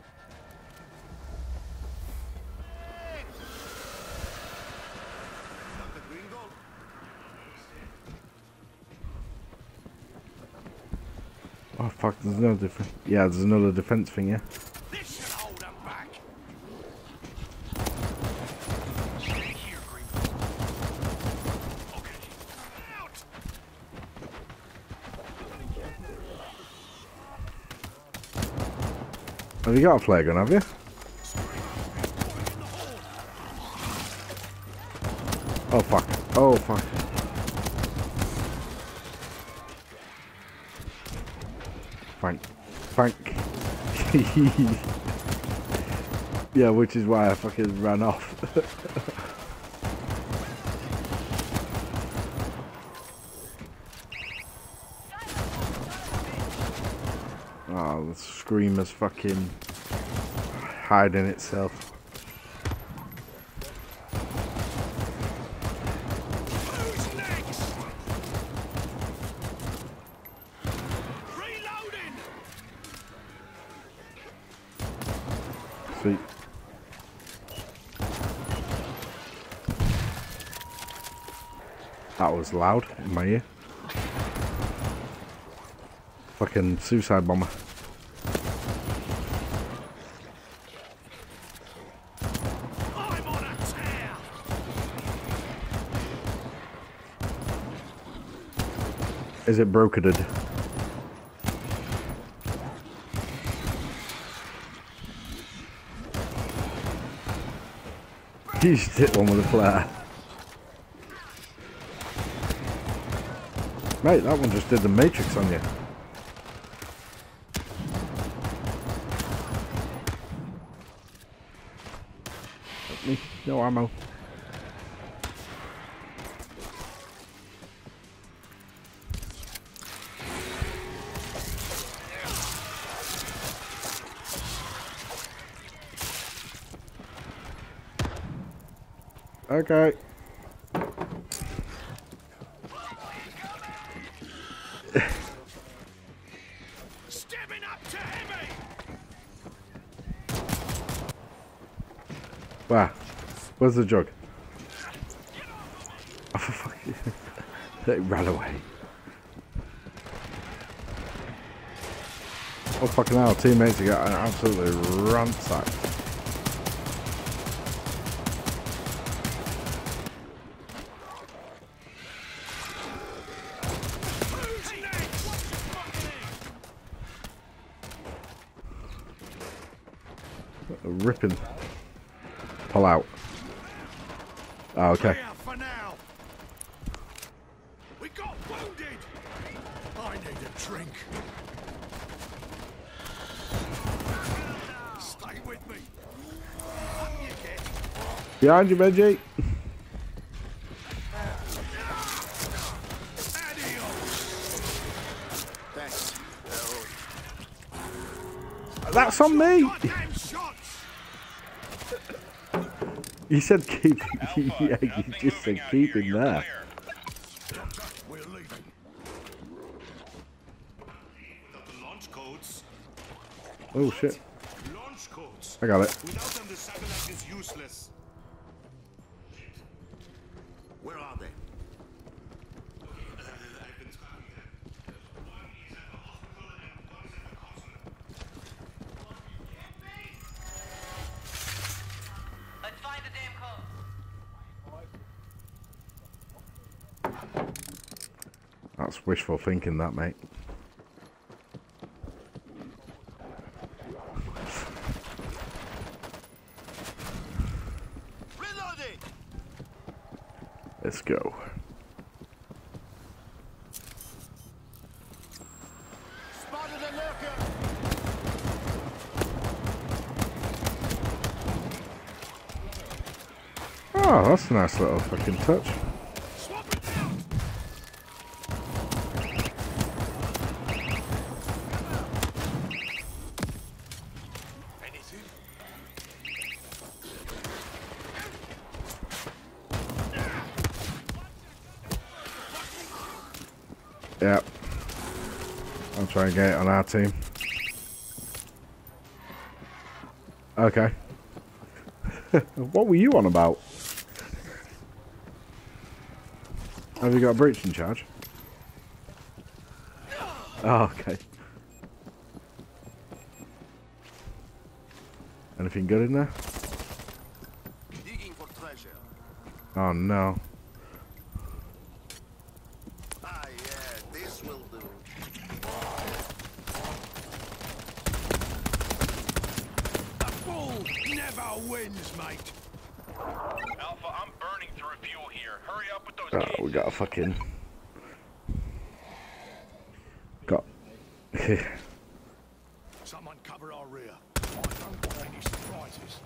The gringo. Oh fuck, there's no different. Yeah, there's another defense thing here. This should hold them back. Stay here, gringo. Okay. Out. Have you got a flare gun, have you? Oh fuck. Oh fuck. Frank. Frank. Yeah, which is why I fucking ran off. Oh, the screamer's fucking hiding itself. Who's next? Reloading. Sweet. That was loud in my ear. Fucking suicide bomber. I'm on a tear. Is it brokered? You just hit one with a flare. Mate, that one just did the Matrix on you. Help me. No ammo. Okay. Stepping up to heavy. Wow. Where's the jug? Oh, for fuck. It ran away. Oh fucking hell, teammates got absolutely ransacked. ripping. Pull out. Oh, okay. Clear for now. We got wounded. I need a drink. Stay with me. Up you get. Behind you, Benji. Thanks. That's on me. Goddamn shots. You said keep. Yeah, you just said keep him there. Doctor, we're leaving. The launch codes. Oh shit! Launch codes. I got it. Without them, the satellite is useless. Where are they? Let's find the damn code. That's wishful thinking, that mate. Reloading. Let's go. Spotted a lurker. Oh, that's a nice little fucking touch. Swap it out. Anything? Yep. I'll try and get it on our team. Okay. What were you on about? Have you got a breaching charge? Oh, okay. Anything good in there? Digging for treasure. Oh no. Ah, yeah, this will do. A fool never wins, mate. Alpha, I'm burning through fuel here. Hurry up with those Oh, we got a fucking got. Someone cover our rear. I don't want any surprises.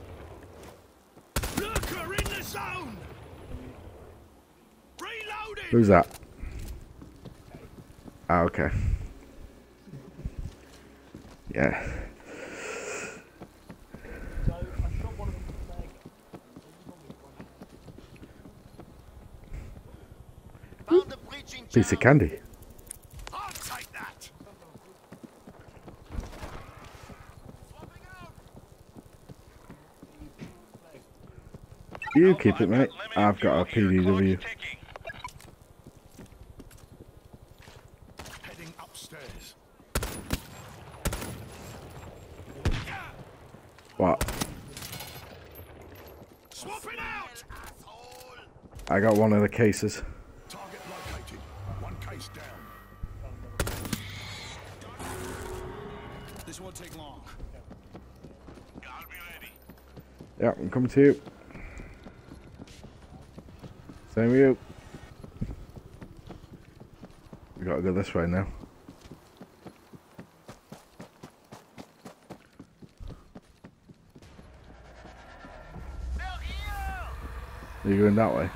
Lurker in the zone! Reloading! Who's that? Ah, okay. Yeah. So I shot one of them with the leg. Found the breaching Piece of channel. candy. I'll take that! Swapping out! You keep it, mate. I've got a P D W. Heading upstairs. What? Swapping out! Asshole! I got one of the cases. Target located. One case down. This won't take long. I'll be ready. Yep, I'm coming to you. Same with you. We gotta go this way now. Are you going that way?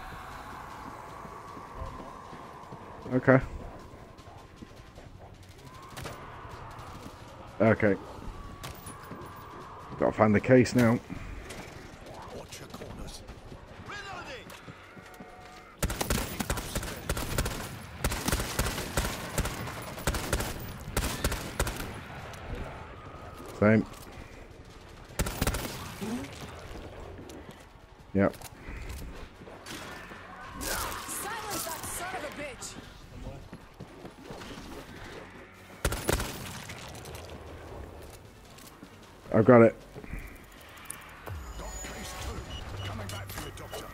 Okay. Okay. Gotta find the case now. Watch your corners. Reloading! Same. Yep. Silence that son of a bitch! I've got it. Got case two. Coming back for you, Doctor.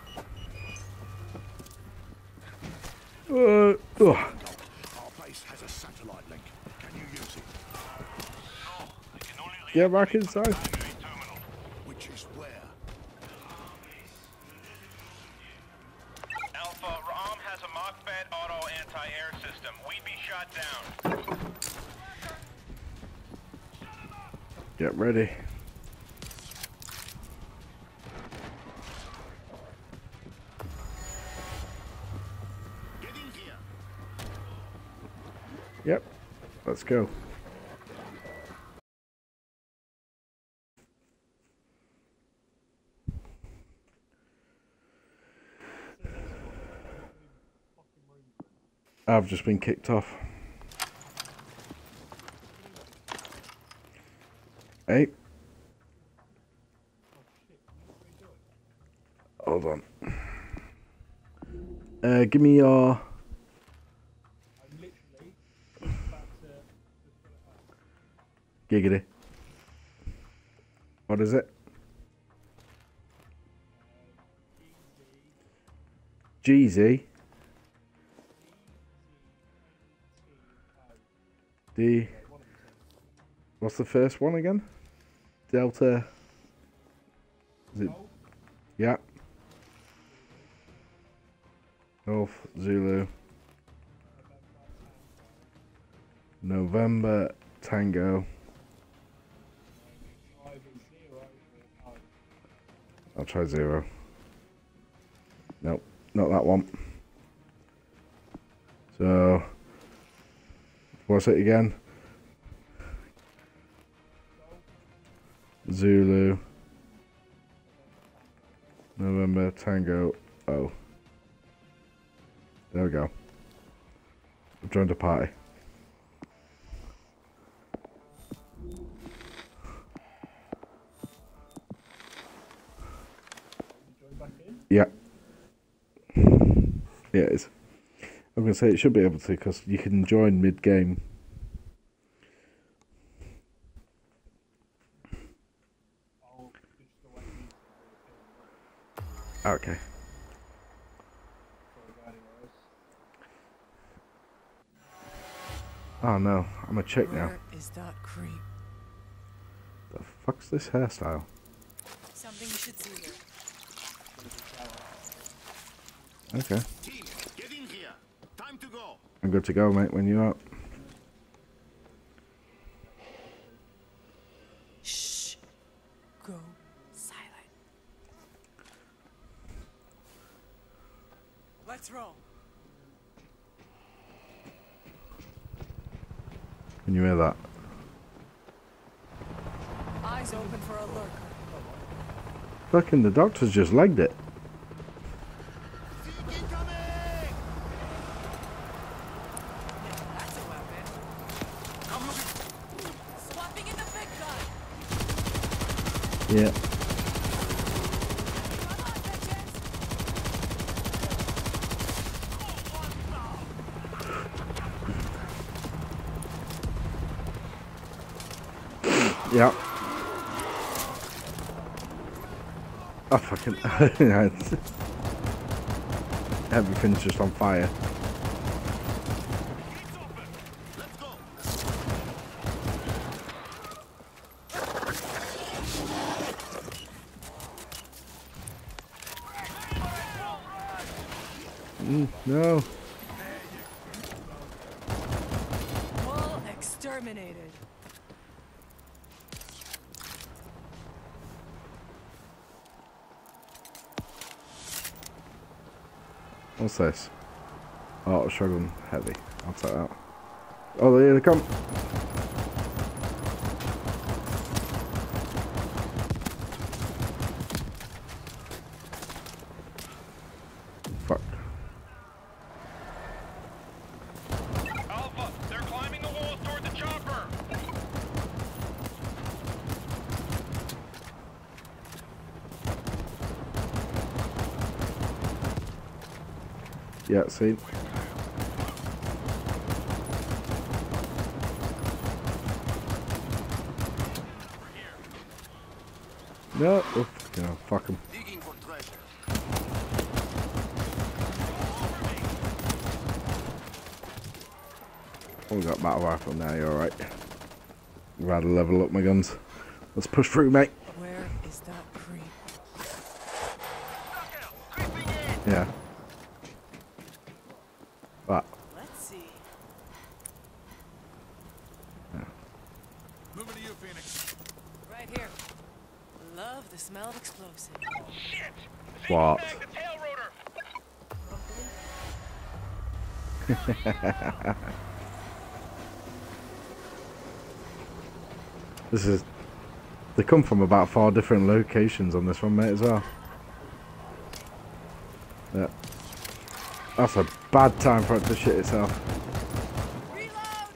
Uh, ugh. Our base has a satellite link. Can you use it? No, I can only Get back inside. primary terminal. anti-air system. We'd be shot down. Get ready. Get in here. Yep. Let's go. I've just been kicked off. Hey. Hold on. Uh, give me your... I'm literally just about to just put it up. Giggity. What is it? G Z. D. What's the first one again? Delta. Is it? Yeah. North Zulu. November Tango. I'll try zero. Nope, not that one. So, what's it again? Zulu. November Tango O. There we go. I've joined a party. Yeah. Yeah, it is. I'm going to say it should be able to because you can join mid-game. Okay. Oh no, I'm a chick now. Where is that creep? The fuck's this hairstyle? Something you should see here. Okay. Team, get in here. Time to go. I'm good to go, mate, when you're up. Shh. Go silent. Let's roll. Can you hear that? Eyes open for a lurker. Fucking the doctor's just legged it. That's a weapon. Swapping in the big gun. Yeah. Come on, bitches. Yeah. Oh fucking everything's just on fire. Let's go. Mm, no. All exterminated. What's this? Oh, shotgun heavy. I'll take that. Oh, here they come. Fuck. Alpha, they're climbing the walls toward the chopper. Yeah, see? No, oh, you know, fuck him. Digging for treasure. Oh, we got battle rifle now, you're alright. Rather level up my guns. Let's push through, mate. Where is that creep? Yeah. What? Let's the smell of explosives. Shit! What? Bag the tail rotor! This is. They come from about four different locations on this one, mate, as well. Yeah. That's a bad time for it to shit itself. Reload!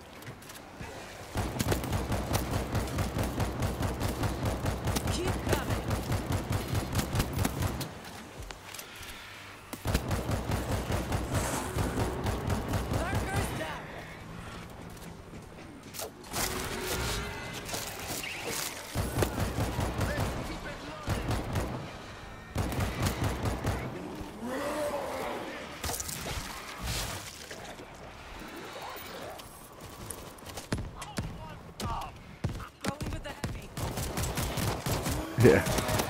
Keep coming. Lurkers down. Rolling with the heavy. Yeah.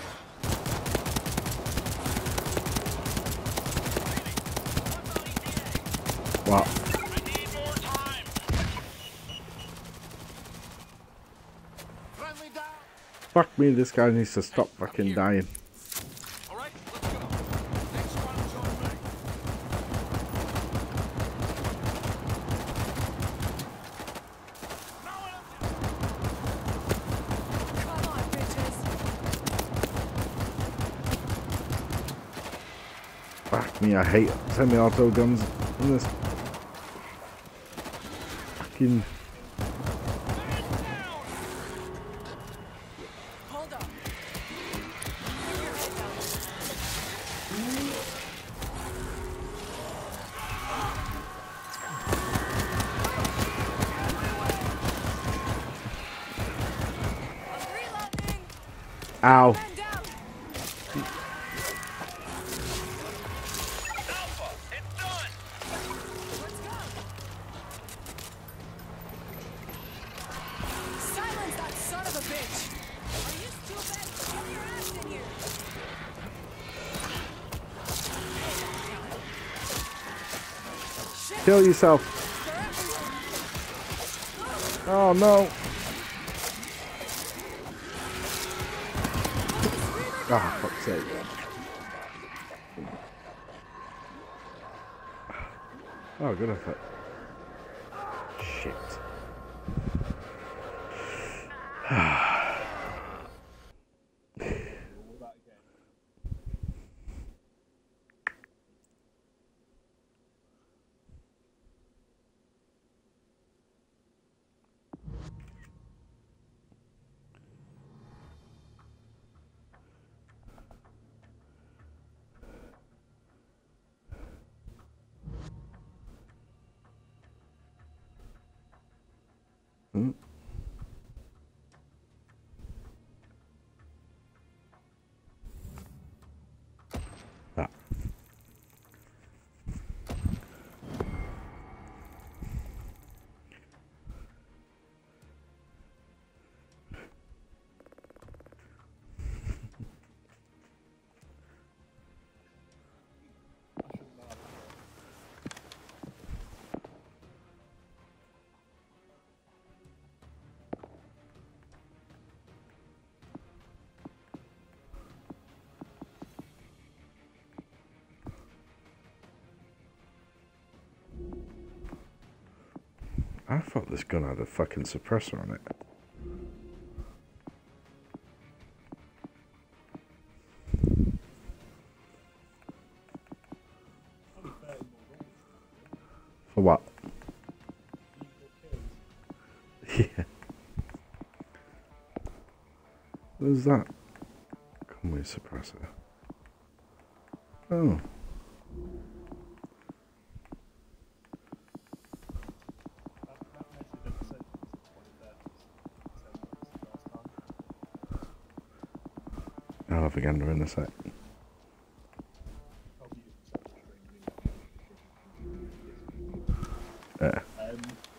Wow. I need more time! Friendly down. Fuck me, this guy needs to stop fucking dying. All right, let's go. Next one is on me. Come on, bitches. Fuck me, I hate semi-auto guns in this. Fucking. Hold up. Bring your head down. Reloading. Ow. Man down. Alpha, it's done! Let's go. Silence that son of a bitch. Are you stupid? Get your ass in here. Shit. Kill yourself. They're everywhere. Oh no. Ah, fuck's sake. Oh, good effort. Shit. All that again. Hmm. Ah. I thought this gun had a fucking suppressor on it. For what? Yeah. What's that? Conway suppressor. Oh. I'll have a gander in a sec. Yeah. Um,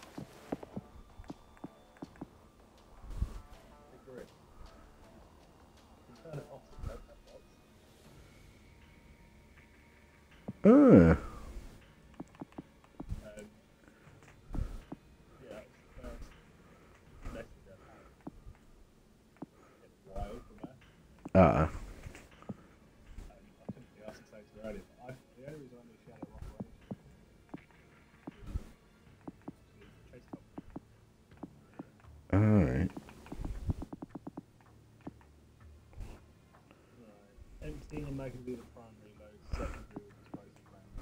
turn it off to protect that box. Ah. Um, yeah, it's the first message I've had in a while from her. Uh, I couldn't be asked to say too early, but I, the only reason I knew she had her operation was to chase top. alright. Right. Emptying and magazine of primary load, secondary with explosive rounds.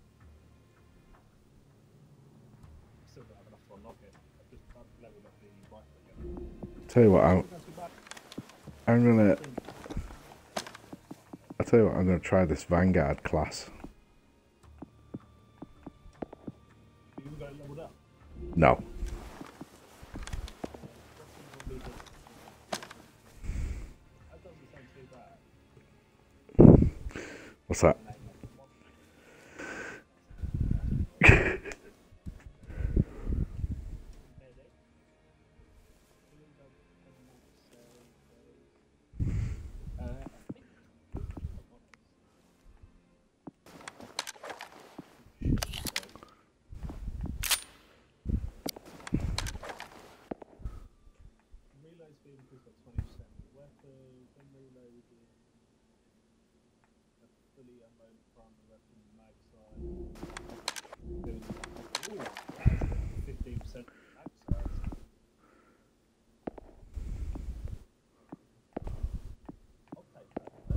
Still don't have enough to unlock it. I've just I've leveled up the rifle again. Tell you what, I'm, Not too bad. I'm gonna. I'll tell you what, I'm gonna try this Vanguard class. You even got it leveled up? No. That doesn't sound too bad. What's that? Reload speed increased by twenty percent. Weapons, when reloaded, a fully unloaded primary weapon mag size. Ooh, that's fifteen percent mag size. I'll take that.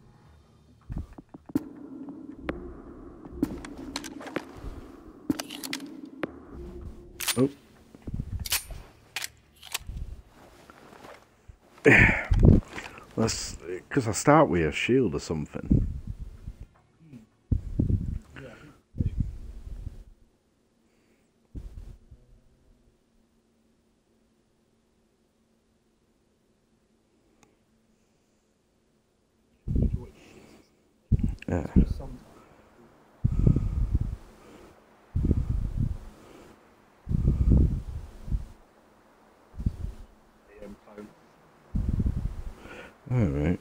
Oh. Let's, because I start with a shield or something. Yeah, I think Yeah. sometimes. A M phone. Alright.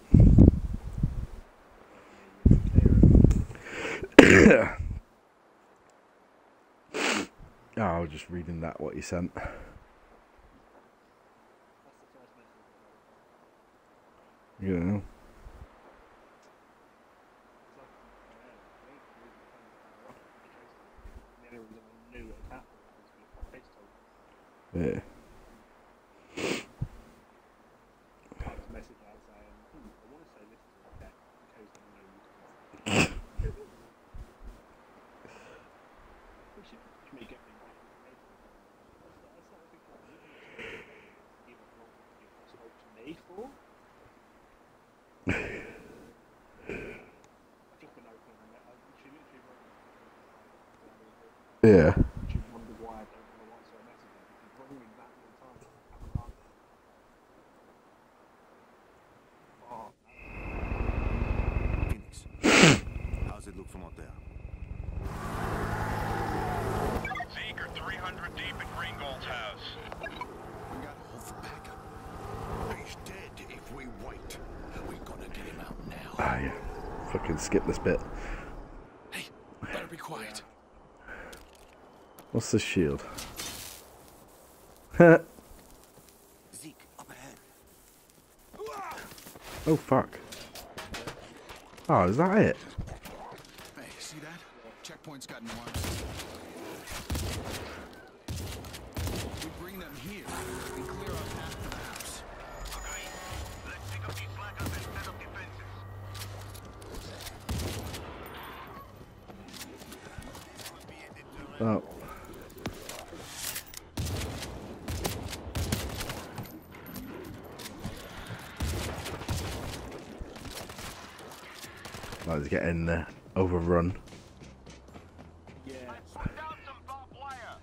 Oh, I was just reading that, what you sent. That's the first message. You know. Yeah. Yeah. She wondered why I don't want to answer her messages. She's wrong me that many times. I haven't answered. Oh, Phoenix, how's it look from out there? Zeke are three hundred deep at Greengold's house. We got hope for backup. He's dead if we wait. We're gonna get him out now. Ah, yeah. Fucking skip this bit. Hey, better be quiet. What's the shield? Zeke, up ahead. Oh, fuck. Oh, is that it? Hey, see that? Checkpoint's got no arms. We bring them here and clear our path to the house. Okay, let's pick up these flankers and set up defenses. Oh. Let's get in there. Overrun. yeah. Put down some barbed wire.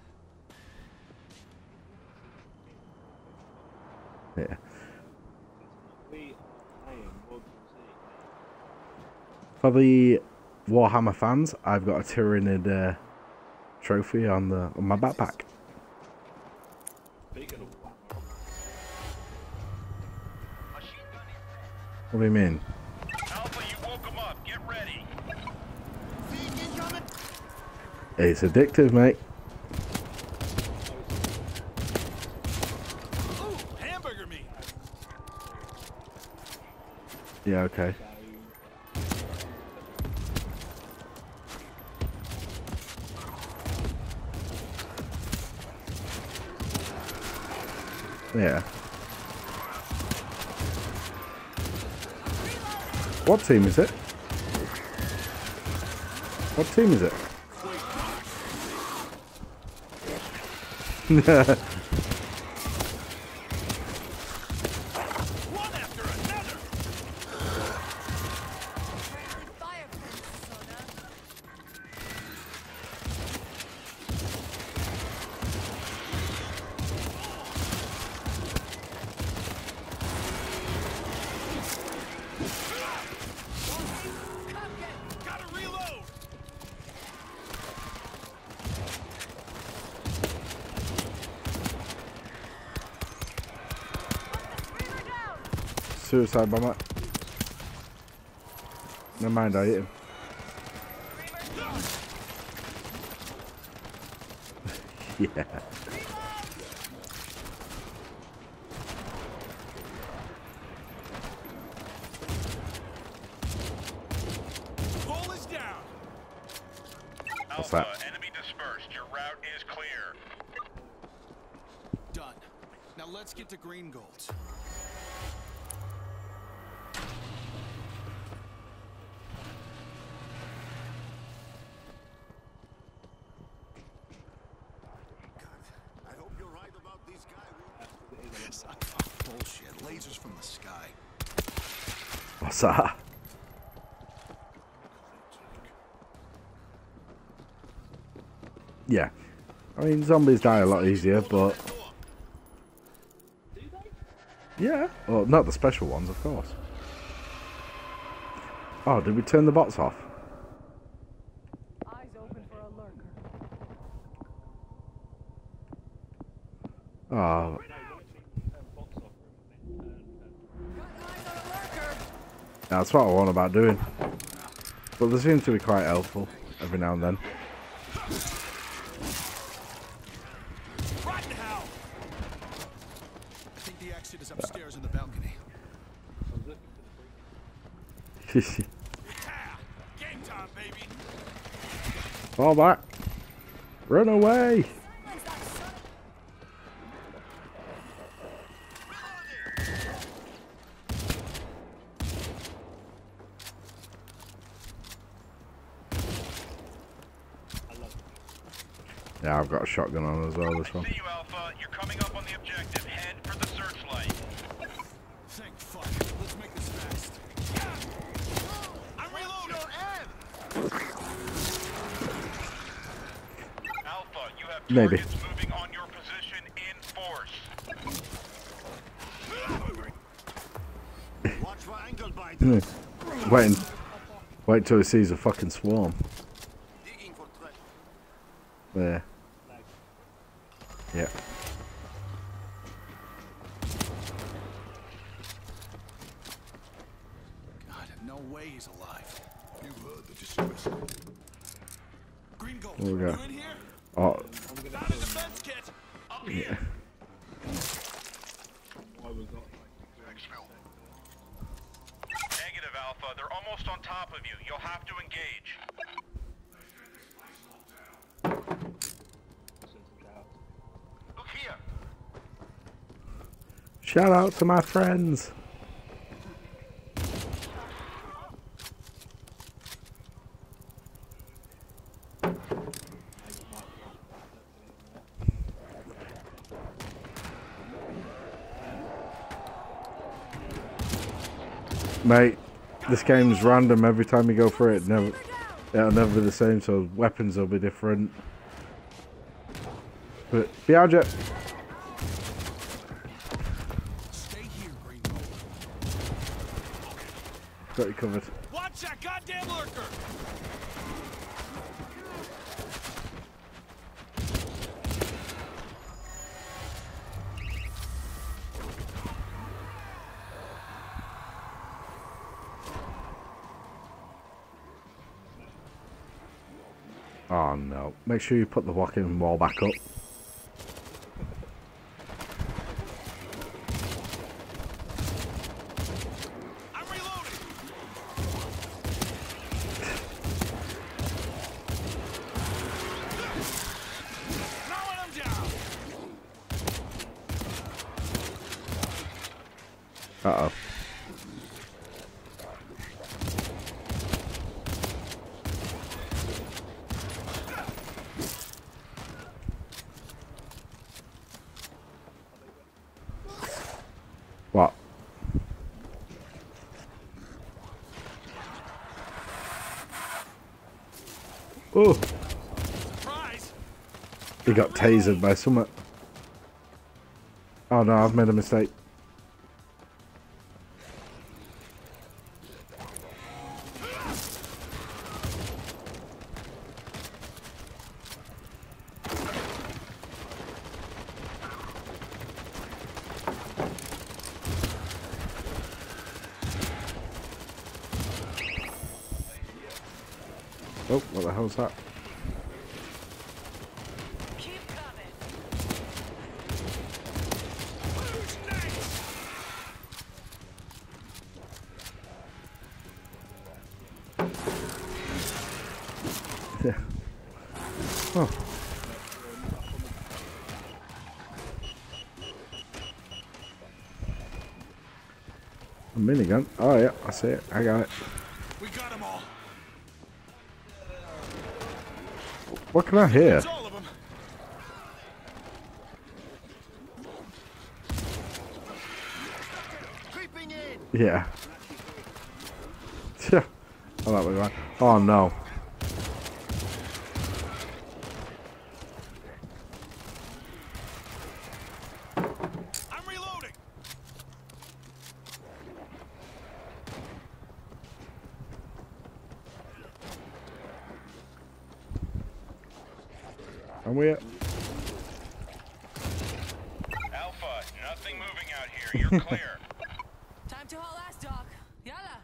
Yeah. We are playing World War Z. For the Warhammer fans, I've got a Tyranid uh, trophy on the on my backpack. Speaking of Warhammer, Machine gun is set. What do you mean? Alpha, you woke them up. Get ready. It's addictive, mate. Ooh, hamburger meat. Yeah, okay. Yeah. What team is it? What team is it? One after another. Fire persona. Gotta reload. Reaver down. Suicide bomber. Never mind, I hit him. Yeah. Goal is down. What's Alpha, that? enemy dispersed. Your route is clear. Done. Now let's get to Green Gold. I hope you're right about these guys. Son of a bullshit. Lasers from the sky. What's that? Yeah. I mean, zombies die a lot easier, but... Yeah. Well, not the special ones, of course. Oh, did we turn the bots off? Eyes open for a lurker. Oh, No, you actually turn bots off for him, I think. Got eyes on a lurker. that's what I want about doing. But they seem to be quite helpful every now and then. Right now. I think the exit is upstairs in the balcony. I was looking for the free. Yeah. Game time, baby. Fall back. Run away. Silence that son. Yeah, I've got a shotgun on as well, this I one. see you, Alpha. You're coming up on the objective. Head for the searchlight. Thank fuck. Let's make this fast. I'm reloading. Alpha, you have Maybe. targets moving on your position in force. Watch for ankle biters. Wait, wait till he sees a fucking swarm. Digging for treasure. There. Yeah. God, no way he's alive. You heard the distress. Green Gold. What we got? You in here? Oh, Found a defense kit. Up here. Why we got like Negative, Alpha. They're almost on top of you. You'll have to engage. send some shouts. Look here. shout out to my friends. Mate, this game's random every time you go through it. Never, it'll never be the same. So weapons will be different. But behind you. Stay here, Green Gold. Got you covered. Watch that goddamn lurker. Oh no! Make sure you put the walking wall back up. I'm reloading. Uh oh. What? Oh, Surprise! he got tasered by someone. Oh no, I've made a mistake. Oh, what the hell's that? Keep coming. Who's next? Yeah. Oh. A minigun. Oh yeah, I see it. I got it. We got them all. What can I hear? It's all of them. Creeping in. Yeah. Yeah. Oh, that was right. Oh no. I'm reloading. And we at? Alpha, nothing moving out here. You're clear. Time to haul ass, Doc. Yalla.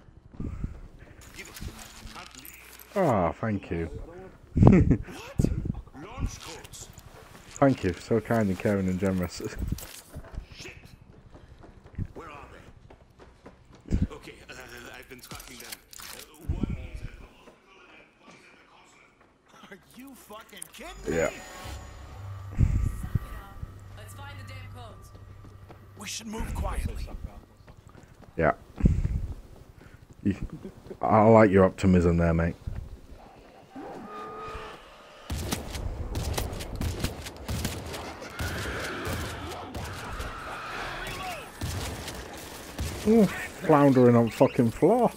Oh, thank you. Launch codes. Thank you. So kind and caring and generous. Shit. Where are they? Okay, uh, I've been tracking them. Uh, one. Are you fucking kidding me? Yeah. Let's find the damn codes. We should move quietly. Yeah. You, I like your optimism there, mate. Ooh, floundering on fucking floor.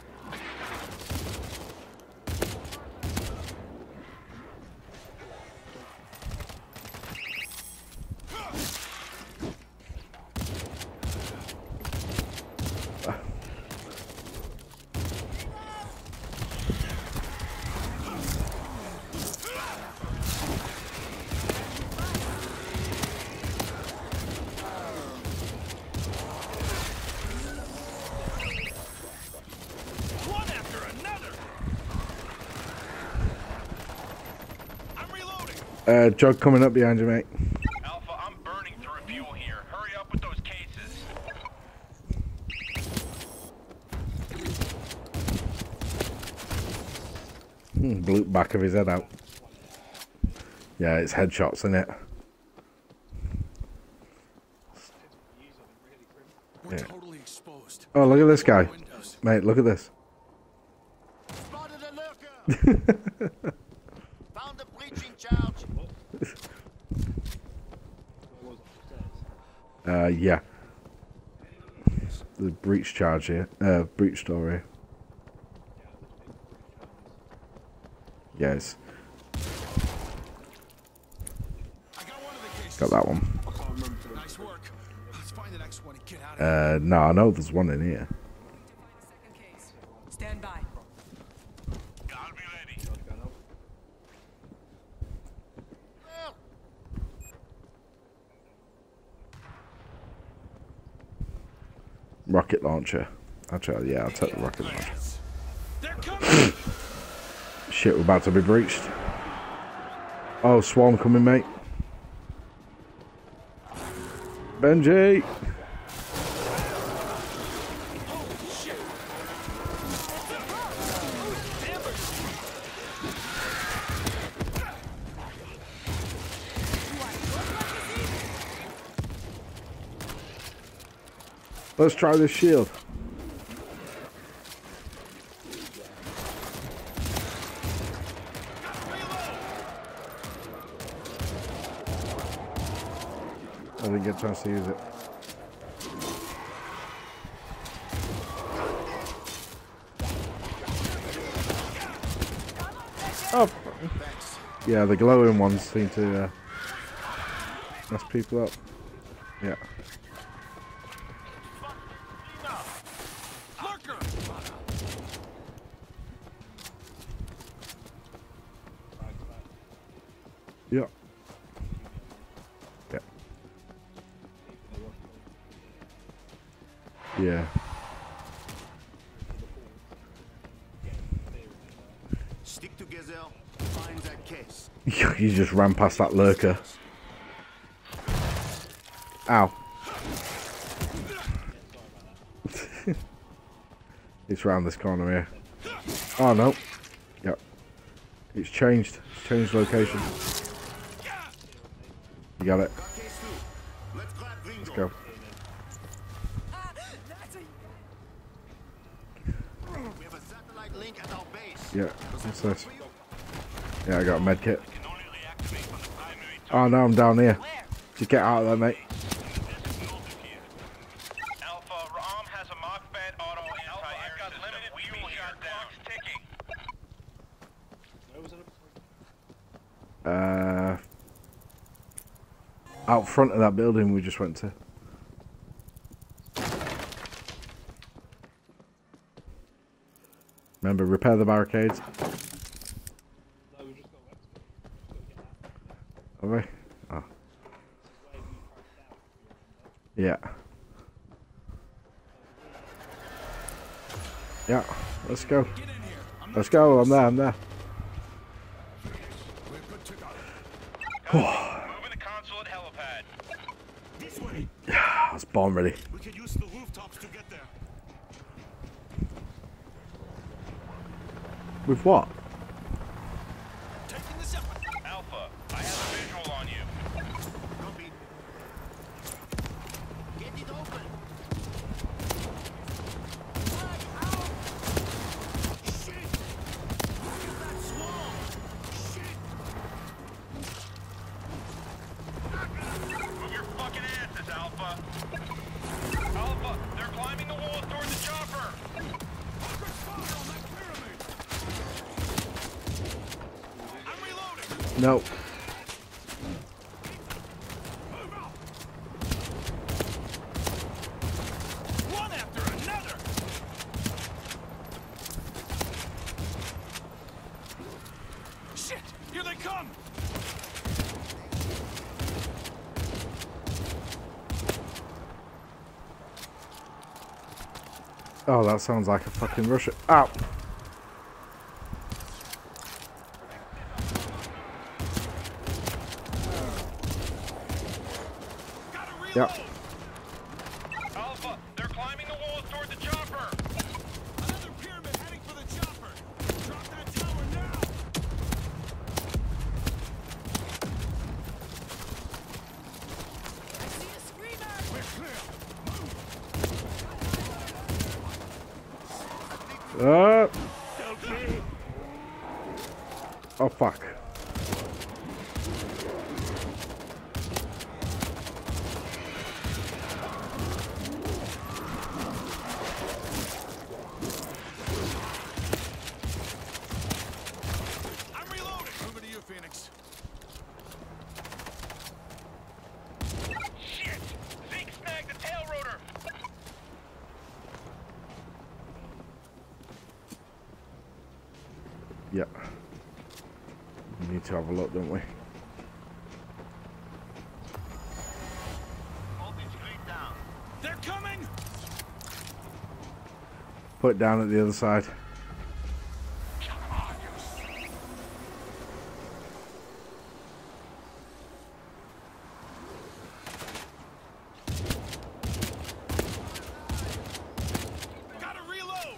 One after another. I'm reloading. Uh, Jug coming up behind you, mate. Alpha, I'm burning through fuel here. Hurry up with those cases. Hmm, blew the back of his head out. Yeah, it's headshots, isn't it? We're Yeah. totally exposed. Oh, look at this guy. Windows. Mate, look at this. Spotted a lurker. Found a breaching charge. Uh, yeah. The breach charge here. Uh, breach story. Yes. I got one of the cases. Got that one. Nice work. Let's find the next one and get out of here. Uh, no, I know there's one in here. Second case. Stand by. I'll be ready. Rocket launcher. Actually, yeah, I'll take the rocket launcher. They're coming. Shit, we're about to be breached. Oh, swarm coming, mate. Benji! Let's try this shield. I didn't get a chance to use it. Oh, yeah, the glowing ones seem to uh, mess people up. Yeah. Yeah. Yeah. Yeah. Stick to Gazelle. Find that case. You just ran past that lurker. Ow. It's round this corner here. Oh no. Yep. It's changed. It's changed location. You got it. Let's go. We have a satellite link at our base. Yeah. What's this? Yeah, I got a med kit. Oh no, I'm down here. Just get out of there, mate. Alpha, Ram has a Mach-Bed auto anti-air system. We will shut down. Ticking. Where was it? Uh, out front of that building we just went to. Remember, repair the barricades. No, we just got web to get that. Have we? Oh. Yeah. Yeah, let's go. Let's go, I'm there, I'm there. Moving the console at helipad. This way. I was born ready. We can use the rooftops to get there. With what? Taking this up. Alpha, I have a visual on you. Copy. Get it open. Shit! Look at that swarm! Shit! Move your fucking asses, Alpha. Alpha, they're climbing the walls toward the chopper. Focus fire on that pyramid! I'm reloading! No. Move out! One after another! Shit! Here they come! Oh, that sounds like a fucking Russian. Ow! Gotta reload! Yep. Alpha, they're climbing the walls toward the chopper. Another pyramid heading for the chopper! Drop that tower now! I see a screamer! We're clear! Uh, oh, fuck. I'm reloading! Over to you, Phoenix. Shit! Zeke snagged the tail rotor. Yeah. We need to have a look, don't we? They're coming! Put it down at the other side. Gotta reload!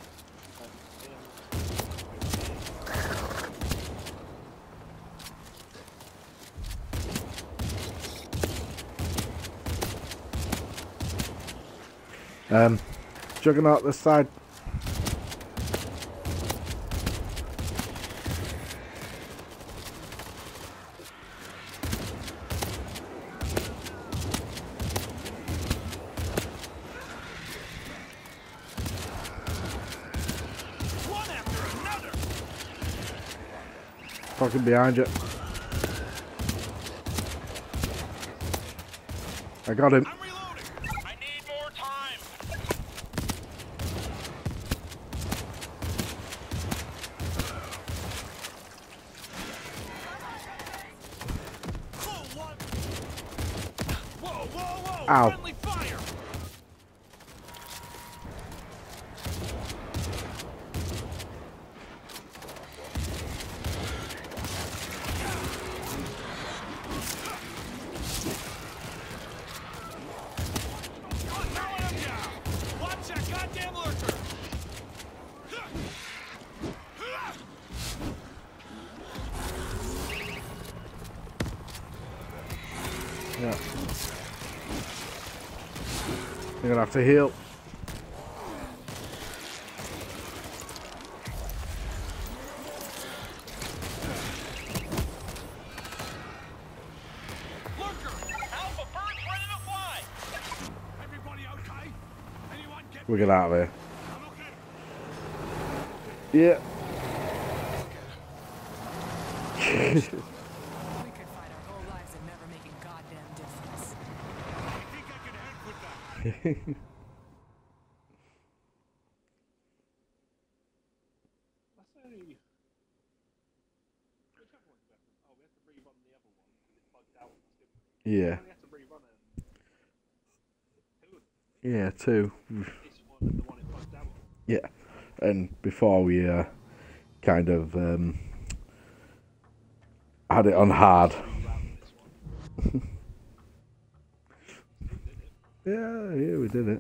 Um, Juggernaut this side. One after another. Fucking behind you. I got him. I'm reloading. I need more time. Whoa, what? Whoa, whoa, whoa! Ow. Friendly fire! Now I'm down. Watch that goddamn lurker! Yeah. You're gonna have to heal. Lurker! Alpha bird's ready to fly! Everybody okay? Anyone get We'll get out of here. I'm okay. Yeah. We could fight our whole lives and never making goddamn difference. I think I can help with that. Let's say. Whichever one's better. Oh, we have to rerun the other one because it bugged out. didn't we? Yeah. We have to rerun it. Two of them. Yeah, two. This one and the one it bugged out. Yeah. And before we uh, kind of um, had it on hard. Reroute this one. Yeah, yeah, we did it.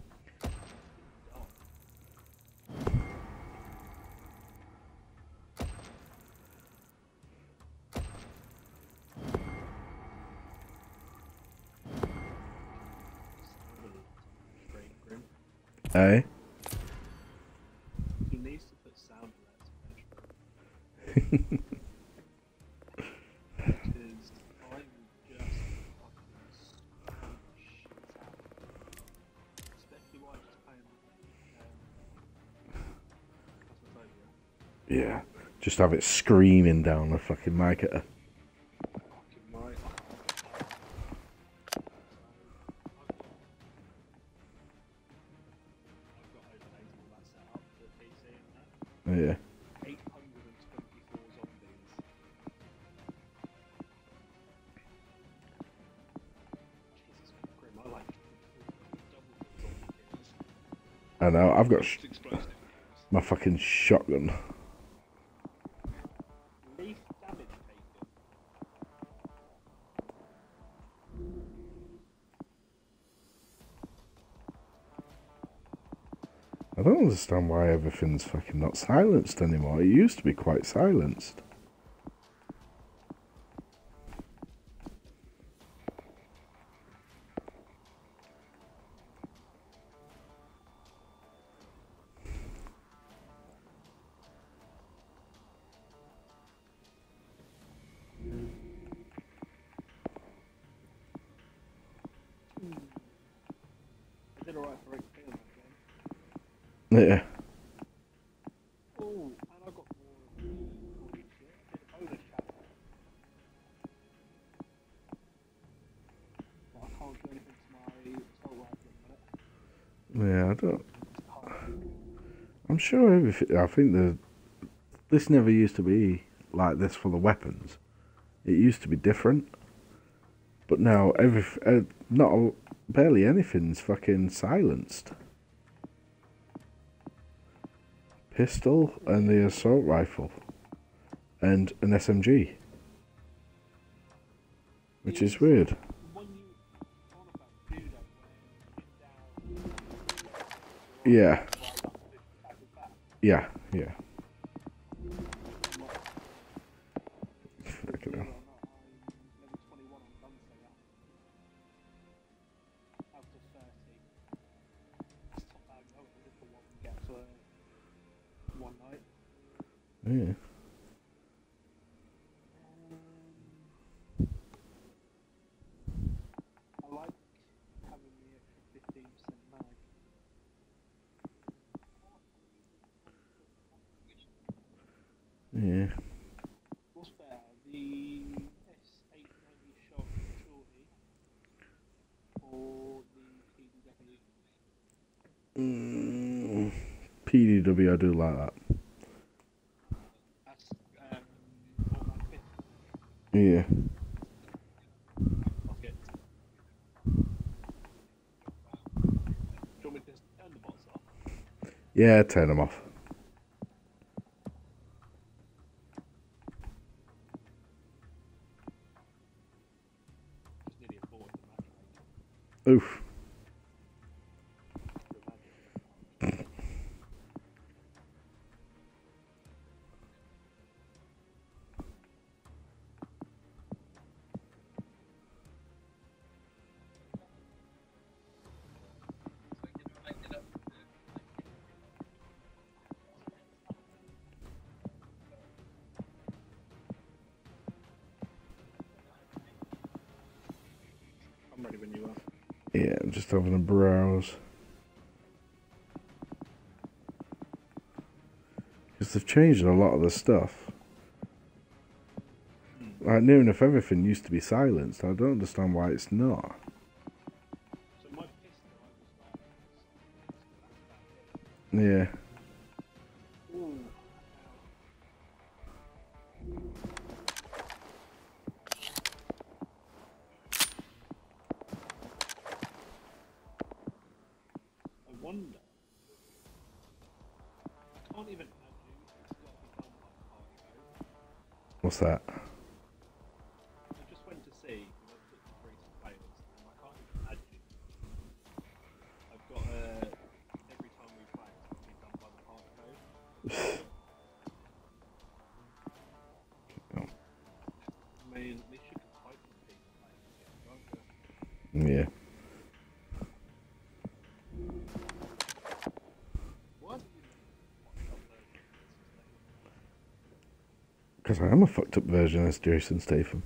Great grim. Eh? He needs to put sound alerts on Edge. Because I'm just fucking spamming the shit out. Especially while I'm just playing um, Phasmophobia. Yeah. Just have it screaming down the fucking mic at her. Fucking right. I've got overlays and all that set up for P C and that. Yeah. eight hundred twenty-four zombies. Jesus, grim. I like double zombie kills. I know. I've got sh- Explosive. my fucking shotgun. Leaf damage taken. I don't understand why everything's fucking not silenced anymore. It used to be quite silenced. I did alright for X P on that game. Yeah. Oh, and I got more of the holy shit. I did a bonus chapter. But I can't do anything to my assault rifle at the minute. Yeah, I don't. I'm sure everything. I think the this never used to be like this for the weapons. It used to be different, but now every uh, not a, barely anything's fucking silenced. Pistol and the assault rifle, and an S M G, which is weird. When you on about Judo, when you get down, Yeah, right up this back with that. yeah, yeah. Believe Fucking it or hell. not, I'm level twenty-one on Gunslinger. Out of thirty. one night. Yeah. I like having the extra fifteen percent mag. Yeah. What's better, the S eight ninety shot shorty or the P D W? Mm, P D W, I do like that. That's um, automatic fifth. Yeah. Fuck it. Do you want me to just turn the bots off? Yeah, turn them off. Just nearly aborted the match. Oof. I'm ready when you are. Yeah, I'm just having a browse. Because they've changed a lot of the stuff. Like, near enough everything used to be silenced. I don't understand why it's not. So my pistol, I was like, Yeah. ooh. I wonder. I can't even add you. It's got to be done by the party code. What's that? I just went to see because I've looked at recent players and I can't even add you. I've got uh, every time we play, it's got to be done by the party code. I mean, at least you can type from people playing this game, can't you? Yeah. What? Because I am a fucked up version of Jason Statham.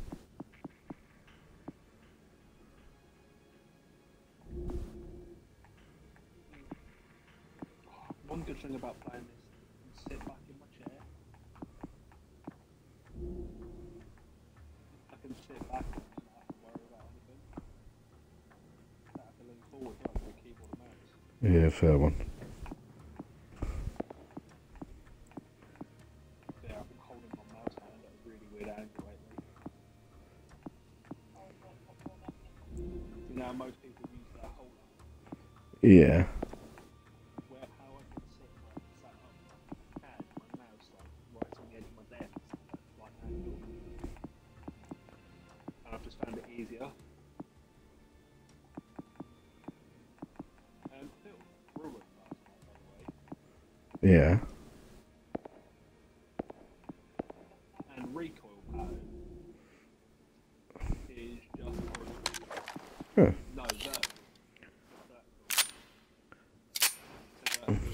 One good thing about playing this, I can sit back in my chair. I can sit back and not have to worry about anything. I have to lean forward like the keyboard and mouse. Yeah, fair one. Yeah, I've been holding my mouse hand at a really weird angle lately. You know, most people use their holder. Yeah. Where how I can sit where I'm sat up, my hand, my mouse like right on the edge of my desk, like angle. And I've just found it easier. Um, Phil, ruined last night, by the way. Yeah. And recoil pattern is just brutal. Huh. No, vertical. Vertical. So vertical,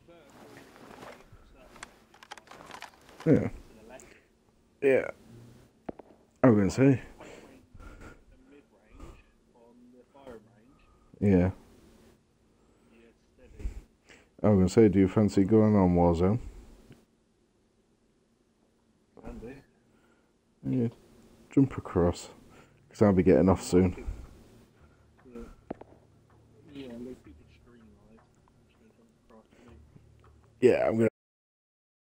vertical, Yeah. to the left. Yeah. I was going to say. Point range and mid range on the fire range. Yeah. Yeah, steady. I was going to say, do you fancy going on Warzone? Can do. Yeah. Jump across. Because I'll be getting off soon. Yeah. Yeah, look, you could stream live. Actually, jump across. Yeah, I'm going to.